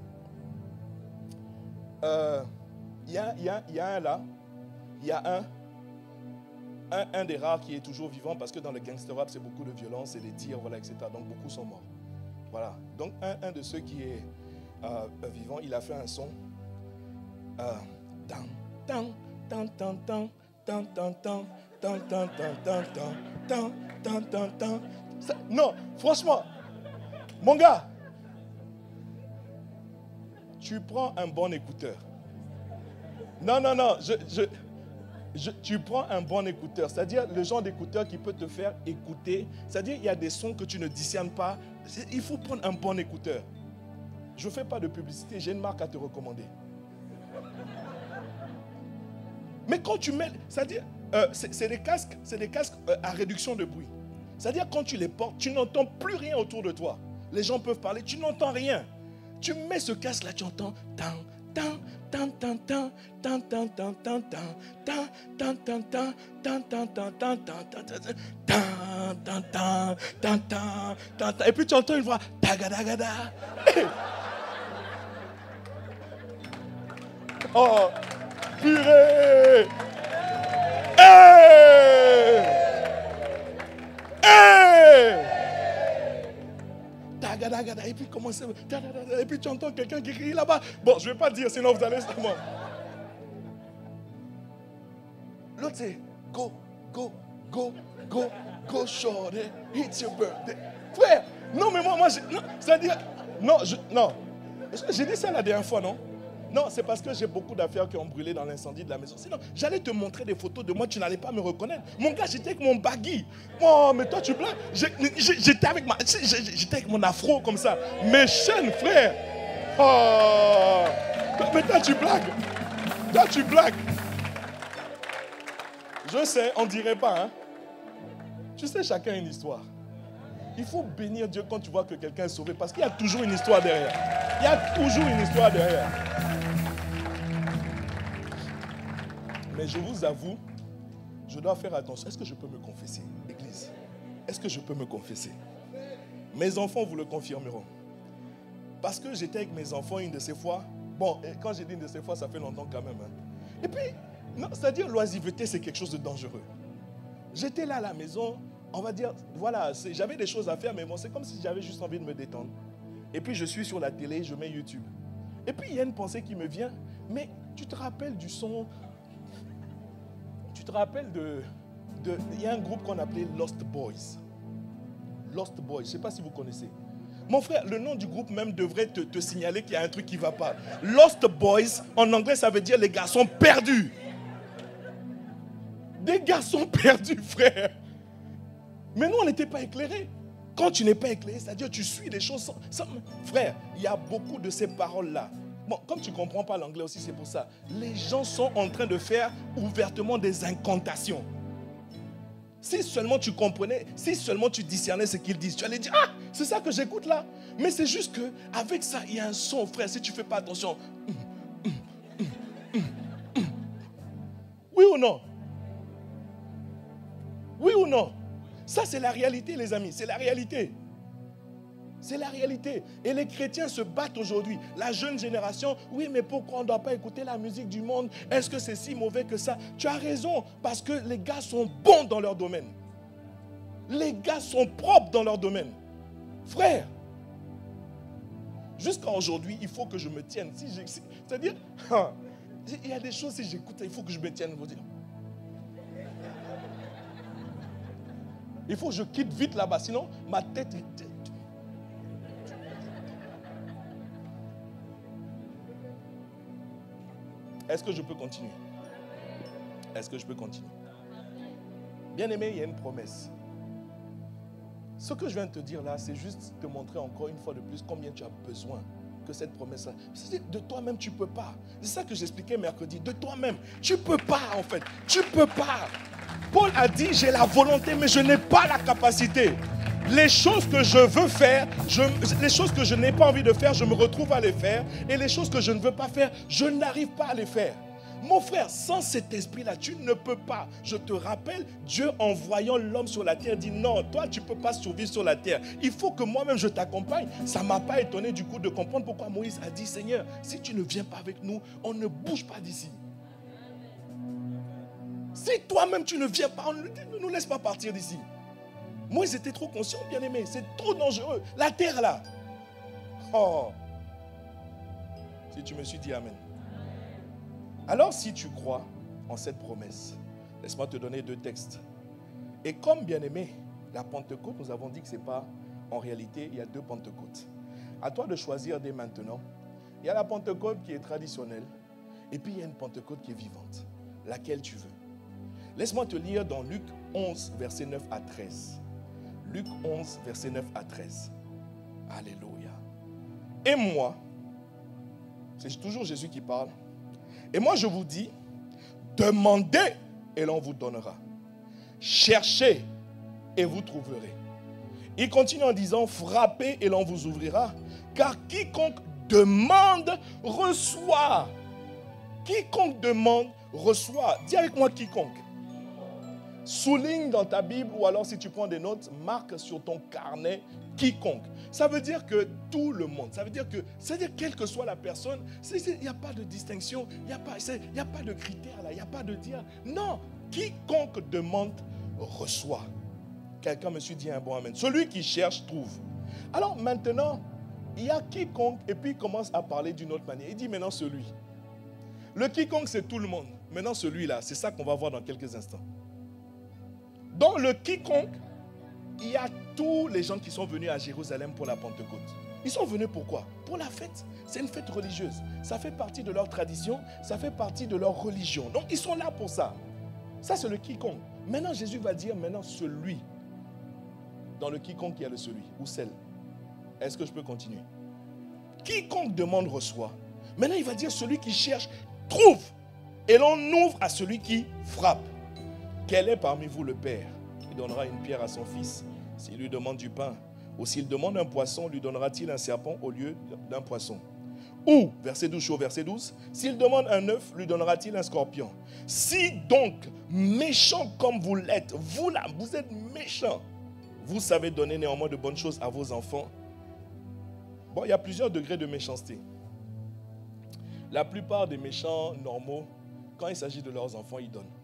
[SPEAKER 1] Il y a un là, il y a un des rares qui est toujours vivant parce que dans le gangster rap, c'est beaucoup de violence et des tirs, voilà, etc. Donc beaucoup sont morts. Voilà. Donc un de ceux qui est vivant, il a fait un son. Non, franchement, mon gars, tu prends un bon écouteur. Non, tu prends un bon écouteur, c'est-à-dire le genre d'écouteur qui peut te faire écouter. C'est-à-dire il y a des sons que tu ne discernes pas. Il faut prendre un bon écouteur. Je ne fais pas de publicité, j'ai une marque à te recommander. Mais quand tu mets, c'est-à-dire, c'est des casques à réduction de bruit. C'est-à-dire quand tu les portes, tu n'entends plus rien autour de toi. Les gens peuvent parler, tu n'entends rien. Tu mets ce casque-là, tu entends et puis tu entends une voix tagadagada. Oh, purée! Hey! Hey! Et puis comment c'est? Et puis tu entends quelqu'un qui crie là-bas. Bon, je ne vais pas dire, sinon vous allez sur moi. L'autre c'est go, shorty, it's your birthday. Frère, non mais moi c'est-à-dire, non, j'ai dit ça la dernière fois, non? Non, c'est parce que j'ai beaucoup d'affaires qui ont brûlé dans l'incendie de la maison. Sinon, j'allais te montrer des photos de moi, tu n'allais pas me reconnaître. Mon gars, j'étais avec mon baggy. Oh, mais toi, tu blagues. J'étais avec mon afro comme ça. Mes chaînes, frère. Oh, mais toi, tu blagues. Toi, tu blagues. Je sais, on ne dirait pas. Hein? Tu sais, chacun a une histoire. Il faut bénir Dieu quand tu vois que quelqu'un est sauvé parce qu'il y a toujours une histoire derrière. Il y a toujours une histoire derrière. Mais je vous avoue, je dois faire attention. Est-ce que je peux me confesser, Église? Est-ce que je peux me confesser? Mes enfants vous le confirmeront. Parce que j'étais avec mes enfants une de ces fois. Bon, quand j'ai dit une de ces fois, ça fait longtemps quand même. Hein. Et puis, c'est-à-dire l'oisiveté, c'est quelque chose de dangereux. J'étais là à la maison, on va dire, voilà, j'avais des choses à faire, mais bon, c'est comme si j'avais juste envie de me détendre. Et puis je suis sur la télé, je mets YouTube. Et puis il y a une pensée qui me vient, mais tu te rappelles du son, tu te rappelles il y a un groupe qu'on appelait Lost Boys. Lost Boys, je ne sais pas si vous connaissez. Mon frère, le nom du groupe même devrait te signaler qu'il y a un truc qui ne va pas. Lost Boys, en anglais, ça veut dire les garçons perdus. Des garçons perdus, frère. Mais nous, on n'était pas éclairés. Quand tu n'es pas éclairé, c'est-à-dire tu suis les choses sans... Frère, il y a beaucoup de ces paroles-là. Bon, comme tu ne comprends pas l'anglais aussi, c'est pour ça. Les gens sont en train de faire ouvertement des incantations. Si seulement tu comprenais, si seulement tu discernais ce qu'ils disent, tu allais dire, ah, c'est ça que j'écoute là. Mais c'est juste qu'avec ça, il y a un son, frère, si tu ne fais pas attention. Oui ou non? Oui ou non? Ça, c'est la réalité, les amis. C'est la réalité. C'est la réalité. Et les chrétiens se battent aujourd'hui. La jeune génération, oui, mais pourquoi on ne doit pas écouter la musique du monde? Est-ce que c'est si mauvais que ça? Tu as raison, parce que les gars sont bons dans leur domaine. Les gars sont propres dans leur domaine. Frère, jusqu'à aujourd'hui, il faut que je me tienne. C'est-à-dire, il y a des choses, si j'écoute, il faut que je me tienne. Vous dire. Il faut que je quitte vite là-bas, sinon ma tête... Est-ce que je peux continuer? Est-ce que je peux continuer? Bien-aimé, il y a une promesse. Ce que je viens de te dire là, c'est juste te montrer encore une fois de plus combien tu as besoin que cette promesse-là. De toi-même, tu ne peux pas. C'est ça que j'expliquais mercredi. De toi-même, tu ne peux pas en fait. Tu ne peux pas. Paul a dit, j'ai la volonté, mais je n'ai pas la capacité. Les choses que je veux faire, les choses que je n'ai pas envie de faire, je me retrouve à les faire. Et les choses que je ne veux pas faire, je n'arrive pas à les faire. Mon frère, sans cet esprit-là, tu ne peux pas. Je te rappelle, Dieu, en voyant l'homme sur la terre, dit non, toi, tu ne peux pas survivre sur la terre. Il faut que moi-même, je t'accompagne. Ça ne m'a pas étonné du coup de comprendre pourquoi Moïse a dit, Seigneur, si tu ne viens pas avec nous, on ne bouge pas d'ici. Si toi-même, tu ne viens pas, ne nous laisse pas partir d'ici. Moïse était trop conscient, bien aimé. C'est trop dangereux. La terre, là. Oh. Si tu me suis dit amen. Alors, si tu crois en cette promesse, laisse-moi te donner 2 textes. Et comme bien-aimé, la Pentecôte, nous avons dit que ce n'est pas, en réalité, il y a 2 Pentecôtes. À toi de choisir dès maintenant. Il y a la Pentecôte qui est traditionnelle, et puis il y a une Pentecôte qui est vivante. Laquelle tu veux. Laisse-moi te lire dans Luc 11, versets 9 à 13. Luc 11, versets 9 à 13. Alléluia. Et moi, c'est toujours Jésus qui parle. Et moi, je vous dis, demandez et l'on vous donnera. Cherchez et vous trouverez. Il continue en disant, frappez et l'on vous ouvrira. Car quiconque demande, reçoit. Quiconque demande, reçoit. Dis avec moi quiconque. Souligne dans ta Bible ou alors si tu prends des notes, marque sur ton carnet quiconque. Ça veut dire que tout le monde, ça veut dire quelle que soit la personne, il n'y a pas de distinction, il n'y a pas de critères là, il n'y a pas de dire. Non, quiconque demande, reçoit. Quelqu'un me suis dit un bon amen. Celui qui cherche, trouve. Alors maintenant, il y a quiconque et puis il commence à parler d'une autre manière. Il dit maintenant celui. Le quiconque c'est tout le monde. Maintenant celui-là, c'est ça qu'on va voir dans quelques instants. Dans le quiconque, il y a tous les gens qui sont venus à Jérusalem pour la Pentecôte. Ils sont venus pourquoi? Pour la fête. C'est une fête religieuse. Ça fait partie de leur tradition, ça fait partie de leur religion. Donc ils sont là pour ça. Ça c'est le quiconque. Maintenant Jésus va dire maintenant celui. Dans le quiconque il y a le celui ou celle. Est-ce que je peux continuer? Quiconque demande reçoit. Maintenant il va dire celui qui cherche trouve. Et l'on ouvre à celui qui frappe. Quel est parmi vous le père? Il donnera une pierre à son fils s'il lui demande du pain. Ou s'il demande un poisson, lui donnera-t-il un serpent au lieu d'un poisson? Ou, verset 12 au verset 12, s'il demande un œuf, lui donnera-t-il un scorpion? Si donc, méchant comme vous l'êtes, vous là, vous êtes méchants, vous savez donner néanmoins de bonnes choses à vos enfants. Bon, il y a plusieurs degrés de méchanceté. La plupart des méchants normaux, quand il s'agit de leurs enfants, ils donnent.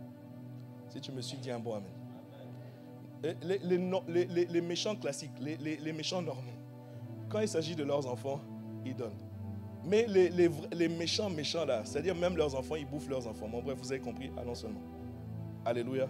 [SPEAKER 1] Si tu me suis dit un bon amen. Les méchants classiques, les méchants normaux, quand il s'agit de leurs enfants, ils donnent. Mais les méchants là, c'est-à-dire même leurs enfants, ils bouffent leurs enfants. Bon, bref, vous avez compris, allons seulement. Alléluia.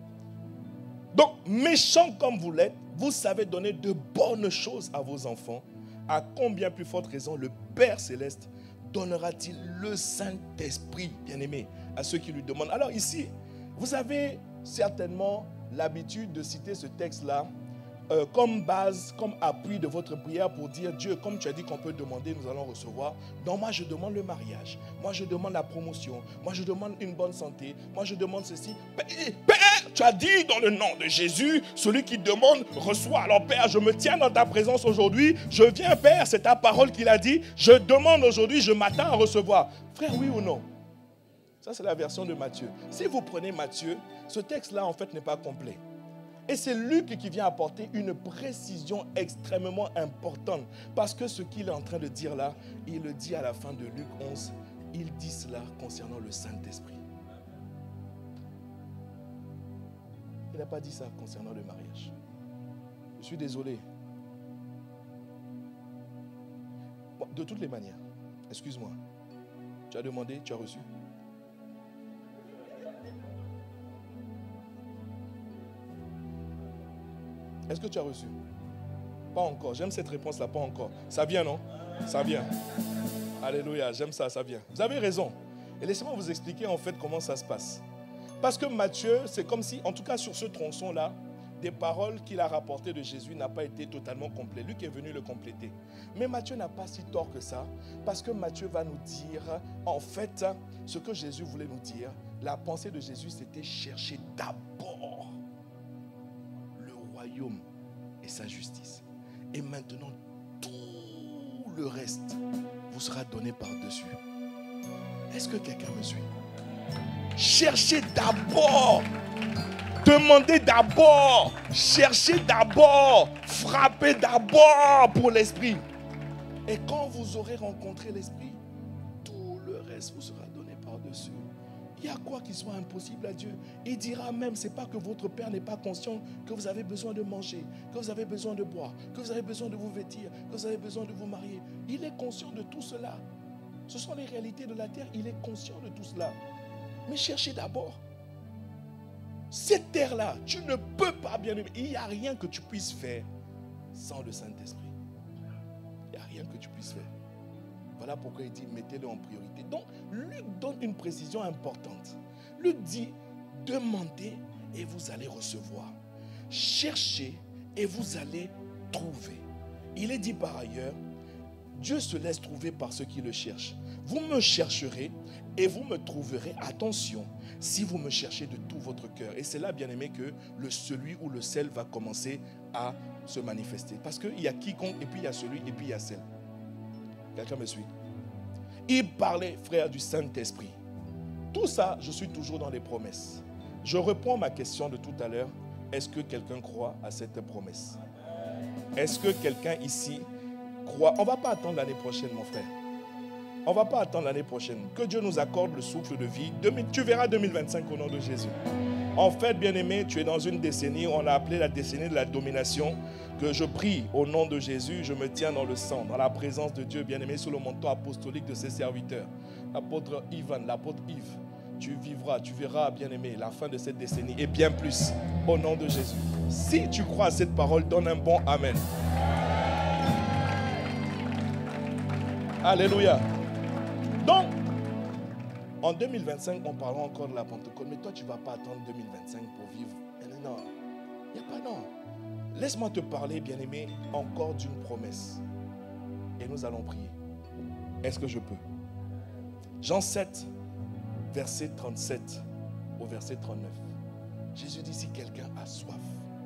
[SPEAKER 1] Donc, méchants comme vous l'êtes, vous savez donner de bonnes choses à vos enfants. À combien plus forte raison le Père Céleste donnera-t-il le Saint-Esprit, bien-aimé, à ceux qui lui demandent? Alors ici, vous avez certainement l'habitude de citer ce texte-là comme base, comme appui de votre prière pour dire Dieu, comme tu as dit qu'on peut demander, nous allons recevoir. Donc moi je demande le mariage, moi je demande la promotion, moi je demande une bonne santé, moi je demande ceci. Père, tu as dit dans le nom de Jésus, celui qui demande reçoit. Alors Père, je me tiens dans ta présence aujourd'hui, je viens Père, c'est ta parole qu'il a dit, je demande aujourd'hui, je m'attends à recevoir. Frère, oui ou non? Ça, c'est la version de Matthieu. Si vous prenez Matthieu, ce texte-là, en fait, n'est pas complet. Et c'est Luc qui vient apporter une précision extrêmement importante. Parce que ce qu'il est en train de dire là, il le dit à la fin de Luc 11. Il dit cela concernant le Saint-Esprit. Il n'a pas dit ça concernant le mariage. Je suis désolé. Bon, de toutes les manières, excuse-moi. Tu as demandé, tu as reçu. Est-ce que tu as reçu? Pas encore. J'aime cette réponse-là, pas encore. Ça vient, non? Ça vient. Alléluia, j'aime ça, ça vient. Vous avez raison. Et laissez-moi vous expliquer en fait comment ça se passe. Parce que Matthieu, c'est comme si, en tout cas sur ce tronçon-là, des paroles qu'il a rapportées de Jésus n'a pas été totalement complet. Luc est venu le compléter. Mais Matthieu n'a pas si tort que ça, parce que Matthieu va nous dire, en fait, ce que Jésus voulait nous dire. La pensée de Jésus, c'était chercher d'abord le royaume et sa justice. Et maintenant, tout le reste vous sera donné par-dessus. Est-ce que quelqu'un me suit? Cherchez d'abord. Demandez d'abord, cherchez d'abord, frappez d'abord pour l'esprit. Et quand vous aurez rencontré l'esprit, tout le reste vous sera donné par-dessus. Il y a quoi qui soit impossible à Dieu? Il dira même, c'est pas que votre Père n'est pas conscient que vous avez besoin de manger, que vous avez besoin de boire, que vous avez besoin de vous vêtir, que vous avez besoin de vous marier. Il est conscient de tout cela. Ce sont les réalités de la terre, il est conscient de tout cela. Mais cherchez d'abord. Cette terre-là, tu ne peux pas, bien aimer. Il n'y a rien que tu puisses faire sans le Saint-Esprit. Il n'y a rien que tu puisses faire. Voilà pourquoi il dit, mettez-le en priorité. Donc, Luc donne une précision importante. Luc dit, demandez et vous allez recevoir. Cherchez et vous allez trouver. Il est dit par ailleurs, Dieu se laisse trouver par ceux qui le cherchent. Vous me chercherez et vous me trouverez, attention, si vous me cherchez de tout votre cœur. Et c'est là, bien aimé, que le celui ou le celle va commencer à se manifester. Parce qu'il y a quiconque, et puis il y a celui, et puis il y a celle. Quelqu'un me suit? Il parlait, frère, du Saint-Esprit. Tout ça, je suis toujours dans les promesses. Je reprends ma question de tout à l'heure. Est-ce que quelqu'un croit à cette promesse? Est-ce que quelqu'un ici croit? On ne va pas attendre l'année prochaine, mon frère. On ne va pas attendre l'année prochaine. Que Dieu nous accorde le souffle de vie. Tu verras 2025 au nom de Jésus. En fait, bien-aimé, tu es dans une décennie, on a appelé la décennie de la domination, que je prie au nom de Jésus, je me tiens dans le sang, dans la présence de Dieu, bien-aimé, sous le manteau apostolique de ses serviteurs. L'apôtre Ivan, l'apôtre Yves, tu vivras, tu verras, bien-aimé, la fin de cette décennie et bien plus, au nom de Jésus. Si tu crois à cette parole, donne un bon Amen. Alléluia. Donc, en 2025, on parlera encore de la Pentecôte. Mais toi, tu ne vas pas attendre 2025 pour vivre. Non, il n'y a pas non. Laisse-moi te parler, bien-aimé, encore d'une promesse. Et nous allons prier. Est-ce que je peux? Jean 7, verset 37 au verset 39. Jésus dit, si quelqu'un a soif.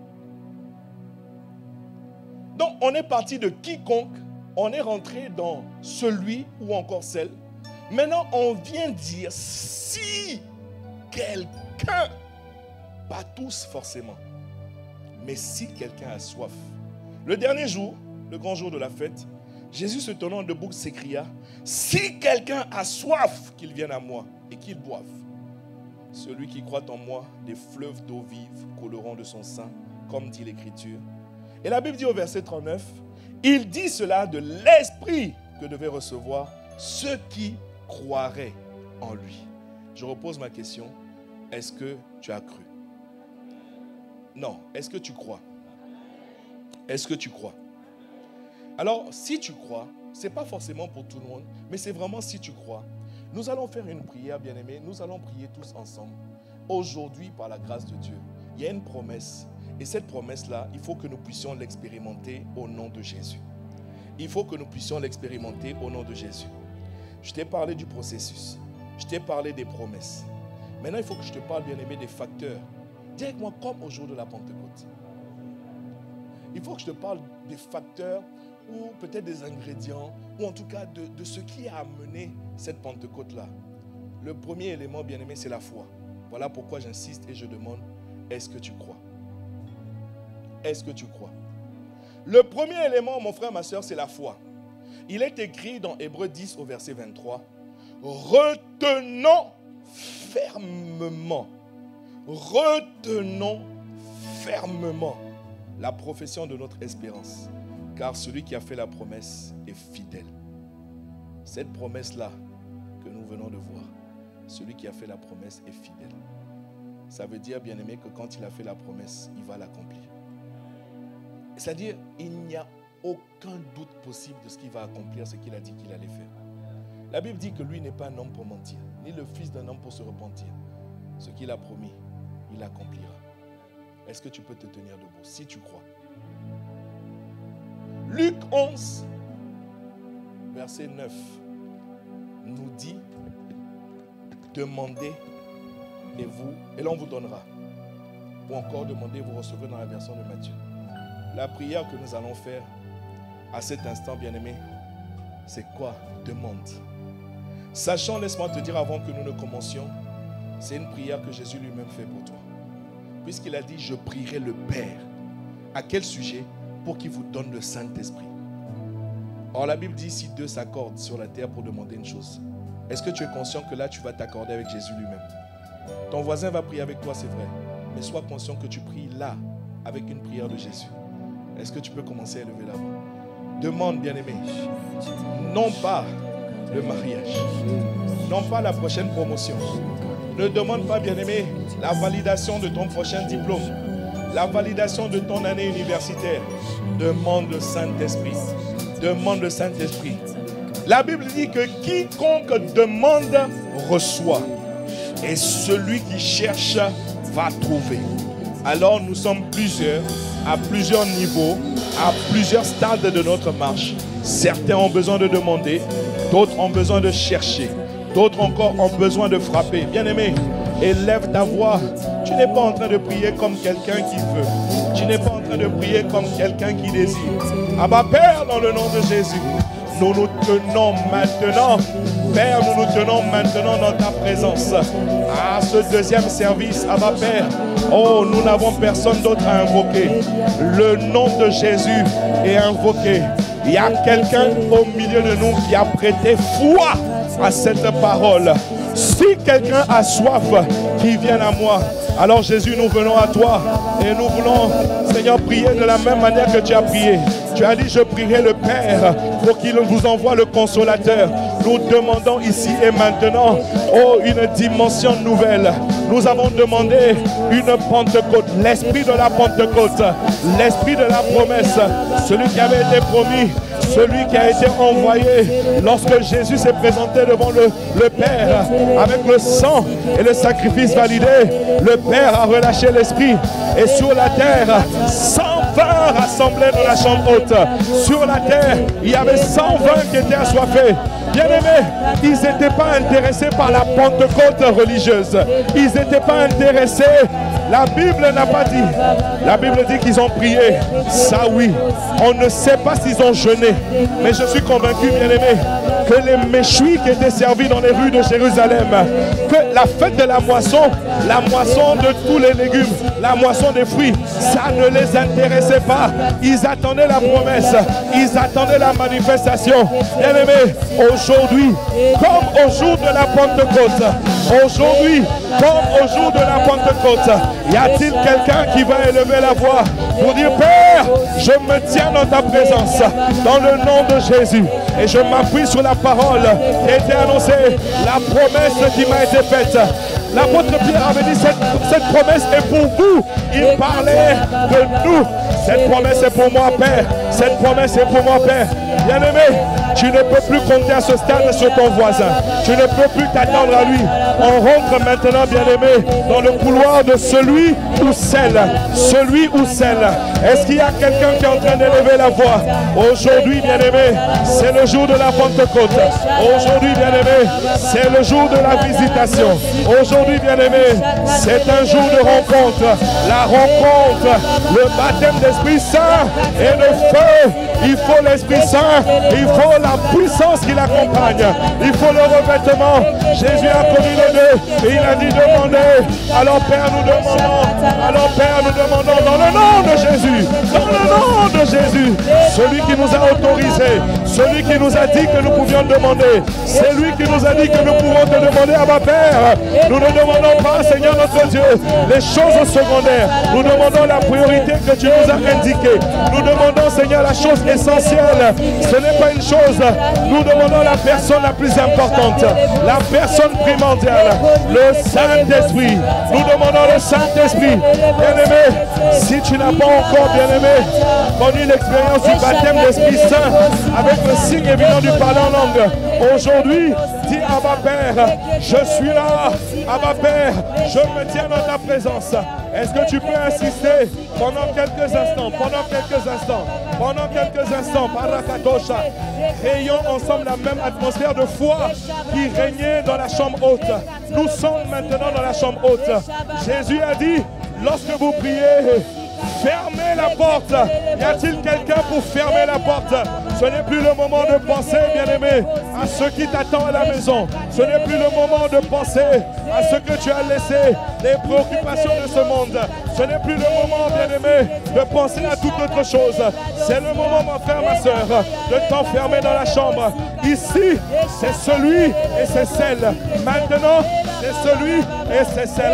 [SPEAKER 1] Donc, on est parti de quiconque. On est rentré dans celui ou encore celle. Maintenant, on vient dire si quelqu'un, pas tous forcément, mais si quelqu'un a soif. Le dernier jour, le grand jour de la fête, Jésus se tenant debout s'écria, si quelqu'un a soif, qu'il vienne à moi et qu'il boive. Celui qui croit en moi, des fleuves d'eau vive couleront de son sein, comme dit l'Écriture. Et la Bible dit au verset 39, il dit cela de l'esprit que devaient recevoir ceux qui croirait en lui. Je repose ma question. Est-ce que tu as cru? Non. Est-ce que tu crois? Est-ce que tu crois? Alors, si tu crois, ce n'est pas forcément pour tout le monde, mais c'est vraiment si tu crois. Nous allons faire une prière, bien-aimés. Nous allons prier tous ensemble. Aujourd'hui, par la grâce de Dieu, il y a une promesse. Et cette promesse-là, il faut que nous puissions l'expérimenter au nom de Jésus. Il faut que nous puissions l'expérimenter au nom de Jésus. Je t'ai parlé du processus. Je t'ai parlé des promesses. Maintenant, il faut que je te parle, bien-aimé, des facteurs. Dis avec moi, comme au jour de la Pentecôte. Il faut que je te parle des facteurs ou peut-être des ingrédients ou en tout cas de ce qui a amené cette Pentecôte-là. Le premier élément, bien-aimé, c'est la foi. Voilà pourquoi j'insiste et je demande, est-ce que tu crois? Est-ce que tu crois? Le premier élément, mon frère, ma soeur, c'est la foi. Il est écrit dans Hébreux 10 au verset 23, retenons fermement la profession de notre espérance, car celui qui a fait la promesse est fidèle. Cette promesse-là que nous venons de voir, celui qui a fait la promesse est fidèle. Ça veut dire, bien-aimé, que quand il a fait la promesse, il va l'accomplir. C'est-à-dire, il n'y a aucun doute possible de ce qu'il va accomplir, ce qu'il a dit qu'il allait faire. La Bible dit que lui n'est pas un homme pour mentir, ni le fils d'un homme pour se repentir. Ce qu'il a promis, il accomplira. Est-ce que tu peux te tenir debout si tu crois? Luc 11, verset 9, nous dit, demandez et l'on vous donnera. Ou encore demandez, vous recevrez dans la version de Matthieu. La prière que nous allons faire à cet instant, bien-aimé, c'est quoi? Demande. Sachant, laisse-moi te dire avant que nous ne commencions, c'est une prière que Jésus lui-même fait pour toi. Puisqu'il a dit, je prierai le Père. À quel sujet? Pour qu'il vous donne le Saint-Esprit. Or, la Bible dit, si deux s'accordent sur la terre pour demander une chose, est-ce que tu es conscient que là, tu vas t'accorder avec Jésus lui-même? Ton voisin va prier avec toi, c'est vrai. Mais sois conscient que tu pries là, avec une prière de Jésus. Est-ce que tu peux commencer à élever la voix? Demande, bien-aimé, non pas le mariage, non pas la prochaine promotion. Ne demande pas, bien-aimé, la validation de ton prochain diplôme, la validation de ton année universitaire. Demande le Saint-Esprit. Demande le Saint-Esprit. La Bible dit que quiconque demande reçoit. Et celui qui cherche va trouver. Alors nous sommes plusieurs, à plusieurs niveaux, à plusieurs stades de notre marche. Certains ont besoin de demander, d'autres ont besoin de chercher, d'autres encore ont besoin de frapper. Bien-aimé, élève ta voix. Tu n'es pas en train de prier comme quelqu'un qui veut. Tu n'es pas en train de prier comme quelqu'un qui désire. Abba Père, dans le nom de Jésus, nous nous tenons maintenant. Père, nous nous tenons maintenant dans ta présence. À ce deuxième service, Abba Père, oh, nous n'avons personne d'autre à invoquer. Le nom de Jésus est invoqué. Il y a quelqu'un au milieu de nous qui a prêté foi à cette parole. Si quelqu'un a soif, qu'il vienne à moi. Alors Jésus, nous venons à toi et nous voulons, Seigneur, prier de la même manière que tu as prié. Tu as dit, je prierai le Père pour qu'il vous envoie le consolateur. Nous demandons ici et maintenant, oh, une dimension nouvelle. Nous avons demandé une Pentecôte, l'esprit de la Pentecôte, l'esprit de la promesse, celui qui avait été promis, celui qui a été envoyé lorsque Jésus s'est présenté devant le Père avec le sang et le sacrifice validé. Le Père a relâché l'esprit et sur la terre, 120 rassemblés dans la chambre haute. Sur la terre, il y avait 120 qui étaient assoiffés. Bien-aimés, ils n'étaient pas intéressés par la Pentecôte religieuse. Ils n'étaient pas intéressés. La Bible n'a pas dit. La Bible dit qu'ils ont prié. Ça oui. On ne sait pas s'ils ont jeûné. Mais je suis convaincu, bien-aimés, que les méchouis qui étaient servis dans les rues de Jérusalem, que la fête de la moisson de tous les légumes, la moisson des fruits, ça ne les intéressait pas. Ils attendaient la promesse. Ils attendaient la manifestation. Bien-aimés, aujourd'hui, comme au jour de la Pentecôte, aujourd'hui, comme au jour de la Pentecôte, y a-t-il quelqu'un qui va élever la voix pour dire, Père, je me tiens dans ta présence, dans le nom de Jésus, et je m'appuie sur la parole qui a été annoncée, la promesse qui m'a été faite. L'apôtre Pierre avait dit, cette promesse est pour vous. Il parlait de nous. Cette promesse est pour moi, Père. Cette promesse est pour moi, Père. Bien-aimé, tu ne peux plus compter à ce stade sur ton voisin. Tu ne peux plus t'attendre à lui. On rentre maintenant, bien-aimé, dans le couloir de celui ou celle. Celui ou celle. Est-ce qu'il y a quelqu'un qui est en train d'élever la voix? Aujourd'hui, bien-aimé, c'est le jour de la Pentecôte. Aujourd'hui, bien-aimé, c'est le jour de la visitation. Aujourd'hui, bien-aimé, c'est un jour de rencontre. La rencontre, le baptême d'Esprit Saint et le feu. Il faut l'Esprit Saint, il faut la puissance qui l'accompagne, il faut le revêtement. Jésus a connu les deux et il a dit demandez. Alors Père, nous demandons, dans le nom de Jésus, dans le nom de Jésus, celui qui nous a autorisés, celui qui nous a dit que nous pouvions demander, c'est lui qui nous a dit que nous pouvons te demander à ma Père. Nous ne demandons pas, Seigneur notre Dieu, les choses secondaires. Nous demandons la priorité que tu nous as indiquée. Nous demandons, Seigneur, la chose essentielle. Ce n'est pas une chose. Nous demandons la personne la plus importante, la personne primordiale, le Saint-Esprit. Nous demandons le Saint-Esprit. Bien-aimé, si tu n'as pas encore, bien-aimé, connu l'expérience du baptême d'Esprit Saint, avec le signe évident du parler en langue. Aujourd'hui, dis Abba Père, je suis là. Abba Père, je me tiens dans ta présence. Est-ce que tu peux insister pendant quelques instants, Parakatosha, créons ensemble la même atmosphère de foi qui régnait dans la chambre haute. Nous sommes maintenant dans la chambre haute. Jésus a dit, lorsque vous priez, fermez la porte. Y a-t-il quelqu'un pour fermer la porte? Ce n'est plus le moment de penser, bien-aimé, à ce qui t'attend à la maison. Ce n'est plus le moment de penser à ce que tu as laissé, les préoccupations de ce monde. Ce n'est plus le moment, bien-aimé, de penser à toute autre chose. C'est le moment, mon frère, ma soeur, de t'enfermer dans la chambre. Ici, c'est celui et c'est celle. Maintenant, c'est celui et c'est celle.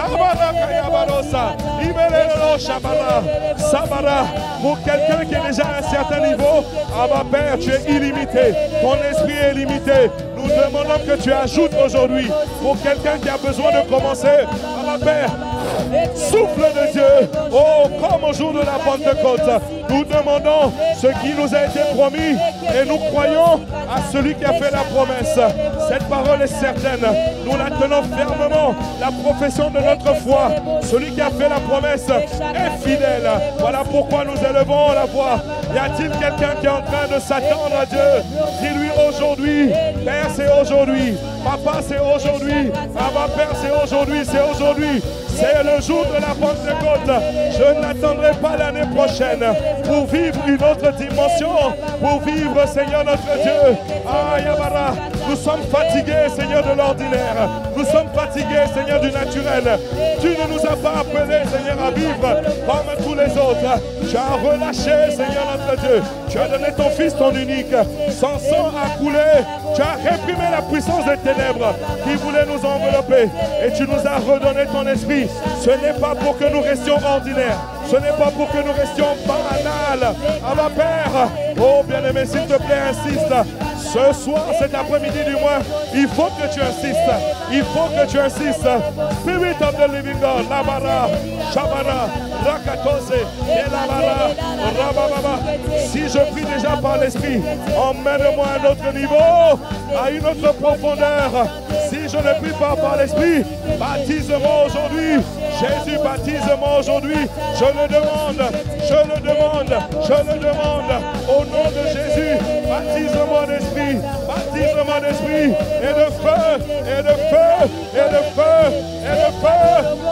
[SPEAKER 1] Pour quelqu'un qui est déjà à un certain niveau, Abba Père, tu es illimité. Ton esprit est illimité. Nous demandons que tu ajoutes aujourd'hui pour quelqu'un qui a besoin de commencer. Abba Père, souffle de Dieu, oh, comme au jour de la Pentecôte. Nous demandons ce qui nous a été promis et nous croyons à celui qui a fait la promesse. Cette parole est certaine. Nous la tenons fermement. La profession de notre foi. Celui qui a fait la promesse est fidèle. Voilà pourquoi nous élevons la voix. Y a-t-il quelqu'un qui est en train de s'attendre à Dieu? Dis-lui aujourd'hui. Père, c'est aujourd'hui. Papa, c'est aujourd'hui. Abba, Père, c'est aujourd'hui. C'est aujourd'hui. C'est le jour de la Pentecôte. Je n'attendrai pas l'année prochaine pour vivre une autre dimension, pour vivre, Seigneur notre Dieu. Ah, Yabara, nous sommes fatigués, Seigneur, de l'ordinaire. Nous sommes fatigués, Seigneur, du naturel. Tu ne nous as pas appelés, Seigneur, à vivre comme tous les autres. Tu as relâché, Seigneur notre Dieu. Tu as donné ton Fils, ton unique. Son sang a coulé. Tu as réprimé la puissance des ténèbres qui voulait nous envelopper. Et tu nous as redonné ton esprit. Ce n'est pas pour que nous restions ordinaires. Ce n'est pas pour que nous restions banals. Abba Père, oh bien-aimé, s'il te plaît, insiste. Ce soir, cet après-midi du moins, il faut que tu insistes. Il faut que tu insistes. Spirit of the living God, Labara, Shabara, Rakatose, Elabara, Rabababa. Si je prie déjà par l'Esprit, emmène-moi à un autre niveau, à une autre profondeur. Si je ne prie pas par l'Esprit, baptise-moi aujourd'hui. Jésus, baptise-moi aujourd'hui. Je le demande, je le demande, je le demande. Au nom de Jésus, baptise-moi d'esprit, baptise-moi d'esprit, et de feu, et de feu, et de feu, et de feu.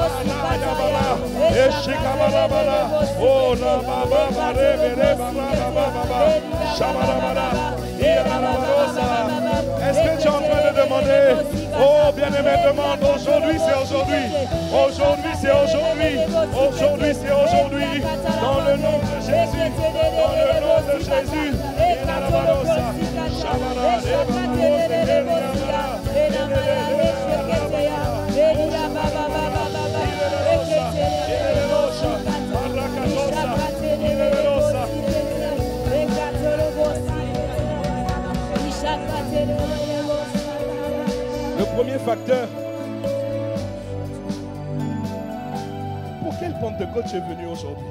[SPEAKER 1] Est-ce que tu es en train de demander? Oh, bien-aimé, demande. Aujourd'hui, c'est aujourd'hui. Aujourd'hui, c'est aujourd'hui. Aujourd'hui, c'est aujourd'hui. Dans le nom de Jésus. Dans le nom de Jésus. Le premier facteur, pour quelle Pentecôte tu es venu aujourd'hui?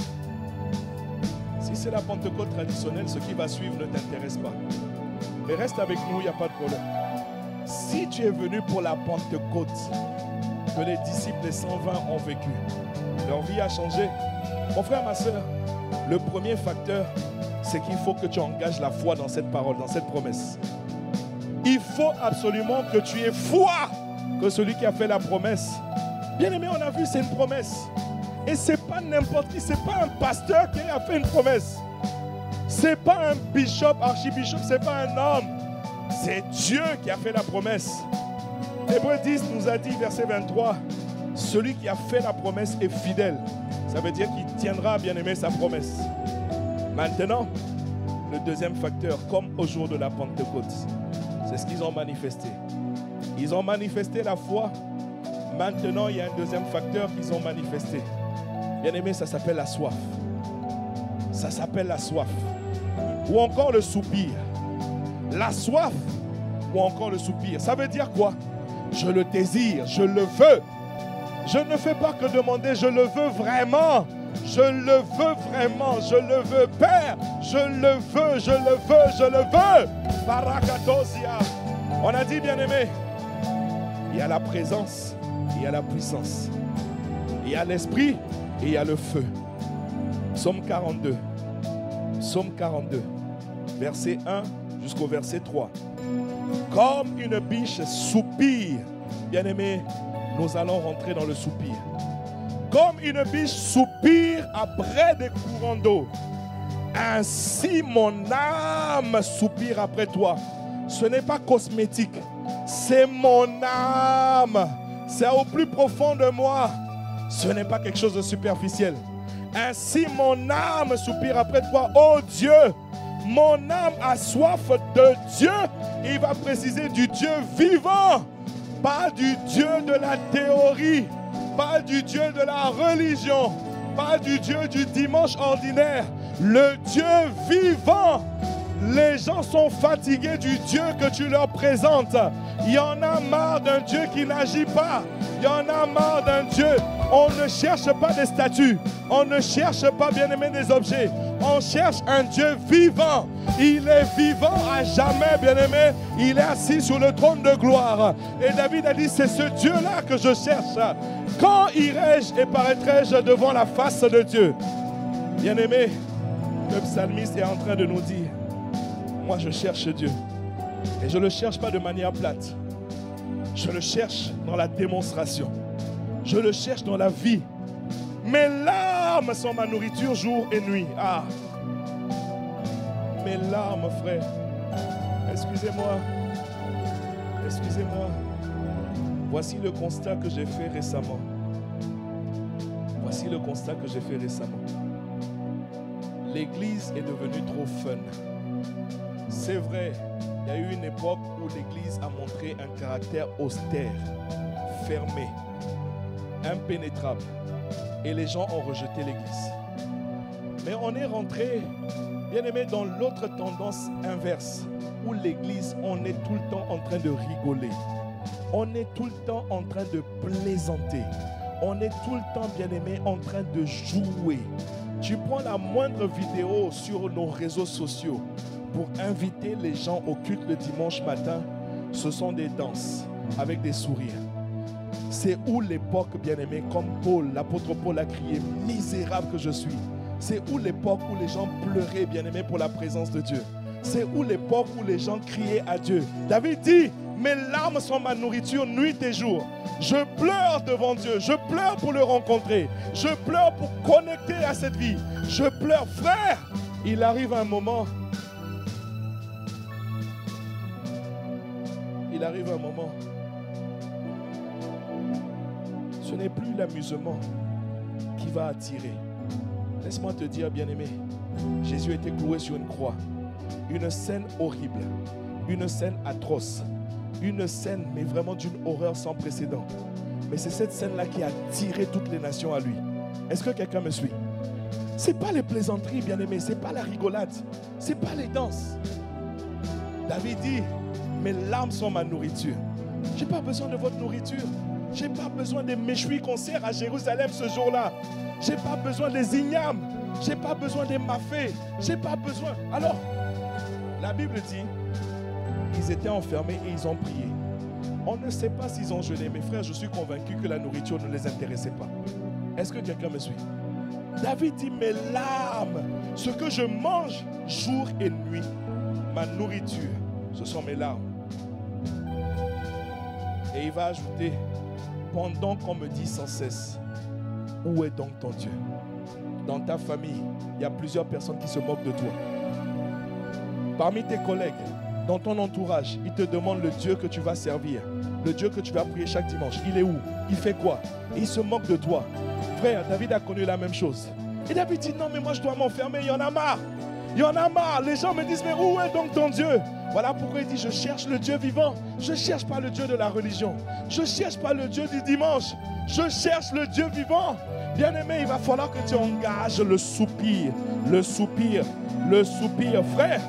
[SPEAKER 1] Si c'est la Pentecôte traditionnelle, ce qui va suivre ne t'intéresse pas. Mais reste avec nous, il n'y a pas de problème. Si tu es venu pour la Pentecôte que les disciples des 120 ont vécu, leur vie a changé. Mon frère, ma soeur, le premier facteur, c'est qu'il faut que tu engages la foi dans cette parole, dans cette promesse. Il faut absolument que tu aies foi que celui qui a fait la promesse. Bien aimé, on a vu, c'est une promesse. Et ce n'est pas n'importe qui, ce n'est pas un pasteur qui a fait une promesse. Ce n'est pas un bishop, archibishop, ce n'est pas un homme. C'est Dieu qui a fait la promesse. Hébreux 10 nous a dit, verset 23, celui qui a fait la promesse est fidèle. Ça veut dire qu'il tiendra, bien aimé, sa promesse. Maintenant, le deuxième facteur, comme au jour de la Pentecôte, c'est ce qu'ils ont manifesté. Ils ont manifesté la foi. Maintenant, il y a un deuxième facteur qu'ils ont manifesté. Bien aimé, ça s'appelle la soif. Ça s'appelle la soif. Ou encore le soupir. La soif ou encore le soupir. Ça veut dire quoi? Je le désire, je le veux. Je ne fais pas que demander, je le veux vraiment. Je le veux vraiment, je le veux, Père. Je le veux, je le veux, je le veux. Barakatosia. On a dit, bien-aimé, il y a la présence, il y a la puissance. Il y a l'esprit et il y a le feu. Psaume 42. Psaume 42. Verset 1 jusqu'au verset 3. Comme une biche soupire. Bien-aimé, nous allons rentrer dans le soupir. Comme une biche soupire après des courants d'eau, ainsi mon âme soupire après toi. Ce n'est pas cosmétique, c'est mon âme. C'est au plus profond de moi. Ce n'est pas quelque chose de superficiel. Ainsi mon âme soupire après toi, ô Dieu. Mon âme a soif de Dieu. Il va préciser du Dieu vivant, pas du Dieu de la théorie, pas du Dieu de la religion, pas du Dieu du dimanche ordinaire. Le Dieu vivant. Les gens sont fatigués du Dieu que tu leur présentes. Il y en a marre d'un Dieu qui n'agit pas. Il y en a marre d'un Dieu. On ne cherche pas des statues. On ne cherche pas, bien-aimé, des objets. On cherche un Dieu vivant. Il est vivant à jamais, bien-aimé. Il est assis sur le trône de gloire. Et David a dit, c'est ce Dieu-là que je cherche. Quand irai-je et paraîtrai-je devant la face de Dieu? Bien-aimé, le psalmiste est en train de nous dire, moi je cherche Dieu. Et je ne le cherche pas de manière plate. Je le cherche dans la démonstration. Je le cherche dans la vie. Mes larmes sont ma nourriture jour et nuit. Ah, mes larmes, frère. Excusez-moi. Excusez-moi. Voici le constat que j'ai fait récemment. Voici le constat que j'ai fait récemment. L'église est devenue trop fun. C'est vrai, il y a eu une époque où l'église a montré un caractère austère, fermé, impénétrable. Et les gens ont rejeté l'église. Mais on est rentré, bien aimé, dans l'autre tendance inverse, où l'église, on est tout le temps en train de rigoler. On est tout le temps en train de plaisanter. On est tout le temps, bien aimé, en train de jouer. Tu prends la moindre vidéo sur nos réseaux sociaux pour inviter les gens au culte le dimanche matin. Ce sont des danses avec des sourires. C'est où l'époque, bien-aimé, comme Paul, l'apôtre Paul a crié, misérable que je suis. C'est où l'époque où les gens pleuraient, bien-aimé, pour la présence de Dieu. C'est où l'époque où les gens criaient à Dieu. David dit, mes larmes sont ma nourriture nuit et jour. Je pleure devant Dieu. Je pleure pour le rencontrer. Je pleure pour connecter à cette vie. Je pleure, frère. Il arrive un moment. Il arrive un moment. Ce n'est plus l'amusement qui va attirer. Laisse-moi te dire, bien-aimé, Jésus a été cloué sur une croix. Une scène horrible. Une scène atroce. Une scène, mais vraiment d'une horreur sans précédent. Mais c'est cette scène-là qui a attiré toutes les nations à lui. Est-ce que quelqu'un me suit? Ce n'est pas les plaisanteries, bien-aimés. Ce n'est pas la rigolade. Ce n'est pas les danses. David dit, mes larmes sont ma nourriture. Je n'ai pas besoin de votre nourriture. Je n'ai pas besoin des méchouis qu'on sert à Jérusalem ce jour-là. Je n'ai pas besoin des ignames. Je n'ai pas besoin des mafés. Je n'ai pas besoin. Alors, la Bible dit, ils étaient enfermés et ils ont prié. On ne sait pas s'ils ont jeûné. Mes frères, je suis convaincu que la nourriture ne les intéressait pas. Est-ce que quelqu'un me suit? David dit, mes larmes, ce que je mange jour et nuit, ma nourriture, ce sont mes larmes. Et il va ajouter, pendant qu'on me dit sans cesse, où est donc ton Dieu? Dans ta famille, il y a plusieurs personnes qui se moquent de toi. Parmi tes collègues, dans ton entourage, ils te demandent le Dieu que tu vas servir, le Dieu que tu vas prier chaque dimanche. Il est où? Il fait quoi? Et ils se moquent de toi. Frère, David a connu la même chose. Et David dit, non mais moi je dois m'enfermer, il y en a marre. Il y en a marre. Les gens me disent, mais où est donc ton Dieu? Voilà pourquoi il dit, je cherche le Dieu vivant. Je ne cherche pas le Dieu de la religion. Je ne cherche pas le Dieu du dimanche. Je cherche le Dieu vivant. Bien-aimé, il va falloir que tu engages le soupir. Le soupir. Le soupir. Frère.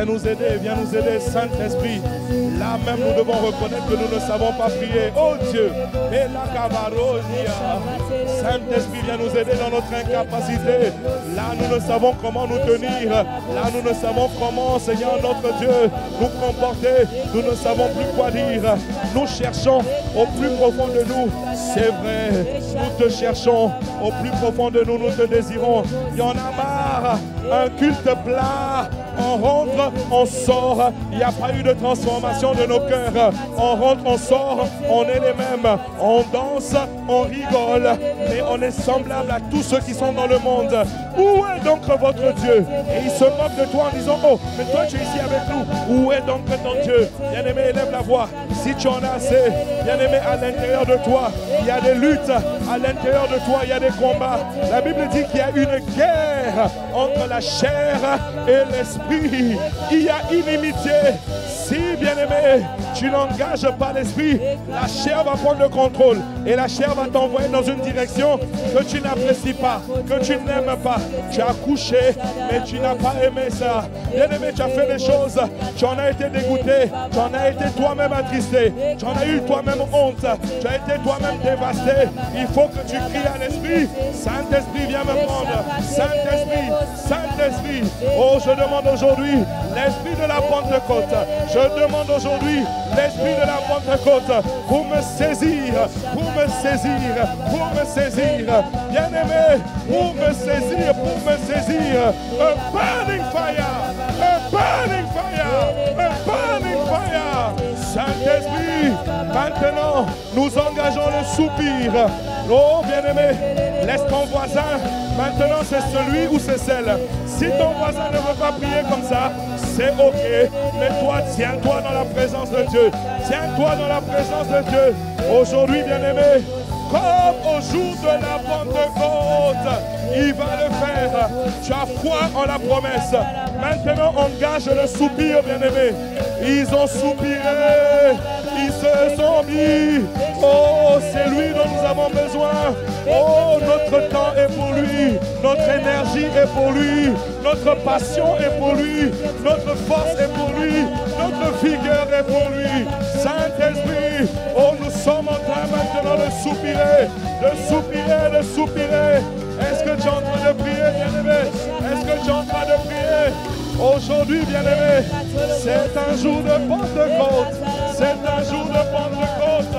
[SPEAKER 1] Viens nous aider, Saint-Esprit. Là même, nous devons reconnaître que nous ne savons pas prier. Oh Dieu, mais la cavaronia. Saint-Esprit, viens nous aider dans notre incapacité. Là, nous ne savons comment nous tenir. Là, nous ne savons comment, Seigneur notre Dieu, nous comporter. Nous ne savons plus quoi dire. Nous cherchons au plus profond de nous. C'est vrai, nous te cherchons au plus profond de nous. Nous te désirons. Il y en a marre. Un culte plat. On rentre, on sort. Il n'y a pas eu de transformation de nos cœurs. On rentre, on sort. On est les mêmes. On danse, on rigole. Mais on est semblable à tous ceux qui sont dans le monde. Où est donc votre Dieu? Et il se moque de toi en disant, oh, mais toi tu es ici avec nous. Où est donc ton Dieu? Bien-aimé, élève la voix. Si tu en as assez, bien-aimé, à l'intérieur de toi, il y a des luttes. À l'intérieur de toi, il y a des combats. La Bible dit qu'il y a une guerre entre la chair et l'esprit. Il y a inimitié. Si, bien-aimé, tu n'engages pas l'esprit, la chair va prendre le contrôle. Et la chair va t'envoyer dans une direction que tu n'apprécies pas, que tu n'aimes pas. Tu as couché, mais tu n'as pas aimé ça. Bien-aimé, tu as fait des choses, tu en as été dégoûté, tu en as été toi-même attristé, tu en as eu toi-même honte, tu as été toi-même dévasté. Il faut que tu cries à l'esprit. Saint-Esprit, viens me prendre. Saint-Esprit, Saint-Esprit. Oh, je demande aujourd'hui l'esprit de la Pentecôte. Je demande aujourd'hui l'esprit de la Pentecôte pour me saisir, pour me saisir, pour me saisir. Bien-aimé, pour me saisir, pour me saisir. A burning fire, a burning fire, a burning fire. Saint-Esprit, maintenant, nous engageons le soupir. Oh, bien-aimé, laisse ton voisin. Maintenant, c'est celui ou c'est celle. Si ton voisin ne veut pas prier comme ça, c'est ok. Mais toi, tiens-toi dans la présence de Dieu. Tiens-toi dans la présence de Dieu. Aujourd'hui, bien-aimé, comme au jour de la Pentecôte, il va le faire. Tu as foi en la promesse. Maintenant, engage le soupir, bien-aimé. Ils ont soupiré. Ils se sont mis. Oh, c'est lui dont nous avons besoin. Oh, notre temps est pour lui. Notre énergie est pour lui. Notre passion est pour lui. Notre force est pour lui. Notre vigueur est pour lui. Saint-Esprit, oh, nous sommes en train maintenant de soupirer. De soupirer, de soupirer. Est-ce que tu es en train de prier, bien-aimé? Est-ce que tu es en train de prier? Aujourd'hui, bien-aimé, c'est un jour de Pentecôte. C'est un jour de Pentecôte.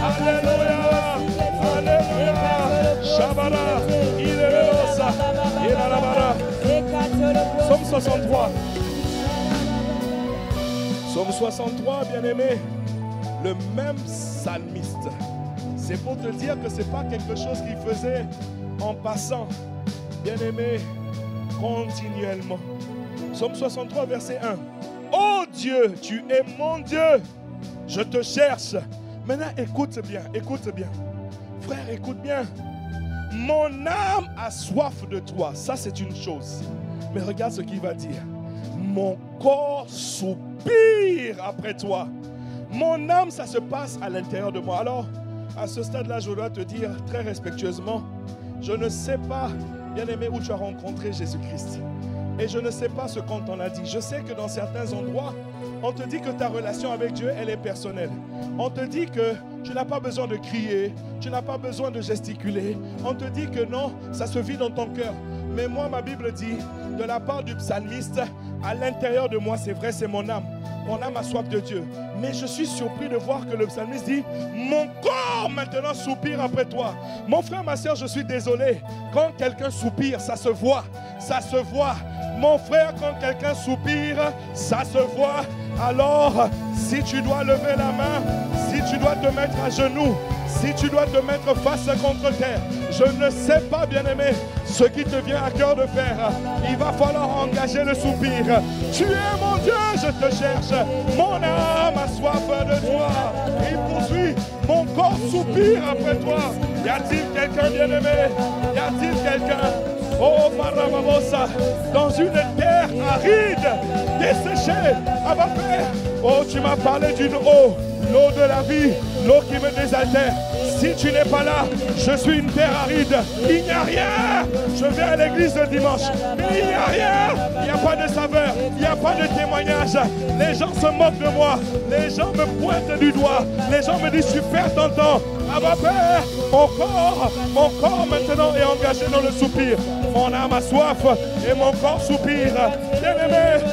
[SPEAKER 1] Alléluia. Alléluia. Shabara. Ilevelosa. Ilalabara. Psaume 63. Psaume 63, bien-aimé. Le même psalmiste. C'est pour te dire que ce n'est pas quelque chose qu'il faisait en passant. Bien-aimé, continuellement. Psaume 63, verset 1. Oh Dieu, tu es mon Dieu. Je te cherche. Maintenant, écoute bien, écoute bien. Frère, écoute bien. Mon âme a soif de toi. Ça, c'est une chose. Mais regarde ce qu'il va dire. Mon corps soupire après toi. Mon âme, ça se passe à l'intérieur de moi. Alors, à ce stade-là, je dois te dire très respectueusement, je ne sais pas, bien-aimé, où tu as rencontré Jésus-Christ. Et je ne sais pas ce qu'on t'en a dit. Je sais que dans certains endroits, on te dit que ta relation avec Dieu, elle est personnelle. On te dit que tu n'as pas besoin de crier, tu n'as pas besoin de gesticuler. On te dit que non, ça se vit dans ton cœur. Mais moi, ma Bible dit, de la part du psalmiste, à l'intérieur de moi, c'est vrai, c'est mon âme. Mon âme a soif de Dieu. Mais je suis surpris de voir que le psalmiste dit, mon corps maintenant soupire après toi. Mon frère, ma soeur, je suis désolé. Quand quelqu'un soupire, ça se voit. Ça se voit. Mon frère, quand quelqu'un soupire, ça se voit. Alors, si tu dois lever la main, si tu dois te mettre à genoux, si tu dois te mettre face contre terre, je ne sais pas, bien-aimé, ce qui te vient à cœur de faire. Il va falloir engager le soupir. Tu es mon Dieu, je te cherche. Mon âme a soif de toi. Il poursuit, mon corps soupire après toi. Y a-t-il quelqu'un, bien-aimé? Y a-t-il quelqu'un? Oh, Marababosa, dans une terre aride, desséchée, abappée. Oh, tu m'as parlé d'une eau, l'eau de la vie, l'eau qui me désaltère. Si tu n'es pas là, je suis une terre aride. Il n'y a rien. Je vais à l'église le dimanche, mais il n'y a rien. Il n'y a pas de saveur, il n'y a pas de témoignage. Les gens se moquent de moi. Les gens me pointent du doigt. Les gens me disent, tu perds ton temps. Ah ma Père, mon corps maintenant est engagé dans le soupir. Mon âme a soif et mon corps soupire. Bien-aimé,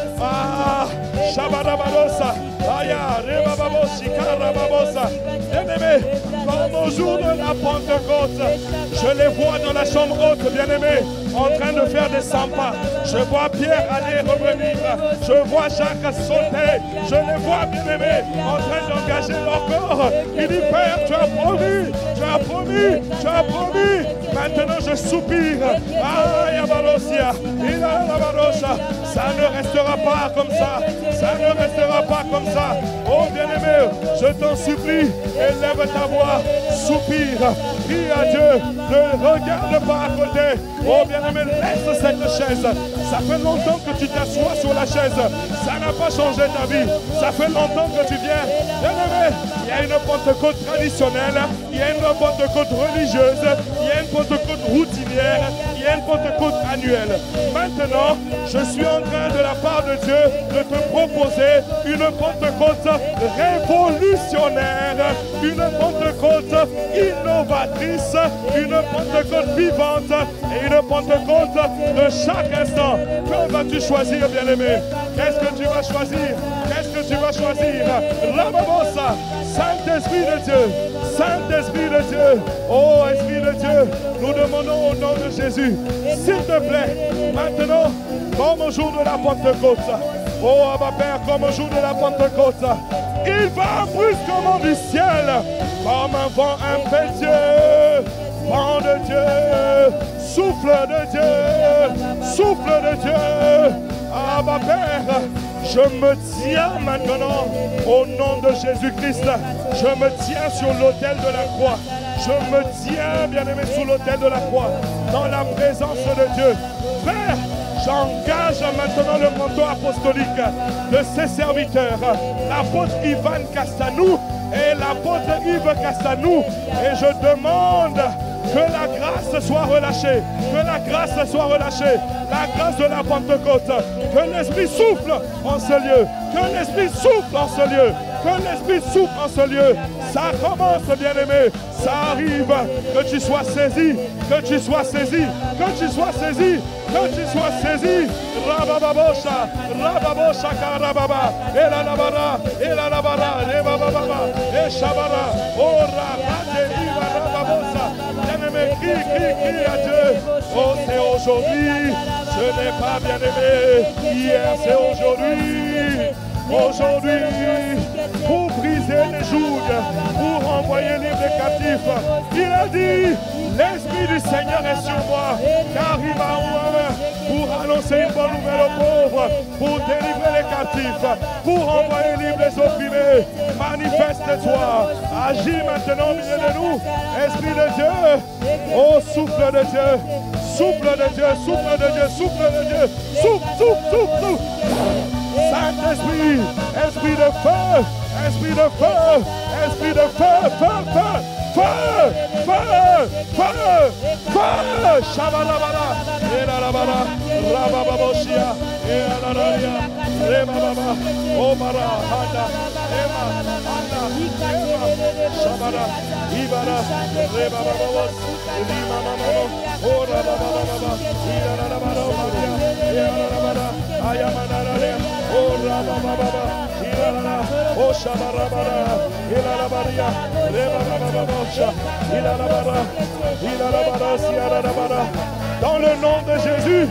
[SPEAKER 1] Shabadabadosa, Aya, Rebababosi, Karababosa. Bien-aimé, comme au jour de la Pentecôte, je les vois dans la chambre haute, bien-aimé, en train de faire des 100 pas. Je vois Pierre aller revenir. Je vois Jacques sauter. Je les vois, bien-aimés, en train d'engager leur corps. Il dit, Père, tu as promis, tu as promis, tu as promis. Maintenant, je soupire. Ah, Yabarosia, Ilabarosa. Ça ne restera pas comme ça. Ça ne restera pas comme ça. Oh, bien-aimé, je t'en supplie, élève ta voix, soupire, prie à Dieu, ne regarde pas à côté. Oh, bien-aimé, laisse cette chaise. Ça fait longtemps que tu t'assois sur la chaise. Ça n'a pas changé ta vie. Ça fait longtemps que tu viens. Bien-aimé, il y a une Pentecôte traditionnelle, il y a une Pentecôte religieuse, il y a une Pentecôte routinière, il y a une Pentecôte annuelle. Maintenant, je suis en train de la part de Dieu de te proposer une Pentecôte révolutionnaire, une Pentecôte innovatrice, une Pentecôte vivante et une Pentecôte de chaque instant. Que vas-tu choisir, bien-aimé? Qu'est-ce que tu vas choisir? Qu'est-ce que tu vas choisir? Rababosa, Saint-Esprit de Dieu, Saint-Esprit de Dieu, oh Esprit de Dieu, nous demandons au nom de Jésus, s'il te plaît, maintenant, comme au jour de la Pentecôte, oh Abba Père, comme au jour de la Pentecôte, il va brusquement du ciel, comme un vent impétueux, vent de Dieu, souffle de Dieu, souffle de Dieu. Abba Père, je me tiens maintenant au nom de Jésus-Christ. Je me tiens sur l'autel de la croix. Je me tiens, bien-aimé, sur l'autel de la croix, dans la présence de Dieu. Frère, j'engage maintenant le manteau apostolique de ses serviteurs, l'apôtre Ivan Castanou et l'apôtre Yves Castanou. Et je demande que la grâce soit relâchée, que la grâce soit relâchée, la grâce de la Pentecôte, que l'Esprit souffle en ce lieu, que l'Esprit souffle en ce lieu, que l'Esprit souffle en ce lieu. Ça commence, bien-aimé, ça arrive, que tu sois saisi, que tu sois saisi, que tu sois saisi, que tu sois saisi. Rabababosha, Rababosha Karababa, Elalabara, Elalabara, Rebababa, Eshabara, Ora, Radeliva, Rababosa. Bien-aimé, crie à Dieu. Oh, c'est aujourd'hui, ce n'est pas bien-aimé. Hier, c'est aujourd'hui. Aujourd'hui, pour briser les jougs, pour envoyer libre les captifs. Il a dit, l'Esprit du Seigneur est sur moi, car il m'a ouvert pour annoncer une bonne nouvelle aux pauvres, pour délivrer les captifs, pour envoyer libre les opprimés. Manifeste-toi, agis maintenant au milieu de nous, Esprit de Dieu, oh souffle de Dieu, souffle de Dieu, souffle de Dieu, souffle de Dieu, souffle, souffle, souffle, souffle. Saint-Esprit, Esprit de feu, Esprit de feu, Esprit de feu, feu, feu, feu, feu, feu, feu, Shabalabala, Elalabala, Rabababoshia, Elalaria, Rebababa, Omara, Handa, Ema, Handa, Ema, Shabala, Ibara, Rebababos, Lima Mamamo, Ora Bababa, Ilalabara, Maria, Elalabara, Ayamanara, Ora Bababa, Ilalala, O Shabarabara, Ilalabaria, Rebabababosha, Ilalabara, Ilalabara, Siarabara. Dans le nom de Jésus,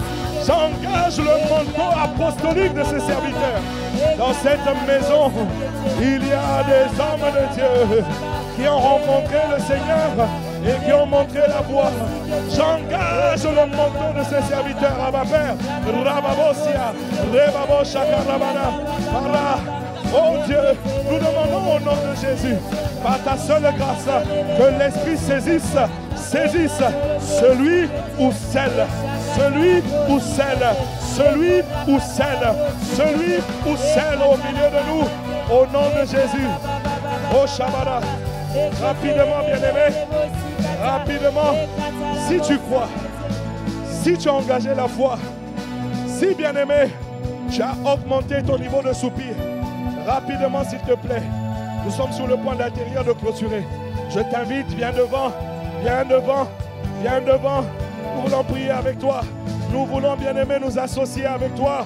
[SPEAKER 1] j'engage le manteau apostolique de ses serviteurs. Dans cette maison, il y a des hommes de Dieu qui ont rencontré le Seigneur et qui ont montré la voie. J'engage le manteau de ses serviteurs à ma Père. Rababosia, Rebabosha Karabana, Para. Oh Dieu, nous demandons au nom de Jésus, par ta seule grâce, que l'Esprit saisisse celui ou celle, celui ou celle, celui ou celle, celui ou celle au milieu de nous, au nom de Jésus. Oh Shabara, Rapidement, bien-aimé. Rapidement. Si tu crois, si tu as engagé la foi, si, bien-aimé, tu as augmenté ton niveau de soupir, rapidement, s'il te plaît. Nous sommes sur le point d'atterrir, de clôturer. Je t'invite, viens devant, viens devant, viens devant. Nous voulons prier avec toi. Nous voulons, bien-aimé, nous associer avec toi.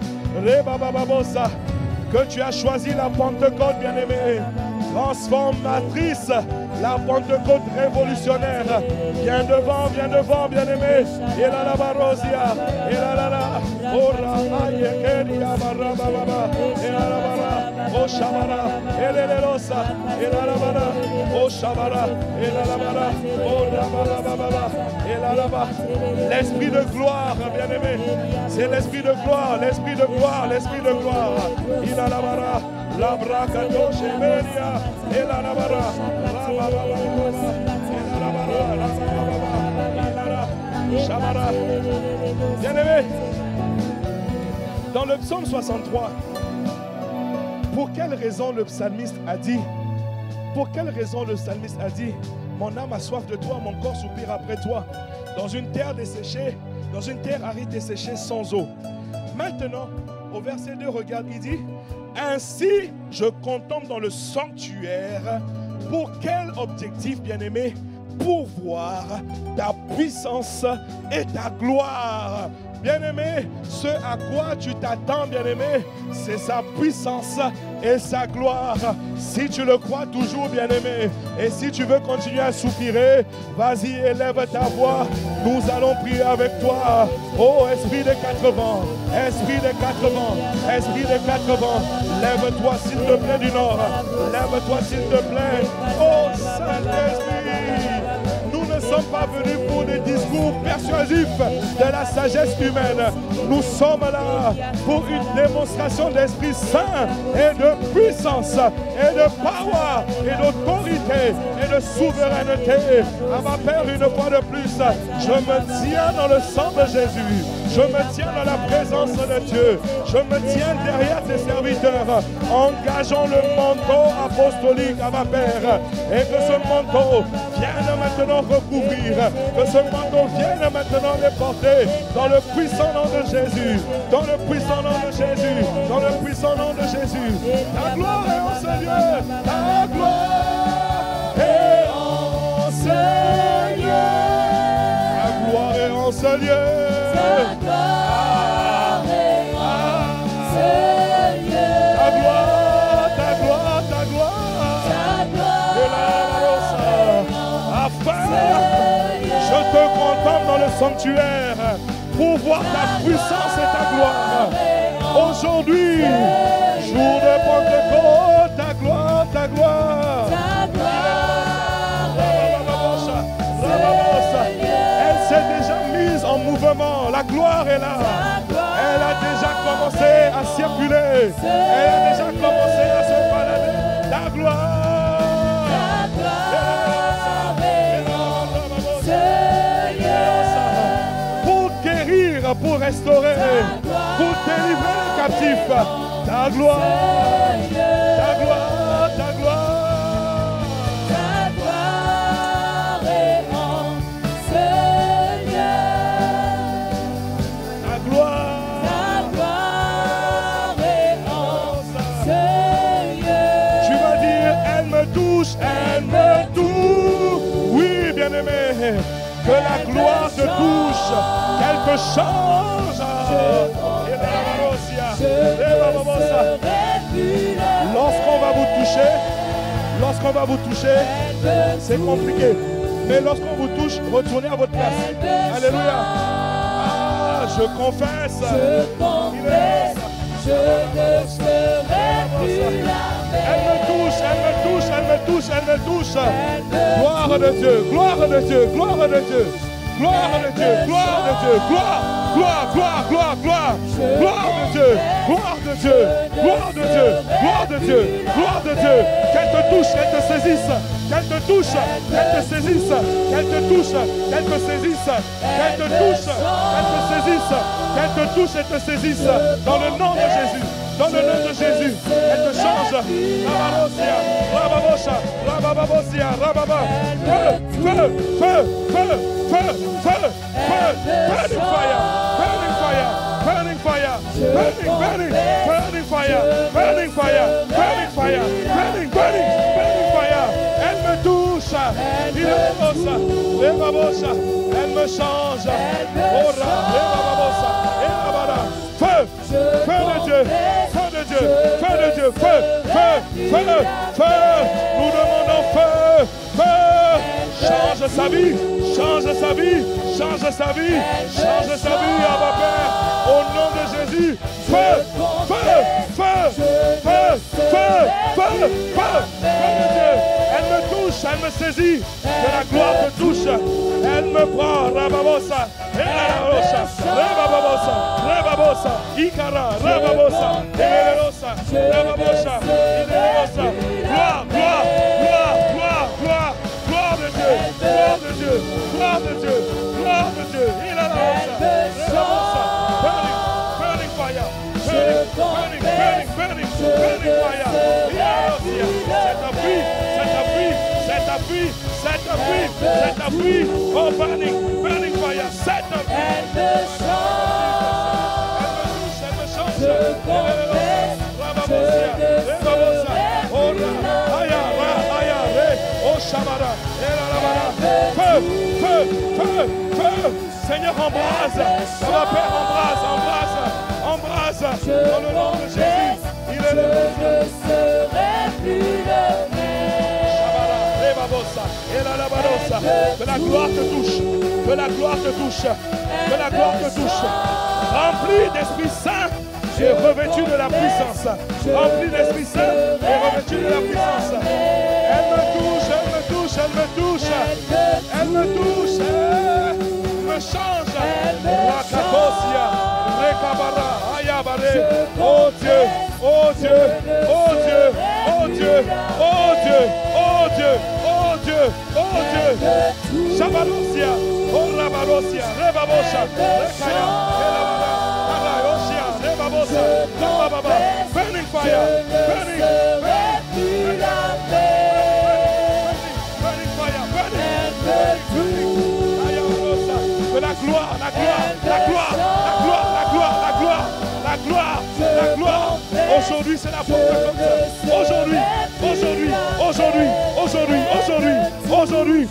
[SPEAKER 1] Que tu as choisi la Pentecôte, bien-aimé, transformatrice, la Pentecôte révolutionnaire. Viens devant, bien-aimé. Et là, la barosia, et là, ora, ayekeria, barababa, et là, la bara, o shabara, et là, la rosa, et là, la bara, o shabara, et là, la bara, ora, barababa, et là, la bara. L'esprit de gloire, bien-aimé, c'est l'esprit de gloire, l'esprit de gloire, l'esprit de gloire. Il a la bara. La braca doce media et la bara. Bien-aimé, dans le psaume 63, pour quelle raison le psalmiste a dit, mon âme a soif de toi, mon corps soupire après toi, dans une terre desséchée, dans une terre aride desséchée sans eau. Maintenant, au verset 2, regarde, il dit, ainsi je contemple dans le sanctuaire. Pour quel objectif, bien-aimé? Pour voir ta puissance et ta gloire. Bien-aimé, ce à quoi tu t'attends, bien-aimé, c'est sa puissance et sa gloire. Si tu le crois toujours, bien-aimé, et si tu veux continuer à soupirer, vas-y, élève ta voix. Nous allons prier avec toi. Oh, esprit des quatre vents, esprit des quatre vents, esprit des quatre vents, lève-toi s'il te plaît du nord. Lève-toi s'il te plaît. Oh, Saint-Esprit, nous ne sommes pas venus pour des discours persuasifs de la sagesse humaine. Nous sommes là pour une démonstration d'Esprit Saint et de puissance et de power et d'autorité et de souveraineté. À ma Père, une fois de plus, je me tiens dans le sang de Jésus. Je me tiens dans la présence de Dieu. Je me tiens derrière tes serviteurs. Engageons le manteau apostolique à ma Père. Et que ce manteau vienne maintenant recouvrir. Que ce manteau vienne maintenant les porter. Dans le puissant nom de Jésus. Dans le puissant nom de Jésus. Dans le puissant nom de Jésus. Ta gloire est en ce lieu. Ta gloire est en ce lieu. Ta gloire est en ce lieu. Ta gloire est en ce lieu. Ta gloire, ta gloire, ta gloire. Ta gloire. Afin, je te contemple dans le sanctuaire pour voir ta puissance et ta gloire. Aujourd'hui, jour de Pentecôte, ta gloire, ta gloire. Ta gloire. Elle s'est déjà mise en mouvement. La gloire est là. Elle a déjà commencé à circuler. Elle a déjà commencé à se balader. La gloire. Pour guérir, pour restaurer, pour délivrer les captifs. Ta gloire. Ta gloire. Ta gloire. Elle me touche, oui bien-aimé, que la gloire te touche, qu'elle te change. Lorsqu'on va vous toucher, c'est compliqué. Mais lorsqu'on vous touche, retournez à votre place. Alléluia. Ah, je confesse. Je ne serai plus la même. Elle me touche, elle me touche, elle me touche, elle me touche. Gloire de Dieu, gloire de Dieu, gloire de Dieu, gloire de Dieu, gloire de Dieu, gloire, gloire, gloire, gloire, gloire, gloire de Dieu, gloire de Dieu, gloire de Dieu, gloire de Dieu, gloire de Dieu. Qu'elle te touche, qu'elle te saisisse, qu'elle te touche, qu'elle te saisisse, qu'elle te touche, qu'elle te saisisse, qu'elle te touche, qu'elle te saisisse, qu'elle te touche et te saisisse dans le nom de Jésus. Dans le nom de Jésus, elle te change, Rababosia, Rababosa, Rababosia, Rababa. Feu, feu, feu, feu, feu, feu, feu, burning fire, burning fire, burning fire, burning, burning, burning fire, burning fire, burning fire, burning, burning, burning fire. Elle me touche, il est babosa, les babosa, elle me change. Ora, les babosa, et rabada. Feu, feu de Dieu, feu de Dieu, feu de Dieu, feu, feu, feu, feu. Nous demandons feu, feu. Change sa vie, change sa vie, change sa vie, change sa vie, Abba Père, au nom de Jésus. Feu, feu, feu, feu, feu, feu, feu, feu de Dieu. Elle me touche, elle me saisit, que la gloire te touche. Elle me prend, Rababosa, Rababosa, Rababosa, Rababosa, Ikara, Rababosa, Rababosa, Rababosa, Rababosa. Gloire, gloire, gloire, gloire, gloire. Gloire de Dieu, gloire de Dieu, gloire de Dieu, gloire de Dieu. Il a la burning, burning fire, burning, burning, burning, burning, burning fire. Il a la c'est appui, c'est appui, c'est appui, c'est appui, c'est appui. Oh, burning, burning fire, c'est appui. Elle me touche, elle me change. Feu, feu, feu, feu. Seigneur, embrase. Papa Père, embrase, embrase, embrase. Dans le nom de Jésus. Il est le que la gloire te touche. Que la gloire te touche. Que la gloire te touche. Rempli d'Esprit Saint et revêtu de la puissance. Rempli d'Esprit Saint et revêtu de la puissance. Elle me touche, elle me touche, elle me touche. Elle me touche, elle me change. Rakakosia, Rekabara, Ayabare. Oh Dieu, oh Dieu, oh Dieu, oh Dieu, oh Dieu, oh Dieu, oh Dieu, oh Dieu. Shabalosia, oh Rabarosia, Rebabosa, Rekaya, Elabara, Arayosia, Rebabosa, Rababa, burning fire, burning, que la gloire, la gloire, la gloire, la gloire, la gloire, la gloire, la gloire, la gloire. Aujourd'hui, c'est la Pentecôte. Aujourd'hui, aujourd'hui, aujourd'hui, aujourd'hui, aujourd'hui, aujourd'hui.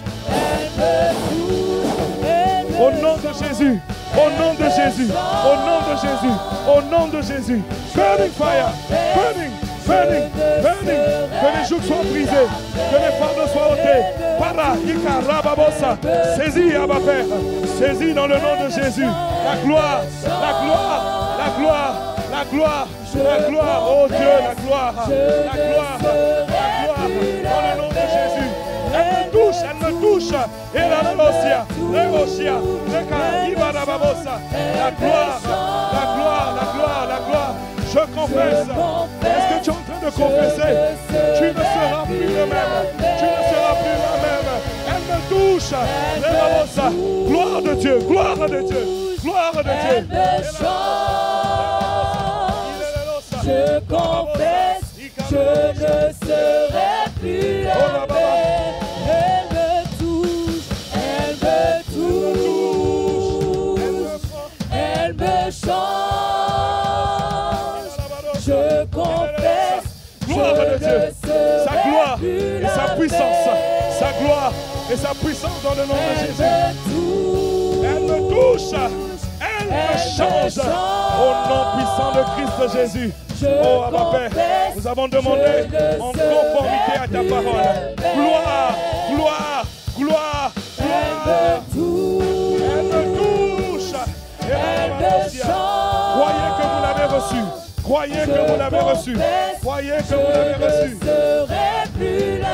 [SPEAKER 1] Au nom de Jésus, au nom de Jésus, au nom de Jésus, au nom de Jésus. Burning fire, burning, burning, burning. Que les jougs soient brisés, que les fardeaux soient ôtés. Para, Ika, Rababosa. Saisis, Abba Père. Saisis dans le nom de Jésus. La gloire, la gloire, la gloire, la gloire, la gloire. Oh Dieu, la gloire, la gloire, la gloire. Dans le nom de Jésus. Elle me touche, elle me touche. Et la Rosia, la Rosia, la gloire, la gloire, la gloire, la gloire. Je confesse. Est-ce que tu es en train de confesser? Tu ne seras plus le même. Tu ne seras plus la même. Elle me touche. Gloire de Dieu, gloire de Dieu, gloire de Dieu.
[SPEAKER 2] Elle me change. Je confesse. Je ne serai plus la même. Elle me touche. Elle me touche. Elle me change. Je confesse.
[SPEAKER 1] Gloire de Dieu. Sa gloire et sa puissance. Sa gloire et sa puissance dans le nom de Jésus. Elle me touche. Elle me change. Au nom puissant de Christ Jésus. Oh, Abba Père, nous avons demandé en conformité à ta parole. Gloire, gloire, gloire, gloire. Elle me touche. Elle me change. Croyez que vous l'avez reçu. Croyez que vous l'avez reçu. Croyez que vous l'avez reçu.
[SPEAKER 2] Je ne serai plus la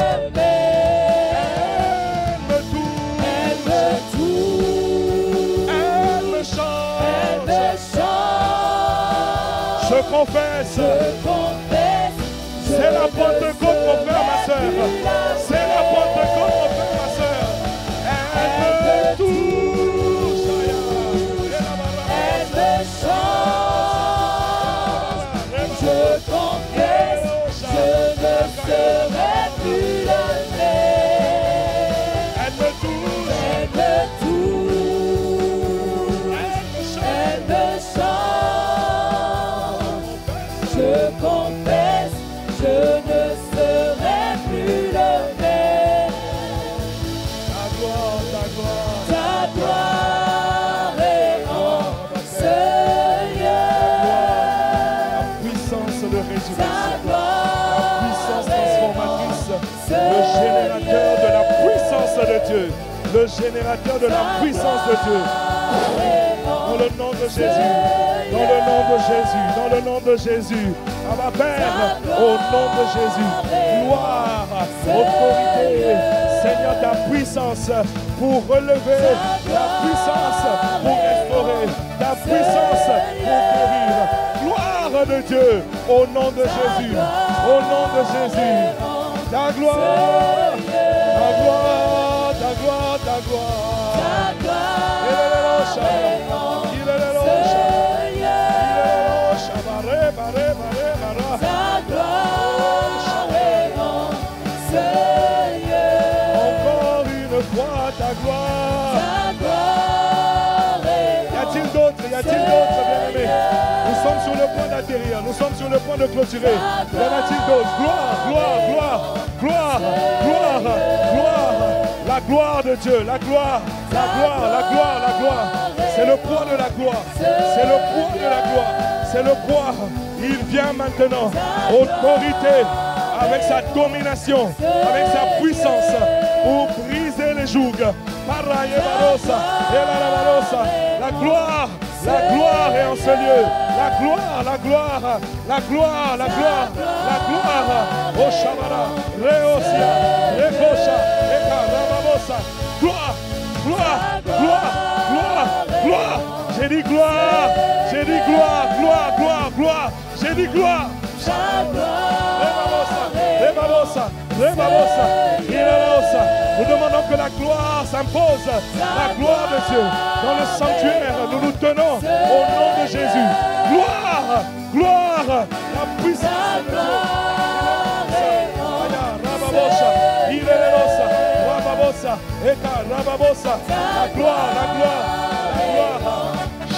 [SPEAKER 2] même.
[SPEAKER 1] Elle me touche.
[SPEAKER 2] Elle me touche.
[SPEAKER 1] Elle me change.
[SPEAKER 2] Elle me change.
[SPEAKER 1] Je confesse.
[SPEAKER 2] Je confesse.
[SPEAKER 1] C'est la Pentecôte, mon frère, ma soeur. C'est la Pentecôte, mon frère, ma soeur. Elle me touche.
[SPEAKER 2] Elle me change. Je confesse. Je
[SPEAKER 1] le générateur de la puissance de Dieu. Dans le nom de Jésus, dans le nom de Jésus, dans le nom de Jésus. Abba Père, au nom de Jésus, gloire, autorité, Seigneur, ta puissance pour relever, ta puissance pour restaurer, ta puissance pour guérir. Gloire de Dieu, au nom de Jésus, au nom de Jésus. Ta gloire, ta gloire, ta gloire, ta gloire. Il est le encore une fois ta gloire. Y a-t-il d'autres? Y a-t-il d'autres, bien-aimés? Nous sommes sur le point d'atterrir. Nous sommes sur le point de clôturer. Y en a-t-il d'autres? Gloire, gloire, gloire, gloire, gloire, gloire. La gloire de Dieu, la gloire, la gloire, la gloire, la gloire. C'est le poids de la gloire. C'est le poids de la gloire. C'est le poids. Il vient maintenant. Autorité avec sa domination, avec sa puissance pour briser les jougs. La gloire est en ce lieu. La gloire, la gloire, la gloire, la gloire, la gloire. Oh Shabara, Reosia, Rekosha, Eka, Ramabosa. Gloire, gloire, gloire, gloire, gloire. J'ai dit gloire, j'ai dit gloire, gloire, gloire, gloire. J'ai dit gloire. Nous demandons que la gloire s'impose, la gloire de Dieu. Dans le sanctuaire, nous nous tenons au nom de Jésus. Gloire, gloire, la puissance de Dieu. La gloire, la gloire, la gloire.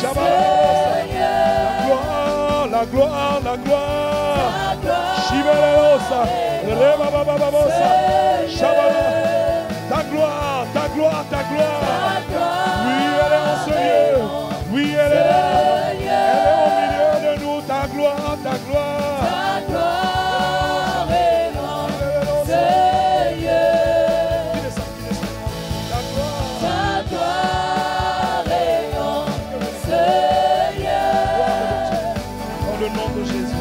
[SPEAKER 1] La gloire, la gloire. Shiberelosa, Rebabababosa, Shabala. Ta gloire, ta gloire, ta gloire. Oui, elle est en ce lieu. Oui, elle est là. Elle est au milieu de nous. Ta gloire, ta gloire. Ta gloire est en ce lieu. Ta gloire est en ce lieu. Dans le nom de Jésus.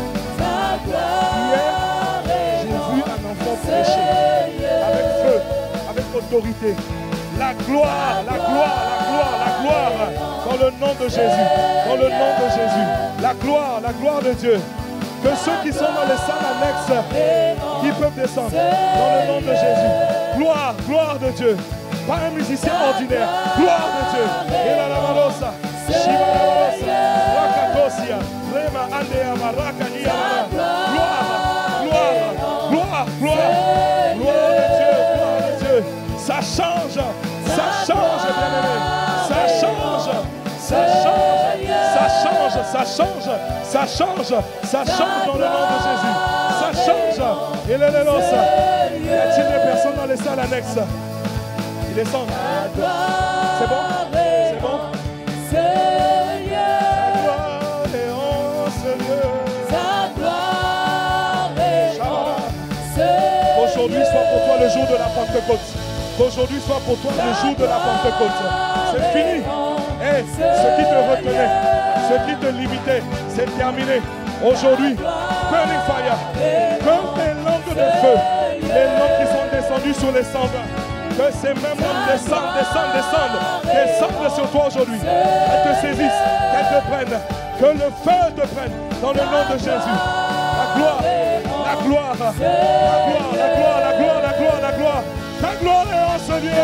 [SPEAKER 1] Hier, j'ai vu un enfant prêcher avec feu, avec autorité. La gloire, la gloire, la gloire, la gloire. Dans le nom de Jésus. Dans le nom de Jésus. La gloire de Dieu. Que ceux qui sont dans les salles annexes, qui peuvent descendre. Dans le nom de Jésus. Gloire, gloire de Dieu. Pas un musicien ordinaire. Gloire de Dieu. Et la lavarosa. Shiva lavarosa. Rakakosia. Rema andea maraka niamara. Gloire, gloire, gloire, gloire. Gloire de Dieu, gloire de Dieu. Ça change, bien-aimé. Ça change, ça change, ça change, ça change, ça change, ça change dans le nom de Jésus. Ça change. Et les lélos. Y a-t-il des personnes dans les salles annexes? Ils descendent. C'est bon? C'est bon? Qu'aujourd'hui soit pour toi le jour de la Pentecôte. Qu'aujourd'hui soit pour toi le jour de la Pentecôte. C'est fini. Et ce qui te retenait, ce qui te limitait, c'est terminé. Aujourd'hui, burning fire, comme des langues de feu, les langues qui sont descendues sur les cendres. Que ces mêmes langues descendent sur toi aujourd'hui. Qu'elles te saisissent, qu'elles te prennent. Que le feu te prenne dans le nom de Jésus. La gloire, la gloire, la gloire, la gloire, la gloire, la gloire, la gloire. Ta gloire est en ce lieu.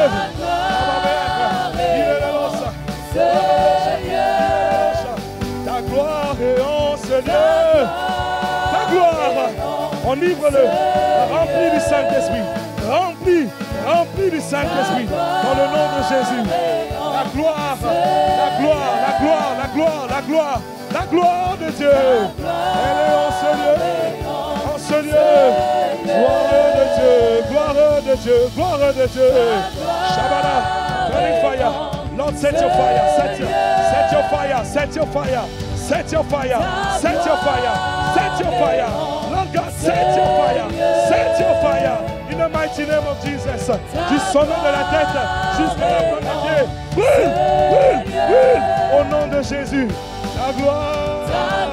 [SPEAKER 1] Ta gloire est en ce lieu. Ta gloire, enivre-le, rempli du Saint-Esprit. Rempli du Saint-Esprit, dans le nom de Jésus. La gloire, la gloire, la gloire, la gloire, la gloire, la gloire de Dieu. Elle est en ce lieu, gloire de Dieu, gloire de Dieu, gloire de Dieu. Shabbat, burning fire. Lord, set your fire, set your fire, set your fire, set your fire, set your fire, set your fire. Lord God, set your fire In the mighty name of Jesus. Du sommet de la tête jusqu'à la pointe des pieds. Brûle, brûle, brûle. Au nom de Jésus. La gloire.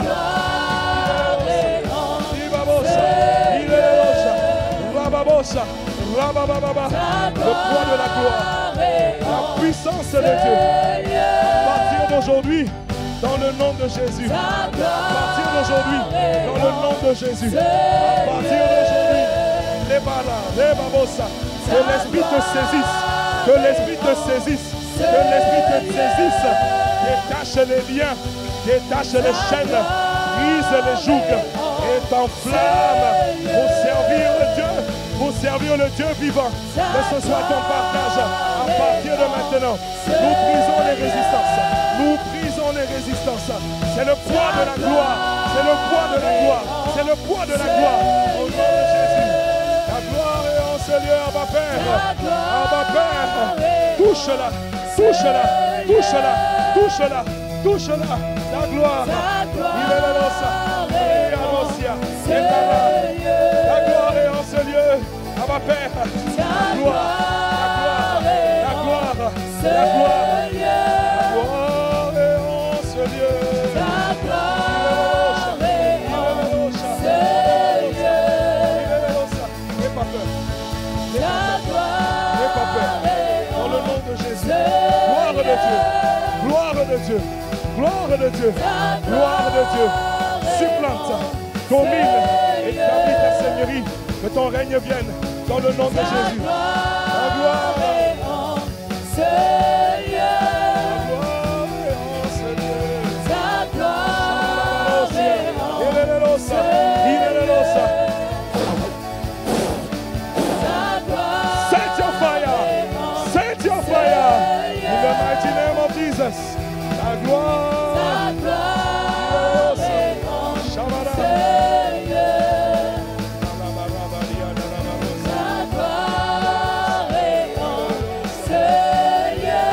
[SPEAKER 1] Le poids de la gloire. La puissance de Dieu. À partir d'aujourd'hui, dans le nom de Jésus. À partir d'aujourd'hui, dans le nom de Jésus. À partir d'aujourd'hui, les balas, les babosa, que l'Esprit te saisisse. Que l'Esprit te saisisse. Que l'Esprit te saisisse. Détache les liens. Détache les chaînes. Brise les jougs. Et t'enflamme pour servir Dieu. Pour servir le Dieu vivant. Que ce soit ton partage à partir de maintenant. Nous brisons les résistances. Nous brisons les résistances. C'est le poids de la gloire. C'est le poids de la gloire. C'est le poids de la gloire. Au nom de Jésus. La gloire est en ce lieu, Abba Père. Abba Père. Touche-la. Touche-la. Touche-la. Touche-la. Touche-la. La gloire. Il est là. La gloire est en ce lieu. Abba Père. La gloire. La gloire. La gloire. La gloire. Gloire de Dieu, gloire de Dieu, gloire de Dieu. Supplante, domine, établis ta seigneurie, que ton règne vienne dans le nom de Jésus. La gloire est en ce lieu. Ta gloire est en ce lieu. Set your fire, set your fire. In the mighty name of Jesus. La gloire. La gloire est en ce lieu. La gloire est en ce lieu.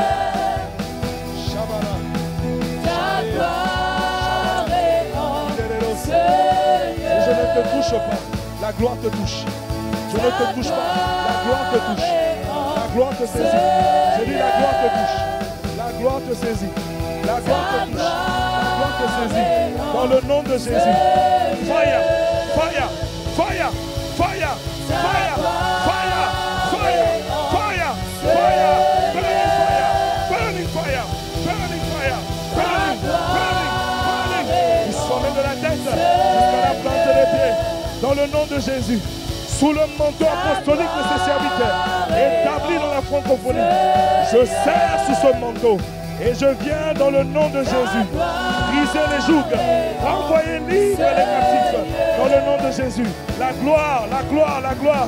[SPEAKER 1] Ta gloire est en ce lieu. Je ne te touche pas. La gloire te touche. Je ne te touche pas. La gloire te touche. La gloire te saisit. Je dis la gloire te touche. La gloire te saisit. La gloire te touche. La gloire te saisit. Dans le nom de Jésus. Fire, fire, fire, fire, fire, fire, fire, fire, fire, burning fire, burning fire, burning fire, burning, burning, burning. Du sommet de la tête jusqu'à la plante des pieds. Dans le nom de Jésus. Sous le manteau apostolique de ses serviteurs, établi dans la francophonie, je serre sous ce manteau et je viens dans le nom de Jésus briser les jougs, renvoyer libre les captifs dans le nom de Jésus. La gloire, la gloire, la gloire.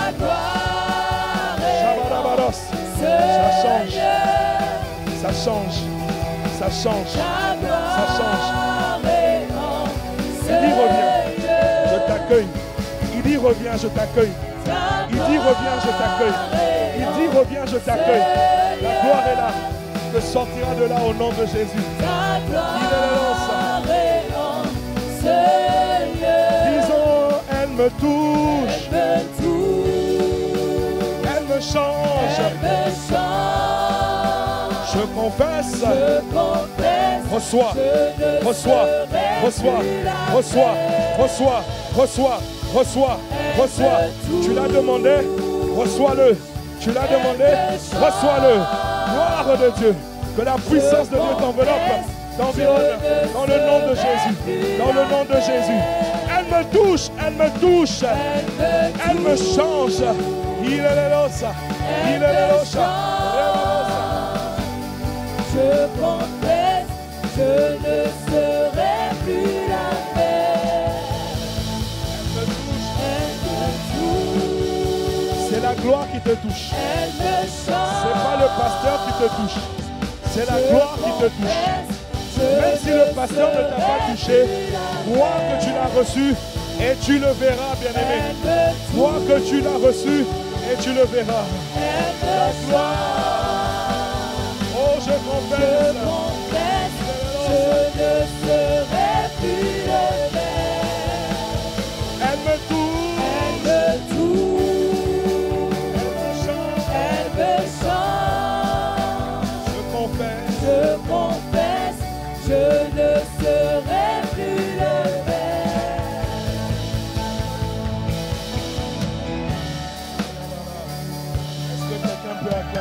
[SPEAKER 1] Shabarabaros. Ça change, ça change, ça change, ça change. Il dit reviens, je t'accueille. Il dit reviens, je t'accueille. Il dit reviens, je t'accueille. Il dit reviens, je t'accueille. La gloire est là. Tu sortiras de là au nom de Jésus. Il est là. Disons, elle me touche. Elle me change. Je confesse. Reçois, reçois, reçois, reçois, reçois, reçois. Reçois, reçois. Tu l'as demandé, reçois-le. Tu l'as demandé, reçois-le. Gloire de Dieu. Que la puissance de Dieu t'enveloppe, t'environne. Dans le nom de Jésus. Dans le nom de Jésus. Elle me touche, elle me touche. Elle me change. Il est là. Il est là.
[SPEAKER 2] Je confesse, je ne serai plus la même.
[SPEAKER 1] C'est la gloire qui te touche. C'est pas le pasteur qui te touche. C'est la gloire qui te touche. Même si le pasteur ne t'a pas touché, crois que tu l'as reçu et tu le verras, bien-aimé. Crois que tu l'as reçu et tu le verras. La gloire. Oh, je confesse.
[SPEAKER 2] Je ne serai plus le même.
[SPEAKER 1] Elle me touche.
[SPEAKER 2] Elle me touche.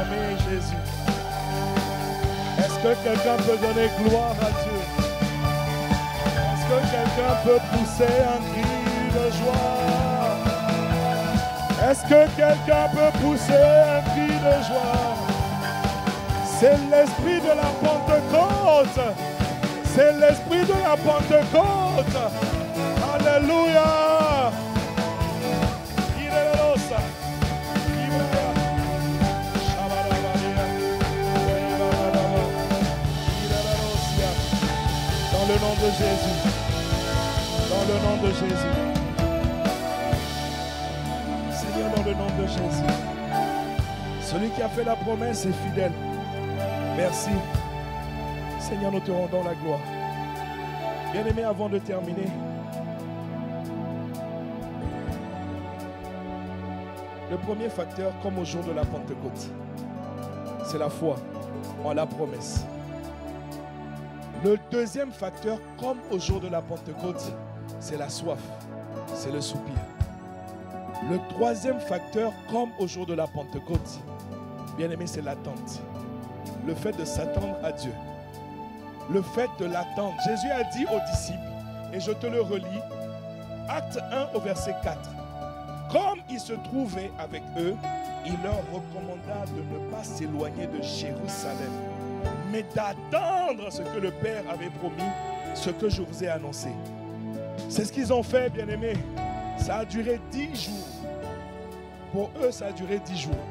[SPEAKER 1] acclamer Jésus. Est-ce que quelqu'un peut donner gloire à Dieu? Est-ce que quelqu'un peut pousser un cri de joie? Est-ce que quelqu'un peut pousser un cri de joie? C'est l'esprit de la Pentecôte. C'est l'esprit de la Pentecôte. Alléluia. Dans le nom de Jésus. Dans le nom de Jésus. Seigneur, dans le nom de Jésus. Celui qui a fait la promesse est fidèle. Merci. Seigneur, nous te rendons la gloire. Bien-aimé, avant de terminer, le premier facteur, comme au jour de la Pentecôte, c'est la foi en la promesse. Le deuxième facteur, comme au jour de la Pentecôte, c'est la soif, c'est le soupir. Le troisième facteur, comme au jour de la Pentecôte, bien aimé, c'est l'attente. Le fait de s'attendre à Dieu. Le fait de l'attendre. Jésus a dit aux disciples, et je te le relis, acte 1 au verset 4. Comme il se trouvait avec eux, il leur recommanda de ne pas s'éloigner de Jérusalem, mais d'attendre ce que le Père avait promis, ce que je vous ai annoncé. C'est ce qu'ils ont fait, bien-aimés. Ça a duré 10 jours. Pour eux, ça a duré 10 jours.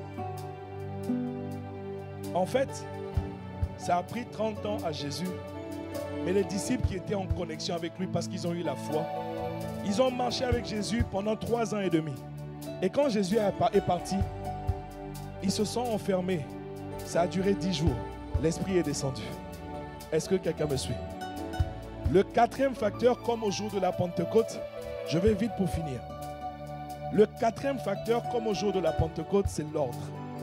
[SPEAKER 1] En fait, ça a pris 30 ans à Jésus. Mais les disciples qui étaient en connexion avec lui parce qu'ils ont eu la foi, ils ont marché avec Jésus pendant 3 ans et demi. Et quand Jésus est parti, ils se sont enfermés. Ça a duré 10 jours. L'Esprit est descendu. Est-ce que quelqu'un me suit? Le quatrième facteur, comme au jour de la Pentecôte, je vais vite pour finir. Le quatrième facteur, comme au jour de la Pentecôte, c'est l'ordre.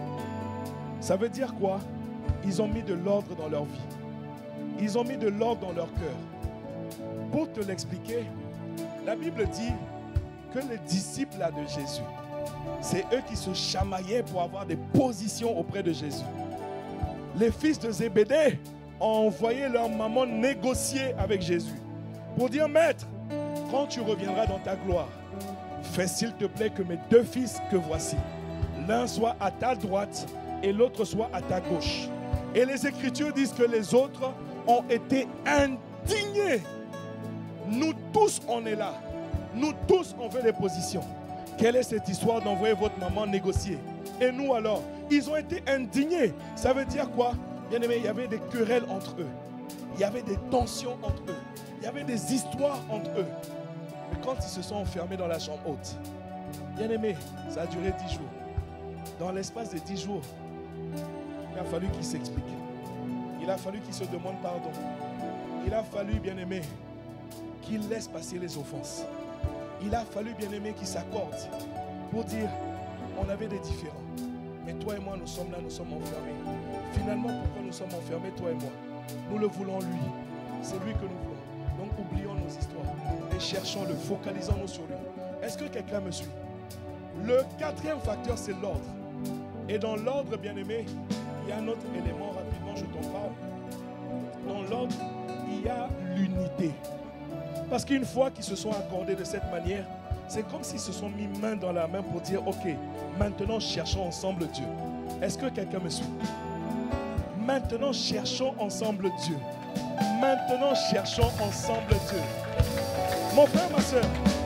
[SPEAKER 1] Ça veut dire quoi? Ils ont mis de l'ordre dans leur vie. Ils ont mis de l'ordre dans leur cœur. Pour te l'expliquer, la Bible dit que les disciples là de Jésus, c'est eux qui se chamaillaient pour avoir des positions auprès de Jésus. Les fils de Zébédée ont envoyé leur maman négocier avec Jésus pour dire, maître, quand tu reviendras dans ta gloire, fais s'il te plaît que mes 2 fils que voici, l'un soit à ta droite et l'autre soit à ta gauche. Et les Écritures disent que les autres ont été indignés. Nous tous, on est là. Nous tous, on veut des positions. Quelle est cette histoire d'envoyer votre maman négocier? Et nous alors, ils ont été indignés. Ça veut dire quoi? Bien aimé, il y avait des querelles entre eux. Il y avait des tensions entre eux. Il y avait des histoires entre eux. Mais quand ils se sont enfermés dans la chambre haute, bien aimé, ça a duré 10 jours. Dans l'espace de 10 jours, il a fallu qu'ils s'expliquent. Il a fallu qu'ils se demandent pardon. Il a fallu, bien aimé, qu'ils laissent passer les offenses. Il a fallu, bien aimé, qu'ils s'accordent pour dire, on avait des différends. Mais toi et moi, nous sommes là, nous sommes enfermés. Finalement, pourquoi nous sommes enfermés, toi et moi? Nous le voulons lui. C'est lui que nous voulons. Donc oublions nos histoires et cherchons-le, focalisons-nous sur lui. Est-ce que quelqu'un me suit? Le quatrième facteur, c'est l'ordre. Et dans l'ordre, bien aimé, il y a un autre élément, rapidement, je t'en parle. Dans l'ordre, il y a l'unité. Parce qu'une fois qu'ils se sont accordés de cette manière, c'est comme s'ils se sont mis main dans la main pour dire, ok, maintenant cherchons ensemble Dieu. Est-ce que quelqu'un me suit? Maintenant cherchons ensemble Dieu. Maintenant cherchons ensemble Dieu. Mon frère, ma soeur,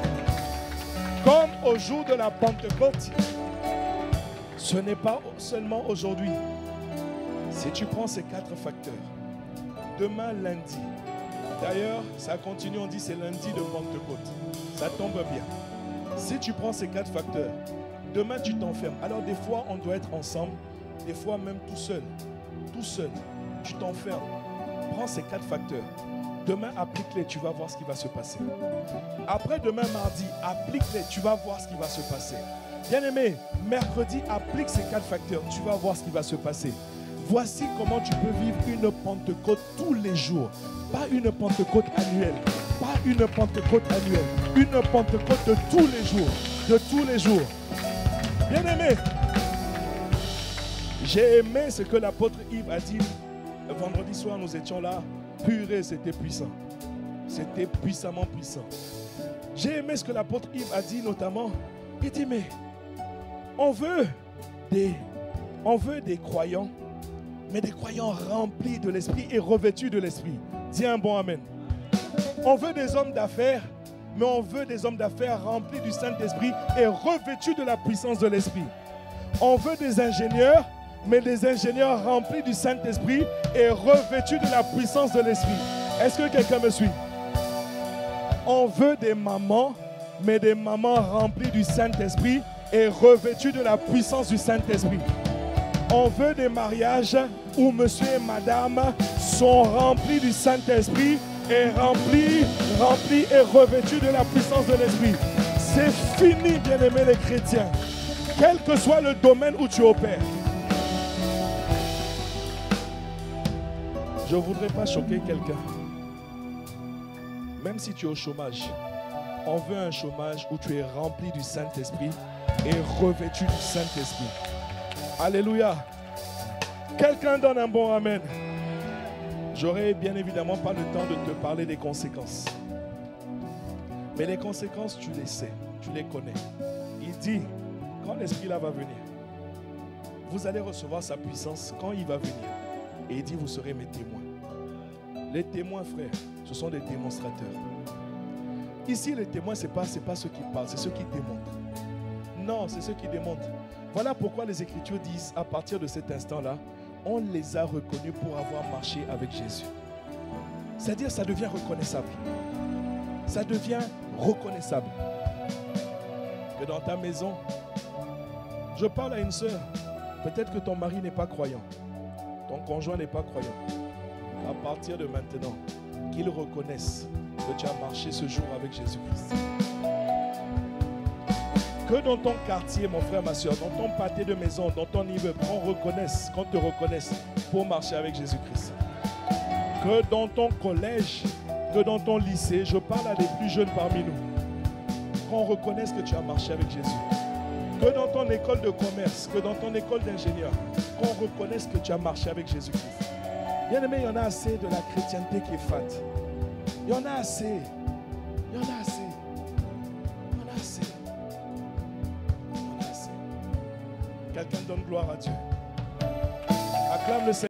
[SPEAKER 1] comme au jour de la Pentecôte, ce n'est pas seulement aujourd'hui. Si tu prends ces 4 facteurs, demain lundi, d'ailleurs ça continue, on dit c'est lundi de Pentecôte, ça tombe bien. Si tu prends ces 4 facteurs, demain tu t'enfermes. Alors des fois on doit être ensemble, des fois même tout seul. Tout seul, tu t'enfermes. Prends ces 4 facteurs. Demain, applique-les, tu vas voir ce qui va se passer. Après demain, mardi, applique-les, tu vas voir ce qui va se passer. Bien-aimé, mercredi, applique ces 4 facteurs, tu vas voir ce qui va se passer. Voici comment tu peux vivre une Pentecôte tous les jours. Pas une Pentecôte annuelle. Pas une Pentecôte annuelle. Une Pentecôte de tous les jours. De tous les jours. Bien-aimé, J'ai aimé ce que l'apôtre Yves a dit. Le vendredi soir, nous étions là. Purée, c'était puissant. C'était puissamment puissant. J'ai aimé ce que l'apôtre Yves a dit notamment. Il dit, mais on veut des croyants, mais des croyants remplis de l'esprit et revêtus de l'esprit. Dis un bon amen. On veut des hommes d'affaires, mais on veut des hommes d'affaires remplis du Saint-Esprit et revêtus de la puissance de l'esprit. On veut des ingénieurs, mais des ingénieurs remplis du Saint-Esprit et revêtus de la puissance de l'esprit. Est-ce que quelqu'un me suit? On veut des mamans, mais des mamans remplies du Saint-Esprit et revêtues de la puissance du Saint-Esprit. On veut des mariages où monsieur et madame sont remplis du Saint-Esprit et remplis et revêtus de la puissance de l'Esprit. C'est fini, bien-aimés les chrétiens. Quel que soit le domaine où tu opères. Je ne voudrais pas choquer quelqu'un. Même si tu es au chômage, on veut un chômage où tu es rempli du Saint-Esprit et revêtu du Saint-Esprit. Alléluia. Quelqu'un donne un bon amen. J'aurai bien évidemment pas le temps de te parler des conséquences. Mais les conséquences, tu les sais, tu les connais. Il dit, quand l'Esprit là va venir, vous allez recevoir sa puissance quand il va venir. Et il dit, vous serez mes témoins. Les témoins, frères, ce sont des démonstrateurs. Ici, les témoins, ce n'est pas ceux qui parlent, c'est ceux qui démontrent. Non, c'est ceux qui démontrent. Voilà pourquoi les Écritures disent, à partir de cet instant-là, on les a reconnus pour avoir marché avec Jésus. C'est-à-dire, ça devient reconnaissable. Ça devient reconnaissable. Que dans ta maison, je parle à une sœur, peut-être que ton mari n'est pas croyant, ton conjoint n'est pas croyant. À partir de maintenant, qu'il reconnaisse que tu as marché ce jour avec Jésus-Christ. Que dans ton quartier, mon frère, ma soeur, dans ton pâté de maison, dans ton immeuble, qu'on te reconnaisse pour marcher avec Jésus-Christ. Que dans ton collège, que dans ton lycée, je parle à des plus jeunes parmi nous, qu'on reconnaisse que tu as marché avec Jésus. Que dans ton école de commerce, que dans ton école d'ingénieur, qu'on reconnaisse que tu as marché avec Jésus-Christ. Bien aimé, il y en a assez de la chrétienté qui est fat. Il y en a assez. Il y en a assez. Il y en a assez. Il y en a assez. Quelqu'un donne gloire à Dieu. Acclame le Seigneur.